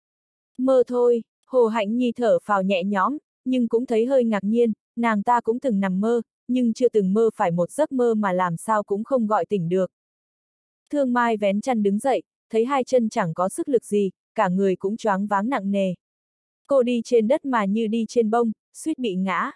Mơ thôi, Hồ Hạnh Nhi thở phào nhẹ nhõm, nhưng cũng thấy hơi ngạc nhiên, nàng ta cũng từng nằm mơ, nhưng chưa từng mơ phải một giấc mơ mà làm sao cũng không gọi tỉnh được. Thương Mai vén chăn đứng dậy, thấy hai chân chẳng có sức lực gì, cả người cũng choáng váng nặng nề. Cô đi trên đất mà như đi trên bông, suýt bị ngã.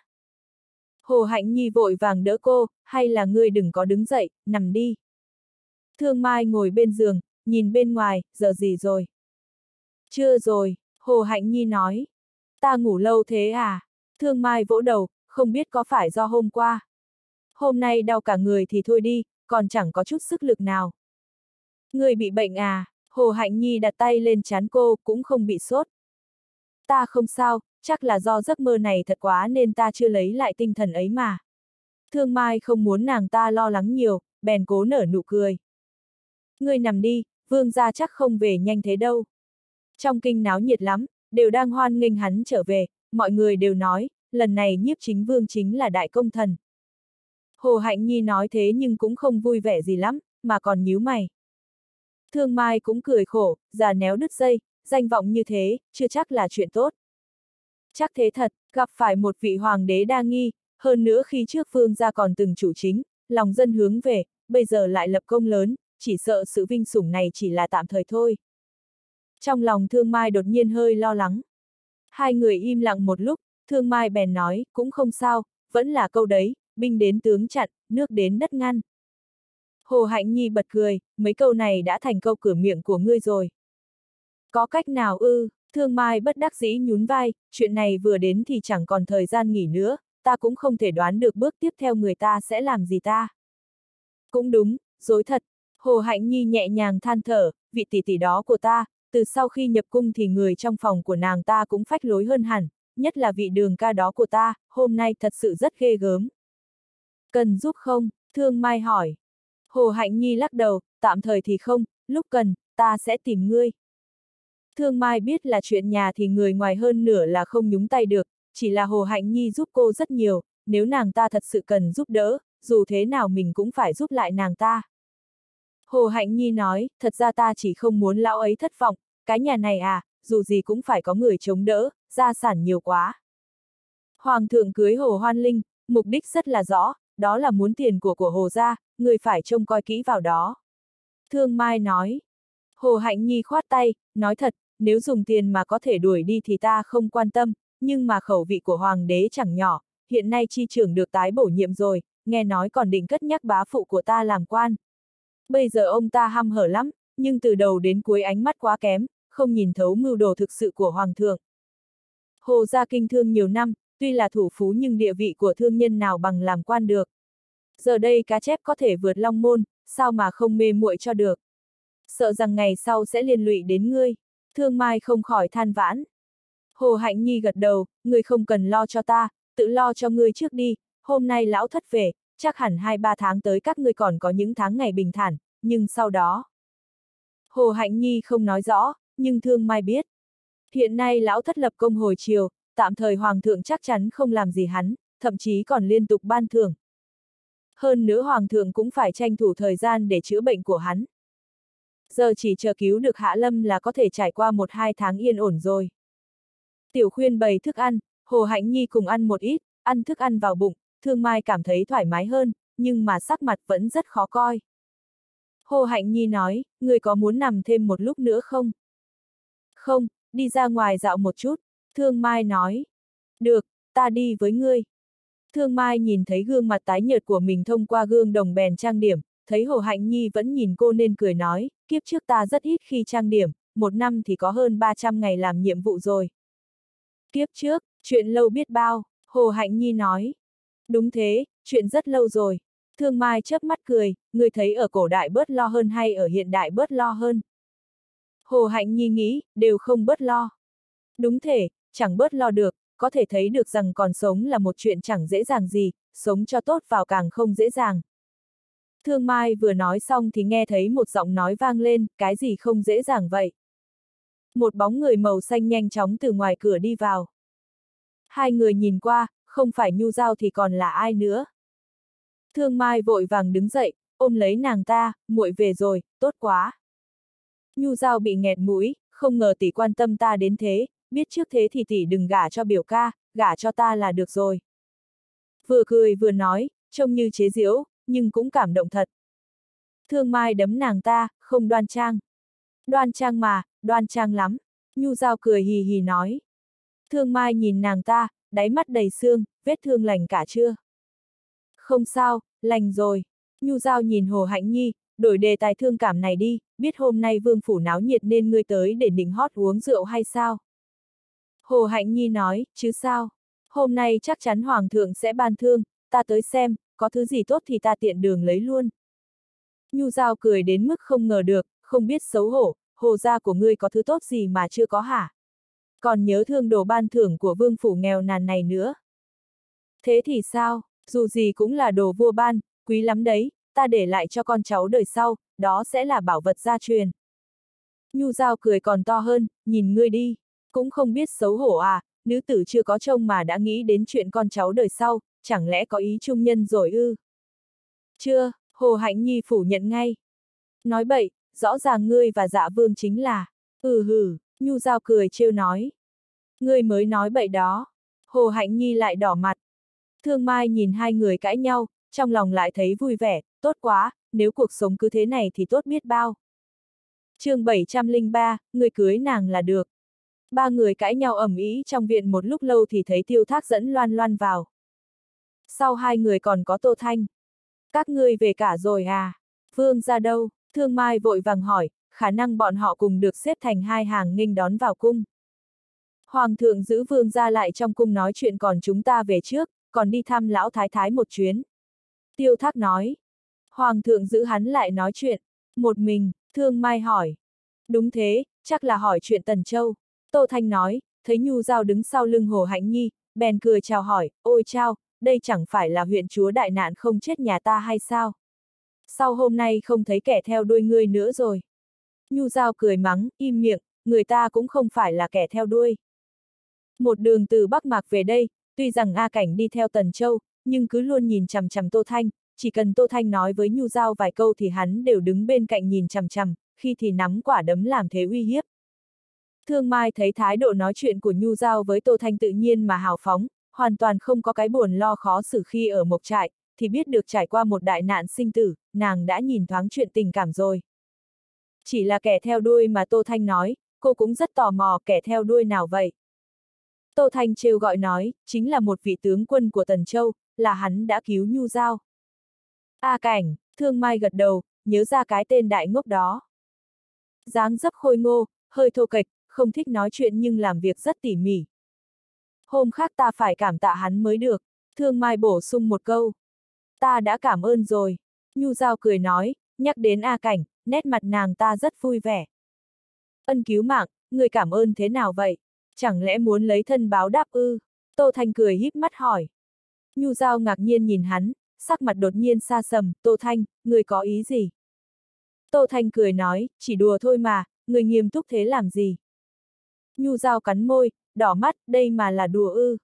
Hồ Hạnh Nhi vội vàng đỡ cô, hay là ngươi đừng có đứng dậy, nằm đi. Thương Mai ngồi bên giường, nhìn bên ngoài, giờ gì rồi? Chưa rồi, Hồ Hạnh Nhi nói. Ta ngủ lâu thế à? Thương Mai vỗ đầu, không biết có phải do hôm qua. Hôm nay đau cả người thì thôi đi, còn chẳng có chút sức lực nào. Ngươi bị bệnh à? Hồ Hạnh Nhi đặt tay lên trán cô, cũng không bị sốt. Ta không sao, chắc là do giấc mơ này thật quá nên ta chưa lấy lại tinh thần ấy mà. Thương Mai không muốn nàng ta lo lắng nhiều, bèn cố nở nụ cười. Ngươi nằm đi, vương gia chắc không về nhanh thế đâu. Trong kinh náo nhiệt lắm, đều đang hoan nghênh hắn trở về, mọi người đều nói, lần này Nhiếp Chính Vương chính là đại công thần. Hồ Hạnh Nhi nói thế nhưng cũng không vui vẻ gì lắm, mà còn nhíu mày. Thương Mai cũng cười khổ, già néo đứt dây, danh vọng như thế, chưa chắc là chuyện tốt. Chắc thế thật, gặp phải một vị hoàng đế đa nghi, hơn nữa khi trước vương gia còn từng chủ chính, lòng dân hướng về, bây giờ lại lập công lớn, chỉ sợ sự vinh sủng này chỉ là tạm thời thôi. Trong lòng Thương Mai đột nhiên hơi lo lắng. Hai người im lặng một lúc, Thương Mai bèn nói, cũng không sao, vẫn là câu đấy, binh đến tướng chặn, nước đến đất ngăn. Hồ Hạnh Nhi bật cười, mấy câu này đã thành câu cửa miệng của ngươi rồi. Có cách nào ư? Thương Mai bất đắc dĩ nhún vai, chuyện này vừa đến thì chẳng còn thời gian nghỉ nữa, ta cũng không thể đoán được bước tiếp theo người ta sẽ làm gì ta. Cũng đúng, dối thật. Hồ Hạnh Nhi nhẹ nhàng than thở, vị tỷ tỷ đó của ta, từ sau khi nhập cung thì người trong phòng của nàng ta cũng phách lối hơn hẳn, nhất là vị Đường ca đó của ta, hôm nay thật sự rất ghê gớm. Cần giúp không? Thương Mai hỏi. Hồ Hạnh Nhi lắc đầu, tạm thời thì không, lúc cần, ta sẽ tìm ngươi. Thương Mai biết là chuyện nhà thì người ngoài hơn nửa là không nhúng tay được, chỉ là Hồ Hạnh Nhi giúp cô rất nhiều, nếu nàng ta thật sự cần giúp đỡ, dù thế nào mình cũng phải giúp lại nàng ta. Hồ Hạnh Nhi nói, thật ra ta chỉ không muốn lão ấy thất vọng, cái nhà này à, dù gì cũng phải có người chống đỡ, gia sản nhiều quá. Hoàng thượng cưới Hồ Hoan Linh, mục đích rất là rõ, đó là muốn tiền của của Hồ gia, người phải trông coi kỹ vào đó. Thương Mai nói. Hồ Hạnh Nhi khoát tay, nói thật, nếu dùng tiền mà có thể đuổi đi thì ta không quan tâm, nhưng mà khẩu vị của hoàng đế chẳng nhỏ, hiện nay chi trưởng được tái bổ nhiệm rồi, nghe nói còn định cất nhắc bá phụ của ta làm quan. Bây giờ ông ta hăm hở lắm, nhưng từ đầu đến cuối ánh mắt quá kém, không nhìn thấu mưu đồ thực sự của Hoàng thượng. Hồ gia kinh thương nhiều năm, tuy là thủ phú nhưng địa vị của thương nhân nào bằng làm quan được. Giờ đây cá chép có thể vượt long môn, sao mà không mê muội cho được. Sợ rằng ngày sau sẽ liên lụy đến ngươi. Thương Mai không khỏi than vãn. Hồ Hạnh Nhi gật đầu, ngươi không cần lo cho ta, tự lo cho ngươi trước đi, hôm nay lão thất về, chắc hẳn hai ba tháng tới các ngươi còn có những tháng ngày bình thản, nhưng sau đó. Hồ Hạnh Nhi không nói rõ, nhưng Thương Mai biết. Hiện nay lão thất lập công hồi chiều, tạm thời Hoàng thượng chắc chắn không làm gì hắn, thậm chí còn liên tục ban thưởng. Hơn nữa Hoàng thượng cũng phải tranh thủ thời gian để chữa bệnh của hắn. Giờ chỉ chờ cứu được Hạ Lâm là có thể trải qua một hai tháng yên ổn rồi. Tiểu Khuyên bày thức ăn, Hồ Hạnh Nhi cùng ăn một ít, ăn thức ăn vào bụng, Thương Mai cảm thấy thoải mái hơn, nhưng mà sắc mặt vẫn rất khó coi. Hồ Hạnh Nhi nói, người có muốn nằm thêm một lúc nữa không? Không, đi ra ngoài dạo một chút, Thương Mai nói. Được, ta đi với ngươi. Thương Mai nhìn thấy gương mặt tái nhợt của mình thông qua gương đồng bèn trang điểm, thấy Hồ Hạnh Nhi vẫn nhìn cô nên cười nói, kiếp trước ta rất ít khi trang điểm, một năm thì có hơn ba trăm ngày làm nhiệm vụ rồi. Kiếp trước, chuyện lâu biết bao, Hồ Hạnh Nhi nói. Đúng thế, chuyện rất lâu rồi. Thương Mai chớp mắt cười, người thấy ở cổ đại bớt lo hơn hay ở hiện đại bớt lo hơn? Hồ Hạnh Nhi nghĩ, đều không bớt lo. Đúng thế, chẳng bớt lo được, có thể thấy được rằng còn sống là một chuyện chẳng dễ dàng gì, sống cho tốt vào càng không dễ dàng. Thương Mai vừa nói xong thì nghe thấy một giọng nói vang lên, cái gì không dễ dàng vậy? Một bóng người màu xanh nhanh chóng từ ngoài cửa đi vào. Hai người nhìn qua, không phải Nhu Giao thì còn là ai nữa. Thương Mai vội vàng đứng dậy, ôm lấy nàng ta, muội về rồi, tốt quá. Nhu Giao bị nghẹt mũi, không ngờ tỷ quan tâm ta đến thế, biết trước thế thì tỷ đừng gả cho biểu ca, gả cho ta là được rồi. Vừa cười vừa nói, trông như chế giễu, nhưng cũng cảm động thật. Thương Mai đấm nàng ta, không đoan trang. Đoan trang mà, đoan trang lắm. Nhu Giao cười hì hì nói. Thương Mai nhìn nàng ta, đáy mắt đầy sương, vết thương lành cả chưa? Không sao, lành rồi. Nhu Giao nhìn Hồ Hạnh Nhi, đổi đề tài thương cảm này đi, biết hôm nay vương phủ náo nhiệt nên ngươi tới để nịnh hót uống rượu hay sao? Hồ Hạnh Nhi nói, chứ sao? Hôm nay chắc chắn Hoàng thượng sẽ ban thương, ta tới xem, có thứ gì tốt thì ta tiện đường lấy luôn. Nhu Giao cười đến mức không ngờ được, không biết xấu hổ, Hồ gia của ngươi có thứ tốt gì mà chưa có hả? Còn nhớ thương đồ ban thưởng của vương phủ nghèo nàn này nữa. Thế thì sao, dù gì cũng là đồ vua ban, quý lắm đấy, ta để lại cho con cháu đời sau, đó sẽ là bảo vật gia truyền. Nhu Giao cười còn to hơn, nhìn ngươi đi, cũng không biết xấu hổ à, nữ tử chưa có chồng mà đã nghĩ đến chuyện con cháu đời sau, chẳng lẽ có ý trung nhân rồi ư? Chưa, Hồ Hạnh Nhi phủ nhận ngay. Nói bậy, rõ ràng ngươi và Dạ Vương chính là, ừ hừ, Nhu Giao cười trêu nói. Ngươi mới nói bậy đó. Hồ Hạnh Nhi lại đỏ mặt. Thương Mai nhìn hai người cãi nhau, trong lòng lại thấy vui vẻ, tốt quá, nếu cuộc sống cứ thế này thì tốt biết bao. chương bảy trăm lẻ ba, người cưới nàng là được. Ba người cãi nhau ầm ĩ trong viện một lúc lâu thì thấy Tiêu Thác dẫn Loan Loan vào. Sau hai người còn có Tô Thanh. Các ngươi về cả rồi à? Vương ra đâu? Thương Mai vội vàng hỏi, khả năng bọn họ cùng được xếp thành hai hàng nghênh đón vào cung. Hoàng thượng giữ vương ra lại trong cung nói chuyện còn chúng ta về trước, còn đi thăm lão thái thái một chuyến. Tiêu Thác nói. Hoàng thượng giữ hắn lại nói chuyện. Một mình, Thương Mai hỏi. Đúng thế, chắc là hỏi chuyện Tần Châu. Tô Thanh nói, thấy Nhu Giao đứng sau lưng Hồ Hạnh Nhi, bèn cười chào hỏi, ôi chao, đây chẳng phải là huyện chúa đại nạn không chết nhà ta hay sao? Sau hôm nay không thấy kẻ theo đuôi ngươi nữa rồi. Nhu Giao cười mắng, im miệng, người ta cũng không phải là kẻ theo đuôi. Một đường từ Bắc Mạc về đây, tuy rằng A Cảnh đi theo Tần Châu, nhưng cứ luôn nhìn chằm chằm Tô Thanh, chỉ cần Tô Thanh nói với Nhu Giao vài câu thì hắn đều đứng bên cạnh nhìn chằm chằm, khi thì nắm quả đấm làm thế uy hiếp. Thương Mai thấy thái độ nói chuyện của Nhu Giao với Tô Thanh tự nhiên mà hào phóng, hoàn toàn không có cái buồn lo khó xử khi ở Mộc Trại, thì biết được trải qua một đại nạn sinh tử, nàng đã nhìn thoáng chuyện tình cảm rồi. Chỉ là kẻ theo đuôi mà Tô Thanh nói, cô cũng rất tò mò kẻ theo đuôi nào vậy. Tô Thanh trêu gọi nói, chính là một vị tướng quân của Tần Châu, là hắn đã cứu Nhu Giao. A Cảnh, Thương Mai gật đầu, nhớ ra cái tên đại ngốc đó. Dáng dấp khôi ngô, hơi thô kệch, không thích nói chuyện nhưng làm việc rất tỉ mỉ. Hôm khác ta phải cảm tạ hắn mới được. Thương Mai bổ sung một câu. Ta đã cảm ơn rồi. Nhu Giao cười nói, nhắc đến A Cảnh, nét mặt nàng ta rất vui vẻ. Ân cứu mạng, người cảm ơn thế nào vậy? Chẳng lẽ muốn lấy thân báo đáp ư? Tô Thanh cười híp mắt hỏi. Nhu Giao ngạc nhiên nhìn hắn, sắc mặt đột nhiên xa sầm, Tô Thanh, người có ý gì? Tô Thanh cười nói, chỉ đùa thôi mà, người nghiêm túc thế làm gì? Nhu Giao cắn môi, đỏ mắt, đây mà là đùa ư.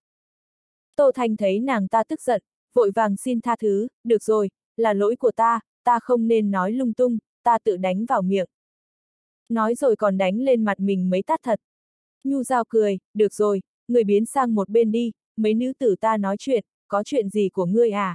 Tô Thanh thấy nàng ta tức giận, vội vàng xin tha thứ, được rồi, là lỗi của ta, ta không nên nói lung tung, ta tự đánh vào miệng. Nói rồi còn đánh lên mặt mình mấy tát thật. Nhu Giao cười, được rồi, người biến sang một bên đi, mấy nữ tử ta nói chuyện, có chuyện gì của ngươi à?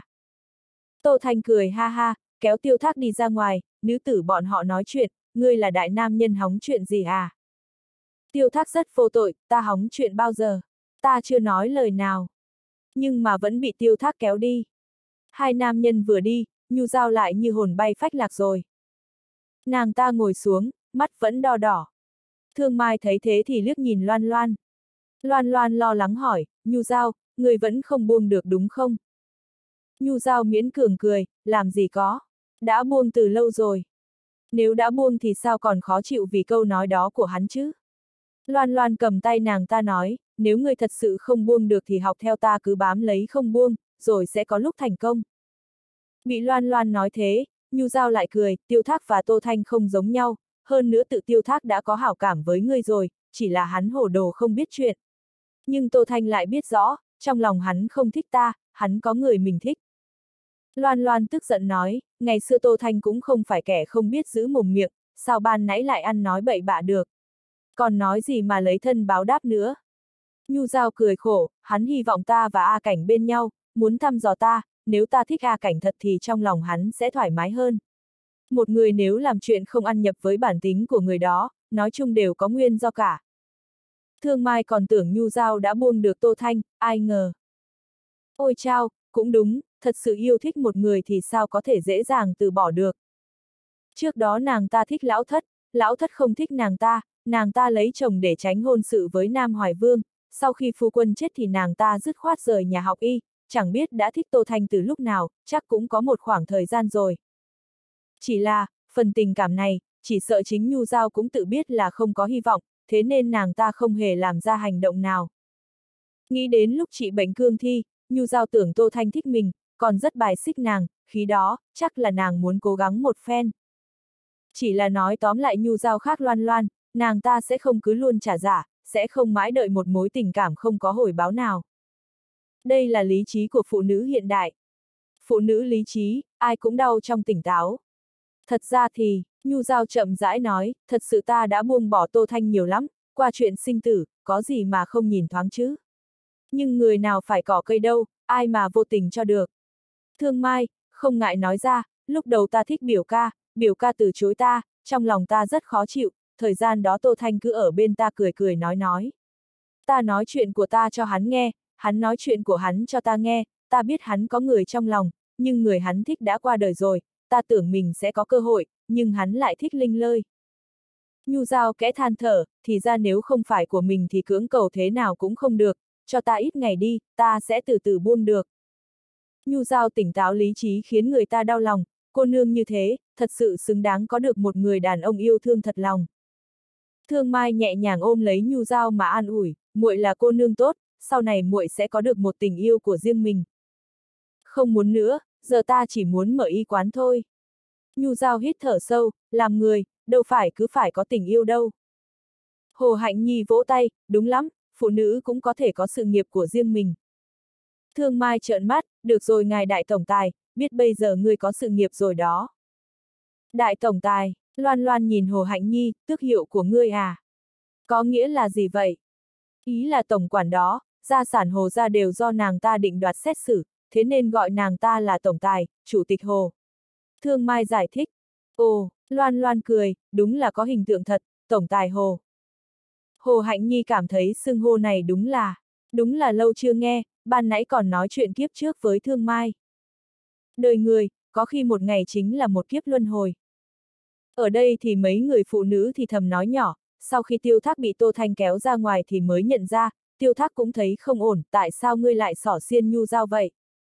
Tô Thanh cười ha ha, kéo Tiêu Thác đi ra ngoài, nữ tử bọn họ nói chuyện, ngươi là đại nam nhân hóng chuyện gì à? Tiêu Thác rất vô tội, ta hóng chuyện bao giờ? Ta chưa nói lời nào. Nhưng mà vẫn bị Tiêu Thác kéo đi. Hai nam nhân vừa đi, Nhu Giao lại như hồn bay phách lạc rồi. Nàng ta ngồi xuống, mắt vẫn đo đỏ. Thương Mai thấy thế thì liếc nhìn Loan Loan. Loan Loan lo lắng hỏi, Nhu Giao, người vẫn không buông được đúng không? Nhu Giao miễn cường cười, làm gì có. Đã buông từ lâu rồi. Nếu đã buông thì sao còn khó chịu vì câu nói đó của hắn chứ? Loan Loan cầm tay nàng ta nói, nếu ngươi thật sự không buông được thì học theo ta cứ bám lấy không buông, rồi sẽ có lúc thành công. Bị Loan Loan nói thế, Nhu Giao lại cười, Tiêu Thác và Tô Thanh không giống nhau, hơn nữa tự Tiêu Thác đã có hảo cảm với ngươi rồi, chỉ là hắn hồ đồ không biết chuyện. Nhưng Tô Thanh lại biết rõ, trong lòng hắn không thích ta, hắn có người mình thích. Loan Loan tức giận nói, ngày xưa Tô Thanh cũng không phải kẻ không biết giữ mồm miệng, sao ban nãy lại ăn nói bậy bạ được. Còn nói gì mà lấy thân báo đáp nữa. Nhu Giao cười khổ, hắn hy vọng ta và A Cảnh bên nhau, muốn thăm dò ta, nếu ta thích A Cảnh thật thì trong lòng hắn sẽ thoải mái hơn. Một người nếu làm chuyện không ăn nhập với bản tính của người đó, nói chung đều có nguyên do cả. Thương Mai còn tưởng Nhu Giao đã buông được Tô Thanh, ai ngờ. Ôi chao, cũng đúng, thật sự yêu thích một người thì sao có thể dễ dàng từ bỏ được. Trước đó nàng ta thích lão thất, lão thất không thích nàng ta, nàng ta lấy chồng để tránh hôn sự với Nam Hoài Vương, sau khi phu quân chết thì nàng ta dứt khoát rời nhà học y, chẳng biết đã thích Tô Thanh từ lúc nào, chắc cũng có một khoảng thời gian rồi. Chỉ là, phần tình cảm này, chỉ sợ chính Nhu Giao cũng tự biết là không có hy vọng, thế nên nàng ta không hề làm ra hành động nào. Nghĩ đến lúc trị bệnh cương thi, Nhu Giao tưởng Tô Thanh thích mình, còn rất bài xích nàng, khi đó, chắc là nàng muốn cố gắng một phen. Chỉ là nói tóm lại Nhu Giao khác Loan Loan, nàng ta sẽ không cứ luôn trả giả, sẽ không mãi đợi một mối tình cảm không có hồi báo nào. Đây là lý trí của phụ nữ hiện đại. Phụ nữ lý trí, ai cũng đau trong tỉnh táo. Thật ra thì, Nhu Giao chậm rãi nói, thật sự ta đã buông bỏ Tô Thanh nhiều lắm, qua chuyện sinh tử, có gì mà không nhìn thoáng chứ. Nhưng người nào phải cỏ cây đâu, ai mà vô tình cho được. Thương Mai, không ngại nói ra, lúc đầu ta thích biểu ca, biểu ca từ chối ta, trong lòng ta rất khó chịu, thời gian đó Tô Thanh cứ ở bên ta cười cười nói nói. Ta nói chuyện của ta cho hắn nghe, hắn nói chuyện của hắn cho ta nghe, ta biết hắn có người trong lòng, nhưng người hắn thích đã qua đời rồi, ta tưởng mình sẽ có cơ hội, nhưng hắn lại thích linh lơi. Nhu Giao kẽ than thở, thì ra nếu không phải của mình thì cưỡng cầu thế nào cũng không được, cho ta ít ngày đi, ta sẽ từ từ buông được. Nhu Giao tỉnh táo lý trí khiến người ta đau lòng, cô nương như thế, thật sự xứng đáng có được một người đàn ông yêu thương thật lòng. Thương Mai nhẹ nhàng ôm lấy Nhu Giao mà an ủi, muội là cô nương tốt, sau này muội sẽ có được một tình yêu của riêng mình. Không muốn nữa, giờ ta chỉ muốn mở y quán thôi. Nhu Giao hít thở sâu, làm người, đâu phải cứ phải có tình yêu đâu. Hồ Hạnh Nhi vỗ tay, đúng lắm, phụ nữ cũng có thể có sự nghiệp của riêng mình. Thương Mai trợn mắt, được rồi ngài đại tổng tài, biết bây giờ ngươi có sự nghiệp rồi đó. Đại tổng tài, Loan Loan nhìn Hồ Hạnh Nhi, tước hiệu của ngươi à? Có nghĩa là gì vậy? Ý là tổng quản đó, gia sản Hồ gia đều do nàng ta định đoạt xét xử, thế nên gọi nàng ta là tổng tài, chủ tịch Hồ. Thương Mai giải thích. Ồ, Loan Loan cười, đúng là có hình tượng thật, tổng tài Hồ. Hồ Hạnh Nhi cảm thấy xưng hô này đúng là, đúng là lâu chưa nghe, ban nãy còn nói chuyện kiếp trước với Thương Mai. Đời người, có khi một ngày chính là một kiếp luân hồi. Ở đây thì mấy người phụ nữ thì thầm nói nhỏ, sau khi Tiêu Thác bị Tô Thanh kéo ra ngoài thì mới nhận ra, Tiêu Thác cũng thấy không ổn, tại sao ngươi lại xỏ xiên Nhu Giao vậy?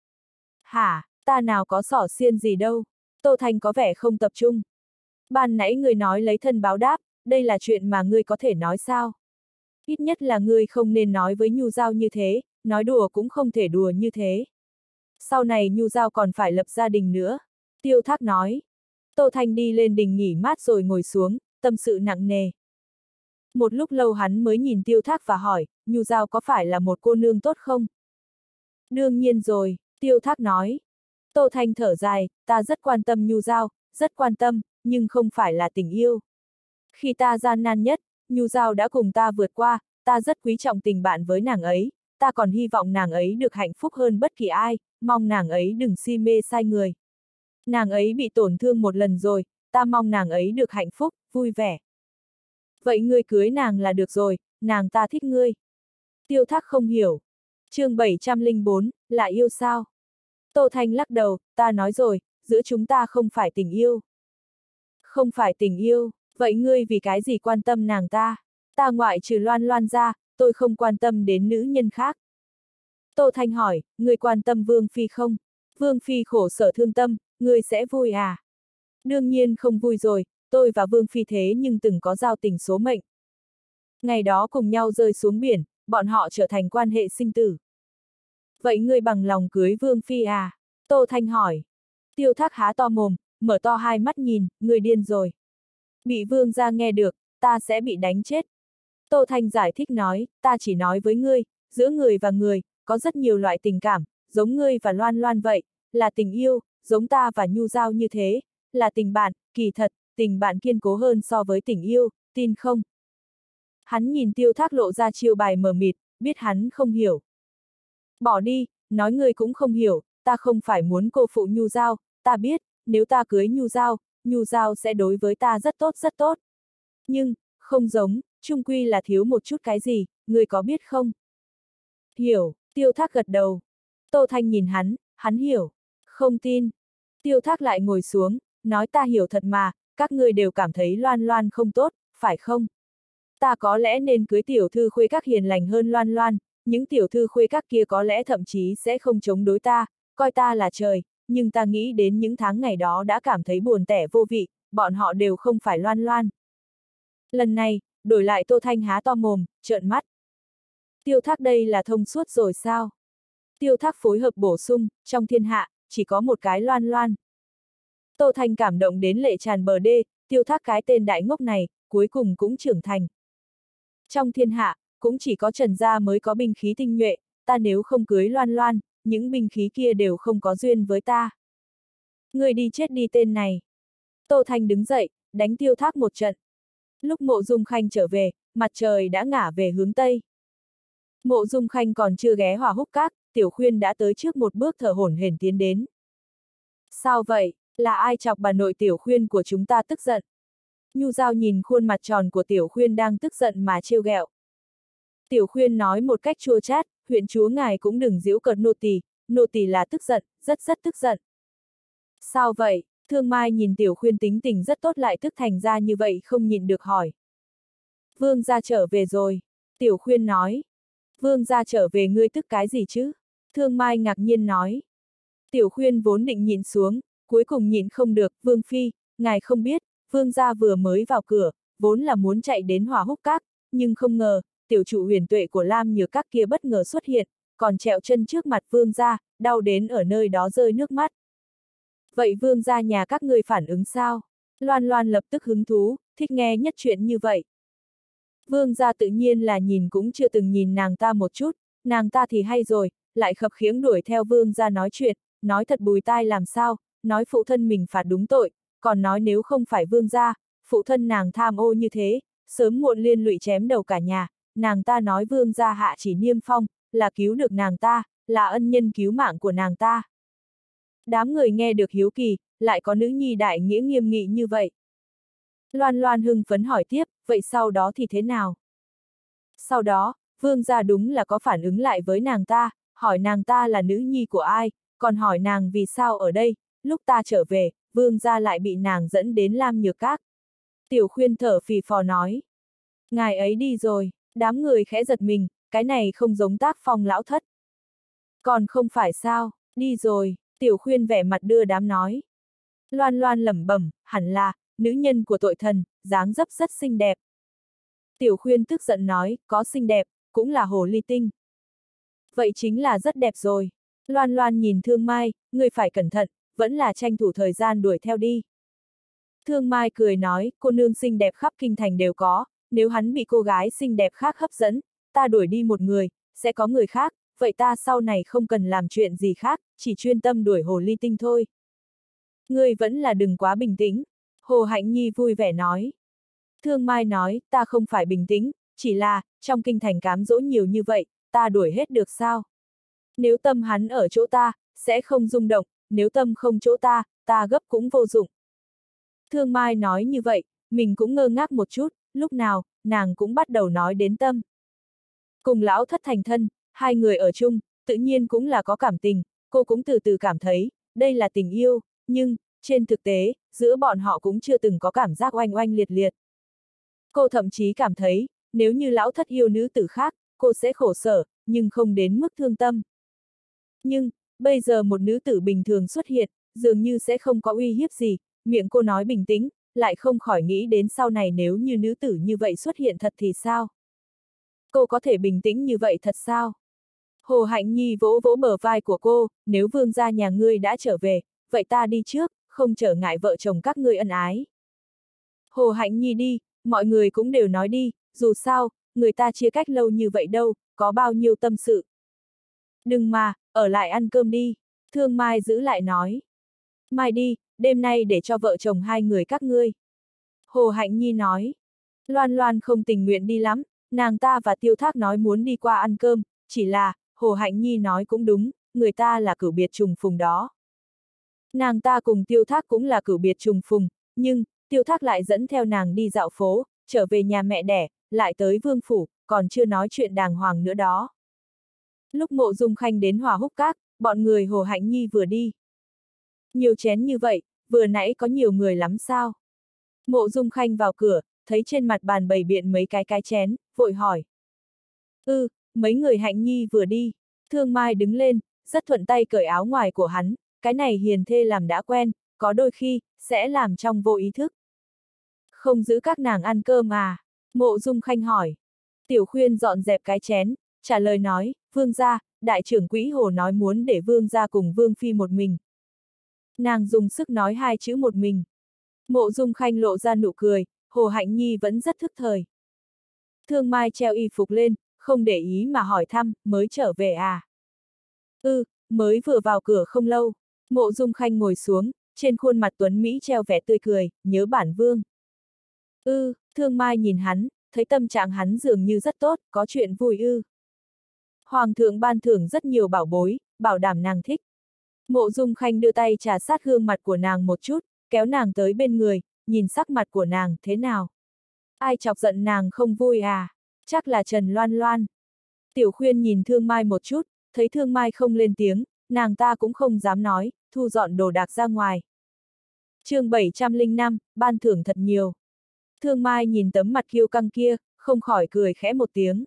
Hả, ta nào có xỏ xiên gì đâu, Tô Thanh có vẻ không tập trung. Ban nãy ngươi nói lấy thân báo đáp, đây là chuyện mà ngươi có thể nói sao? Ít nhất là ngươi không nên nói với Nhu Giao như thế, nói đùa cũng không thể đùa như thế. Sau này Nhu Giao còn phải lập gia đình nữa. Tiêu Thác nói. Tô Thanh đi lên đình nghỉ mát rồi ngồi xuống, tâm sự nặng nề. Một lúc lâu hắn mới nhìn Tiêu Thác và hỏi, Nhu Giao có phải là một cô nương tốt không? Đương nhiên rồi, Tiêu Thác nói. Tô Thanh thở dài, ta rất quan tâm Nhu Giao, rất quan tâm, nhưng không phải là tình yêu. Khi ta gian nan nhất, Nhu Giao đã cùng ta vượt qua, ta rất quý trọng tình bạn với nàng ấy, ta còn hy vọng nàng ấy được hạnh phúc hơn bất kỳ ai, mong nàng ấy đừng si mê sai người. Nàng ấy bị tổn thương một lần rồi, ta mong nàng ấy được hạnh phúc, vui vẻ. Vậy ngươi cưới nàng là được rồi, nàng ta thích ngươi. Tiêu Thác không hiểu. Chương bảy trăm lẻ bốn, là yêu sao? Tô Thanh lắc đầu, ta nói rồi, giữa chúng ta không phải tình yêu. Không phải tình yêu, vậy ngươi vì cái gì quan tâm nàng ta? Ta ngoại trừ Loan Loan ra, tôi không quan tâm đến nữ nhân khác. Tô Thanh hỏi, ngươi quan tâm Vương Phi không? Vương Phi khổ sở thương tâm, ngươi sẽ vui à? Đương nhiên không vui rồi, tôi và Vương Phi thế nhưng từng có giao tình số mệnh. Ngày đó cùng nhau rơi xuống biển, bọn họ trở thành quan hệ sinh tử. Vậy ngươi bằng lòng cưới Vương Phi à? Tô Thanh hỏi. Tiêu Thác há to mồm, mở to hai mắt nhìn, ngươi điên rồi. Bị Vương gia nghe được, ta sẽ bị đánh chết. Tô Thanh giải thích nói, ta chỉ nói với ngươi, giữa người và người, có rất nhiều loại tình cảm, giống ngươi và Loan Loan vậy, là tình yêu, giống ta và Nhu Giao như thế, là tình bạn, kỳ thật, tình bạn kiên cố hơn so với tình yêu, tin không? Hắn nhìn Tiêu Thác lộ ra chiêu bài mờ mịt, biết hắn không hiểu. Bỏ đi, nói ngươi cũng không hiểu, ta không phải muốn cô phụ Nhu Giao, ta biết, nếu ta cưới Nhu Giao, Nhu Giao sẽ đối với ta rất tốt rất tốt. Nhưng, không giống, chung quy là thiếu một chút cái gì, ngươi có biết không? Hiểu, Tiêu Thác gật đầu. Tô Thanh nhìn hắn, hắn hiểu. Không tin. Tiêu Thác lại ngồi xuống, nói ta hiểu thật mà, các ngươi đều cảm thấy Loan Loan không tốt, phải không? Ta có lẽ nên cưới tiểu thư khuê các hiền lành hơn Loan Loan, những tiểu thư khuê các kia có lẽ thậm chí sẽ không chống đối ta, coi ta là trời, nhưng ta nghĩ đến những tháng ngày đó đã cảm thấy buồn tẻ vô vị, bọn họ đều không phải Loan Loan. Lần này, đổi lại Tô Thanh há to mồm, trợn mắt. Tiêu Thác đây là thông suốt rồi sao? Tiêu Thác phối hợp bổ sung, trong thiên hạ, chỉ có một cái Loan Loan. Tô Thanh cảm động đến lệ tràn bờ đê, Tiêu Thác cái tên đại ngốc này, cuối cùng cũng trưởng thành. Trong thiên hạ, cũng chỉ có Trần gia mới có binh khí tinh nhuệ, ta nếu không cưới Loan Loan, những binh khí kia đều không có duyên với ta. Người đi chết đi tên này. Tô Thanh đứng dậy, đánh Tiêu Thác một trận. Lúc Mộ Dung Khanh trở về, mặt trời đã ngả về hướng Tây. Mộ Dung Khanh còn chưa ghé Hỏa Húc Các, Tiểu Khuyên đã tới trước một bước thở hổn hển tiến đến. Sao vậy, là ai chọc bà nội Tiểu Khuyên của chúng ta tức giận? Nhu Giao nhìn khuôn mặt tròn của Tiểu Khuyên đang tức giận mà trêu ghẹo. Tiểu Khuyên nói một cách chua chát, huyện chúa ngài cũng đừng giễu cợt nô tỳ, nô tỳ là tức giận, rất rất tức giận. Sao vậy? Thương Mai nhìn Tiểu Khuyên tính tình rất tốt lại tức thành ra như vậy không nhịn được hỏi. Vương gia trở về rồi. Tiểu Khuyên nói. Vương gia trở về ngươi tức cái gì chứ? Thương Mai ngạc nhiên nói. Tiểu Khuyên vốn định nhịn xuống, cuối cùng nhịn không được, Vương Phi, ngài không biết, Vương gia vừa mới vào cửa, vốn là muốn chạy đến Hỏa Húc Các, nhưng không ngờ, tiểu trụ huyền tuệ của Lam Nhược Các kia bất ngờ xuất hiện, còn trẹo chân trước mặt Vương gia, đau đến ở nơi đó rơi nước mắt. Vậy Vương gia nhà các ngươi phản ứng sao? Loan Loan lập tức hứng thú, thích nghe nhất chuyện như vậy. Vương gia tự nhiên là nhìn cũng chưa từng nhìn nàng ta một chút, nàng ta thì hay rồi, lại khập khiễng đuổi theo Vương gia nói chuyện, nói thật bùi tai làm sao, nói phụ thân mình phạt đúng tội, còn nói nếu không phải Vương gia, phụ thân nàng tham ô như thế, sớm muộn liên lụy chém đầu cả nhà, nàng ta nói Vương gia hạ chỉ niêm phong, là cứu được nàng ta, là ân nhân cứu mạng của nàng ta. Đám người nghe được hiếu kỳ, lại có nữ nhi đại nghĩa nghiêm nghị như vậy. Loan Loan hưng phấn hỏi tiếp, vậy sau đó thì thế nào? Sau đó, Vương gia đúng là có phản ứng lại với nàng ta, hỏi nàng ta là nữ nhi của ai, còn hỏi nàng vì sao ở đây, lúc ta trở về, Vương gia lại bị nàng dẫn đến Lam Nhược Các. Tiểu Khuyên thở phì phò nói. Ngài ấy đi rồi, đám người khẽ giật mình, cái này không giống Tác Phong lão thất. Còn không phải sao, đi rồi, Tiểu Khuyên vẻ mặt đưa đám nói. Loan Loan lẩm bẩm, hẳn là, nữ nhân của tội thần, dáng dấp rất xinh đẹp. Tiểu Khuyên tức giận nói, có xinh đẹp, cũng là hồ ly tinh. Vậy chính là rất đẹp rồi. Loan Loan nhìn Thương Mai, ngươi phải cẩn thận, vẫn là tranh thủ thời gian đuổi theo đi. Thương Mai cười nói, cô nương xinh đẹp khắp kinh thành đều có, nếu hắn bị cô gái xinh đẹp khác hấp dẫn, ta đuổi đi một người, sẽ có người khác, vậy ta sau này không cần làm chuyện gì khác, chỉ chuyên tâm đuổi hồ ly tinh thôi. Ngươi vẫn là đừng quá bình tĩnh. Hồ Hạnh Nhi vui vẻ nói. Thương Mai nói, ta không phải bình tĩnh, chỉ là, trong kinh thành cám dỗ nhiều như vậy, ta đuổi hết được sao? Nếu tâm hắn ở chỗ ta, sẽ không rung động, nếu tâm không chỗ ta, ta gấp cũng vô dụng. Thương Mai nói như vậy, mình cũng ngơ ngác một chút, lúc nào, nàng cũng bắt đầu nói đến tâm. Cùng lão thất thành thân, hai người ở chung, tự nhiên cũng là có cảm tình, cô cũng từ từ cảm thấy, đây là tình yêu, nhưng, trên thực tế, giữa bọn họ cũng chưa từng có cảm giác oanh oanh liệt liệt. Cô thậm chí cảm thấy, nếu như lão thất yêu nữ tử khác, cô sẽ khổ sở, nhưng không đến mức thương tâm. Nhưng, bây giờ một nữ tử bình thường xuất hiện, dường như sẽ không có uy hiếp gì, miệng cô nói bình tĩnh, lại không khỏi nghĩ đến sau này nếu như nữ tử như vậy xuất hiện thật thì sao? Cô có thể bình tĩnh như vậy thật sao? Hồ Hạnh Nhi vỗ vỗ bờ vai của cô, nếu vương gia nhà ngươi đã trở về, vậy ta đi trước, không trở ngại vợ chồng các ngươi ân ái. Hồ Hạnh Nhi đi, mọi người cũng đều nói đi, dù sao, người ta chia cách lâu như vậy đâu, có bao nhiêu tâm sự. Đừng mà, ở lại ăn cơm đi, Thương Mai giữ lại nói. Mai đi, đêm nay để cho vợ chồng hai người các ngươi. Hồ Hạnh Nhi nói. Loan Loan không tình nguyện đi lắm, nàng ta và Tiêu Thác nói muốn đi qua ăn cơm, chỉ là, Hồ Hạnh Nhi nói cũng đúng, người ta là cửu biệt trùng phùng đó. Nàng ta cùng Tiêu Thác cũng là cửu biệt trùng phùng, nhưng, Tiêu Thác lại dẫn theo nàng đi dạo phố, trở về nhà mẹ đẻ, lại tới vương phủ, còn chưa nói chuyện đàng hoàng nữa đó. Lúc Mộ Dung Khanh đến Hòa Húc Các, bọn người Hồ Hạnh Nhi vừa đi. Nhiều chén như vậy, vừa nãy có nhiều người lắm sao? Mộ Dung Khanh vào cửa, thấy trên mặt bàn bày biện mấy cái cái chén, vội hỏi. Ừ, mấy người Hạnh Nhi vừa đi. Thương Mai đứng lên, rất thuận tay cởi áo ngoài của hắn, cái này hiền thê làm đã quen, có đôi khi, sẽ làm trong vô ý thức. Không giữ các nàng ăn cơm à? Mộ Dung Khanh hỏi. Tiểu Khuyên dọn dẹp cái chén, trả lời nói, vương gia, đại trưởng quỹ Hồ nói muốn để vương gia cùng vương phi một mình. Nàng dùng sức nói hai chữ một mình. Mộ Dung Khanh lộ ra nụ cười, Hồ Hạnh Nhi vẫn rất thức thời. Thương Mai treo y phục lên, không để ý mà hỏi thăm, mới trở về à? Ừ, mới vừa vào cửa không lâu. Mộ Dung Khanh ngồi xuống, trên khuôn mặt tuấn Mỹ treo vẻ tươi cười, nhớ bản vương. Ừ, Thương Mai nhìn hắn, thấy tâm trạng hắn dường như rất tốt, có chuyện vui ư. Hoàng thượng ban thưởng rất nhiều bảo bối, bảo đảm nàng thích. Mộ Dung Khanh đưa tay trà sát gương mặt của nàng một chút, kéo nàng tới bên người, nhìn sắc mặt của nàng thế nào. Ai chọc giận nàng không vui à? Chắc là Trần Loan Loan. Tiểu Khuyên nhìn Thương Mai một chút, thấy Thương Mai không lên tiếng, nàng ta cũng không dám nói, thu dọn đồ đạc ra ngoài. chương bảy trăm lẻ năm, ban thưởng thật nhiều. Thương Mai nhìn tấm mặt kiêu căng kia, không khỏi cười khẽ một tiếng.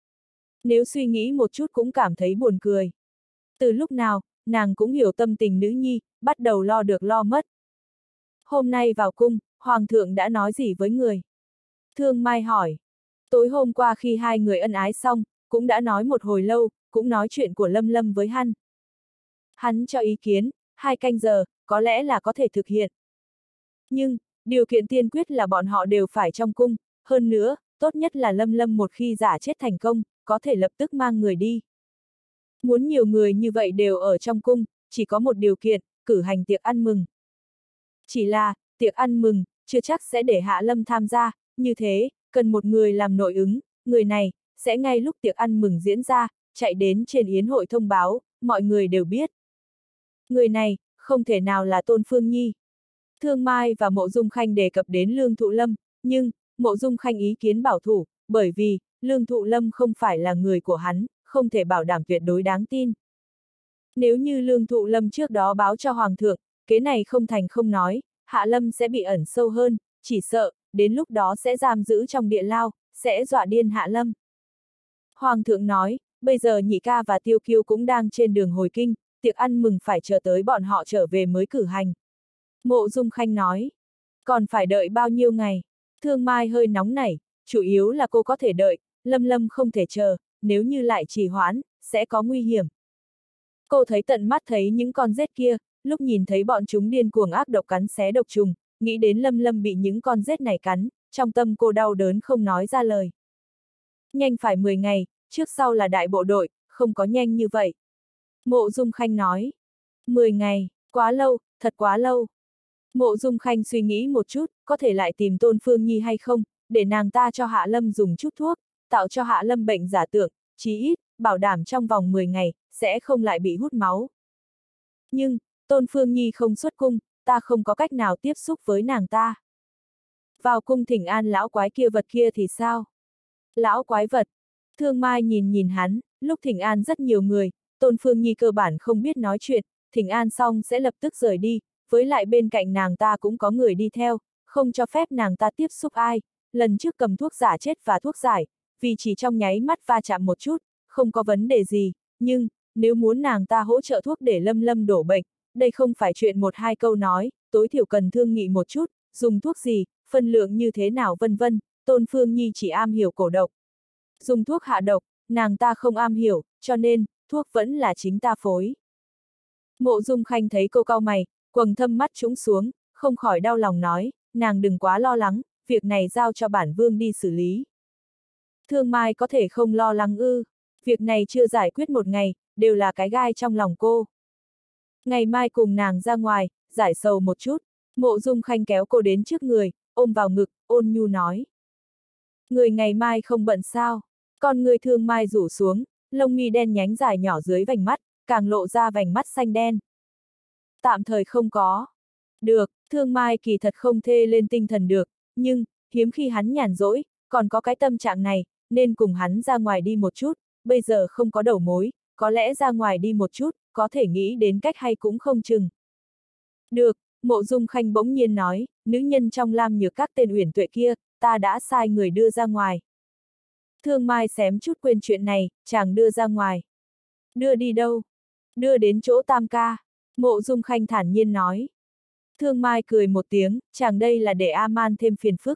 Nếu suy nghĩ một chút cũng cảm thấy buồn cười. Từ lúc nào, nàng cũng hiểu tâm tình nữ nhi, bắt đầu lo được lo mất. Hôm nay vào cung, Hoàng thượng đã nói gì với người? Thương Mai hỏi. Tối hôm qua khi hai người ân ái xong, cũng đã nói một hồi lâu, cũng nói chuyện của Lâm Lâm với hắn. Hắn cho ý kiến, hai canh giờ, có lẽ là có thể thực hiện. Nhưng, điều kiện tiên quyết là bọn họ đều phải trong cung, hơn nữa, tốt nhất là Lâm Lâm một khi giả chết thành công, có thể lập tức mang người đi. Muốn nhiều người như vậy đều ở trong cung, chỉ có một điều kiện, cử hành tiệc ăn mừng. Chỉ là, tiệc ăn mừng, chưa chắc sẽ để Hạ Lâm tham gia, như thế, cần một người làm nội ứng, người này, sẽ ngay lúc tiệc ăn mừng diễn ra, chạy đến trên yến hội thông báo, mọi người đều biết. Người này, không thể nào là Tôn Phương Nhi. Thương Mai và Mộ Dung Khanh đề cập đến Lương Thụ Lâm, nhưng, Mộ Dung Khanh ý kiến bảo thủ, bởi vì, Lương Thụ Lâm không phải là người của hắn, không thể bảo đảm tuyệt đối đáng tin. Nếu như Lương Thụ Lâm trước đó báo cho Hoàng thượng, kế này không thành không nói, Hạ Lâm sẽ bị ẩn sâu hơn, chỉ sợ, đến lúc đó sẽ giam giữ trong địa lao, sẽ dọa điên Hạ Lâm. Hoàng thượng nói, bây giờ nhị ca và Tiêu Kiêu cũng đang trên đường hồi kinh, tiệc ăn mừng phải chờ tới bọn họ trở về mới cử hành. Mộ Dung Khanh nói, còn phải đợi bao nhiêu ngày? Thương Mai hơi nóng nảy, chủ yếu là cô có thể đợi, Lâm Lâm không thể chờ, nếu như lại trì hoãn, sẽ có nguy hiểm. Cô thấy tận mắt thấy những con rết kia, lúc nhìn thấy bọn chúng điên cuồng ác độc cắn xé độc trùng, nghĩ đến Lâm Lâm bị những con rết này cắn, trong tâm cô đau đớn không nói ra lời. Nhanh phải mười ngày, trước sau là đại bộ đội, không có nhanh như vậy. Mộ Dung Khanh nói, mười ngày, quá lâu, thật quá lâu. Mộ Dung Khanh suy nghĩ một chút, có thể lại tìm Tôn Phương Nhi hay không, để nàng ta cho Hạ Lâm dùng chút thuốc, tạo cho Hạ Lâm bệnh giả tưởng, chí ít, bảo đảm trong vòng mười ngày, sẽ không lại bị hút máu. Nhưng, Tôn Phương Nhi không xuất cung, ta không có cách nào tiếp xúc với nàng ta. Vào cung thỉnh an lão quái kia vật kia thì sao? Lão quái vật. Thương Mai nhìn nhìn hắn, lúc thỉnh an rất nhiều người, Tôn Phương Nhi cơ bản không biết nói chuyện, thỉnh an xong sẽ lập tức rời đi, với lại bên cạnh nàng ta cũng có người đi theo, không cho phép nàng ta tiếp xúc ai. Lần trước cầm thuốc giả chết và thuốc giải, vì chỉ trong nháy mắt va chạm một chút, không có vấn đề gì, nhưng, nếu muốn nàng ta hỗ trợ thuốc để Lâm Lâm đổ bệnh, đây không phải chuyện một hai câu nói, tối thiểu cần thương nghị một chút, dùng thuốc gì, phân lượng như thế nào vân vân, Tôn Phương Nhi chỉ am hiểu cổ độc. Dùng thuốc hạ độc, nàng ta không am hiểu, cho nên, thuốc vẫn là chính ta phối. Mộ Dung Khanh thấy cô cau mày, quầng thâm mắt trũng xuống, không khỏi đau lòng nói, nàng đừng quá lo lắng, việc này giao cho bản vương đi xử lý. Thương Mai có thể không lo lắng ư, việc này chưa giải quyết một ngày, đều là cái gai trong lòng cô. Ngày mai cùng nàng ra ngoài, giải sầu một chút, Mộ Dung Khanh kéo cô đến trước người, ôm vào ngực, ôn nhu nói. Người ngày mai không bận sao, con người Thương Mai rủ xuống, lông mi đen nhánh dài nhỏ dưới vành mắt, càng lộ ra vành mắt xanh đen. Tạm thời không có. Được, Thương Mai kỳ thật không thê lên tinh thần được, nhưng, hiếm khi hắn nhàn rỗi, còn có cái tâm trạng này, nên cùng hắn ra ngoài đi một chút, bây giờ không có đầu mối, có lẽ ra ngoài đi một chút, có thể nghĩ đến cách hay cũng không chừng. Được, Mộ Dung Khanh bỗng nhiên nói, nữ nhân trong Lam Nhược các tên uyển tuệ kia, ta đã sai người đưa ra ngoài. Thương Mai xém chút quên chuyện này, chàng đưa ra ngoài. Đưa đi đâu? Đưa đến chỗ Tam ca. Mộ Dung Khanh thản nhiên nói. Thương Mai cười một tiếng, chàng đây là để A-man thêm phiền phức.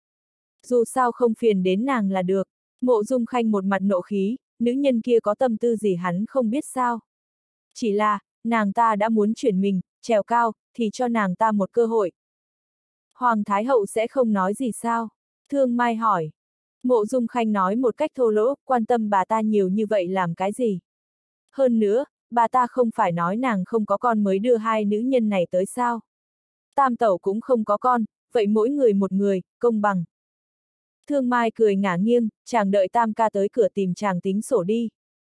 Dù sao không phiền đến nàng là được. Mộ Dung Khanh một mặt nộ khí, nữ nhân kia có tâm tư gì hắn không biết sao. Chỉ là, nàng ta đã muốn chuyển mình, trèo cao, thì cho nàng ta một cơ hội. Hoàng Thái Hậu sẽ không nói gì sao? Thương Mai hỏi. Mộ Dung Khanh nói một cách thô lỗ, quan tâm bà ta nhiều như vậy làm cái gì? Hơn nữa, bà ta không phải nói nàng không có con mới đưa hai nữ nhân này tới sao? Tam tẩu cũng không có con, vậy mỗi người một người, công bằng. Thương Mai cười ngả nghiêng, chàng đợi Tam ca tới cửa tìm chàng tính sổ đi.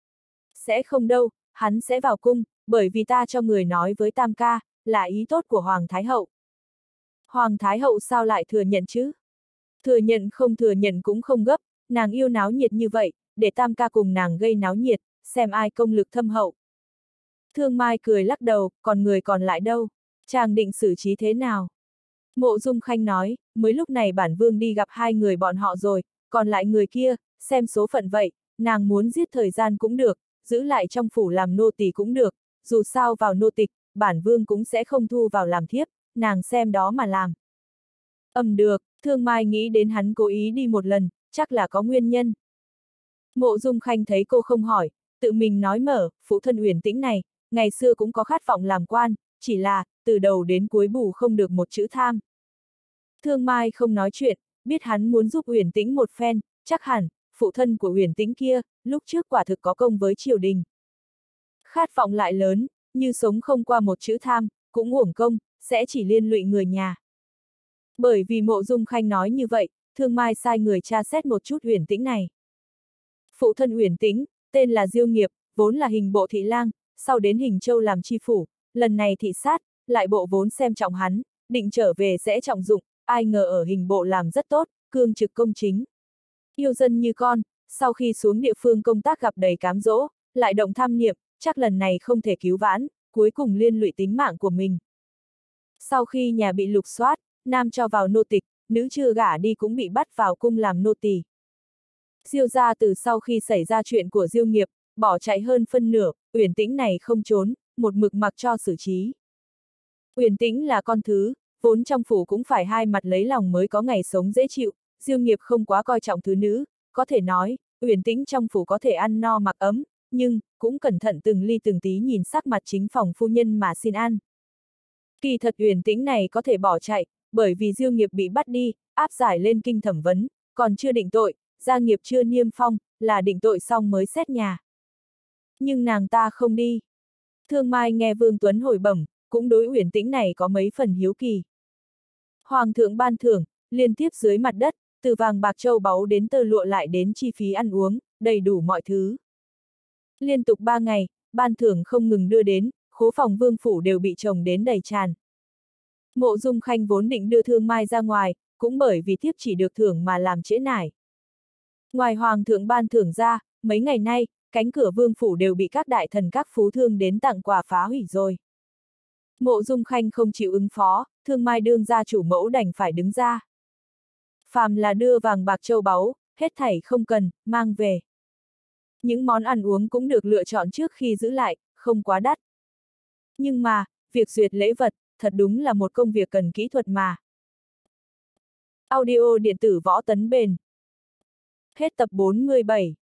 Sẽ không đâu, hắn sẽ vào cung, bởi vì ta cho người nói với Tam ca, là ý tốt của Hoàng Thái Hậu. Hoàng Thái Hậu sao lại thừa nhận chứ? Thừa nhận không thừa nhận cũng không gấp, nàng yêu náo nhiệt như vậy, để Tam ca cùng nàng gây náo nhiệt, xem ai công lực thâm hậu. Thương Mai cười lắc đầu, còn người còn lại đâu? Chàng định xử trí thế nào? Mộ Dung Khanh nói, mới lúc này bản vương đi gặp hai người bọn họ rồi, còn lại người kia, xem số phận vậy, nàng muốn giết thời gian cũng được, giữ lại trong phủ làm nô tỳ cũng được, dù sao vào nô tịch, bản vương cũng sẽ không thu vào làm thiếp, nàng xem đó mà làm. Ầm được, Thương Mai nghĩ đến hắn cố ý đi một lần, chắc là có nguyên nhân. Mộ Dung Khanh thấy cô không hỏi, tự mình nói mở, phụ thân Uyển Tĩnh này, ngày xưa cũng có khát vọng làm quan, chỉ là, từ đầu đến cuối bù không được một chữ tham. Thương Mai không nói chuyện, biết hắn muốn giúp Uyển Tĩnh một phen, chắc hẳn, phụ thân của Uyển Tĩnh kia, lúc trước quả thực có công với triều đình. Khát vọng lại lớn, như sống không qua một chữ tham, cũng uổng công, sẽ chỉ liên lụy người nhà. Bởi vì Mộ Dung Khanh nói như vậy, Thương Mai sai người tra xét một chút Uyển Tĩnh này. Phụ thân Uyển Tĩnh, tên là Diêu Nghiệp, vốn là hình bộ thị lang, sau đến Hình Châu làm tri phủ, lần này thị sát, lại bộ vốn xem trọng hắn, định trở về sẽ trọng dụng, ai ngờ ở hình bộ làm rất tốt, cương trực công chính. Yêu dân như con, sau khi xuống địa phương công tác gặp đầy cám dỗ, lại động tham niệm, chắc lần này không thể cứu vãn, cuối cùng liên lụy tính mạng của mình. Sau khi nhà bị lục soát, Nam cho vào nô tịch, nữ chưa gả đi cũng bị bắt vào cung làm nô tỳ. Diêu gia từ sau khi xảy ra chuyện của Diêu Nghiệp, bỏ chạy hơn phân nửa, Uyển Tĩnh này không trốn, một mực mặc cho xử trí. Uyển Tĩnh là con thứ, vốn trong phủ cũng phải hai mặt lấy lòng mới có ngày sống dễ chịu, Diêu Nghiệp không quá coi trọng thứ nữ, có thể nói, Uyển Tĩnh trong phủ có thể ăn no mặc ấm, nhưng, cũng cẩn thận từng ly từng tí nhìn sắc mặt chính phòng phu nhân mà xin ăn. Kỳ thật Uyển Tĩnh này có thể bỏ chạy, bởi vì Diêu Nghiệp bị bắt đi, áp giải lên kinh thẩm vấn, còn chưa định tội, gia nghiệp chưa niêm phong, là định tội xong mới xét nhà. Nhưng nàng ta không đi. Thương Mai nghe Vương Tuấn hồi bẩm, cũng đối Uyển Tĩnh này có mấy phần hiếu kỳ. Hoàng thượng ban thưởng, liên tiếp dưới mặt đất, từ vàng bạc châu báu đến tơ lụa lại đến chi phí ăn uống, đầy đủ mọi thứ. Liên tục ba ngày, ban thưởng không ngừng đưa đến, khố phòng vương phủ đều bị chồng đến đầy tràn. Mộ Dung Khanh vốn định đưa Thương Mai ra ngoài, cũng bởi vì thiếp chỉ được thưởng mà làm trễ nải. Ngoài hoàng thượng ban thưởng ra, mấy ngày nay, cánh cửa vương phủ đều bị các đại thần các phú thương đến tặng quà phá hủy rồi. Mộ Dung Khanh không chịu ứng phó, Thương Mai đương gia chủ mẫu đành phải đứng ra. Phàm là đưa vàng bạc châu báu, hết thảy không cần, mang về. Những món ăn uống cũng được lựa chọn trước khi giữ lại, không quá đắt. Nhưng mà, việc duyệt lễ vật, thật đúng là một công việc cần kỹ thuật mà. Audio điện tử Võ Tấn Bền. Hết tập bốn mươi bảy.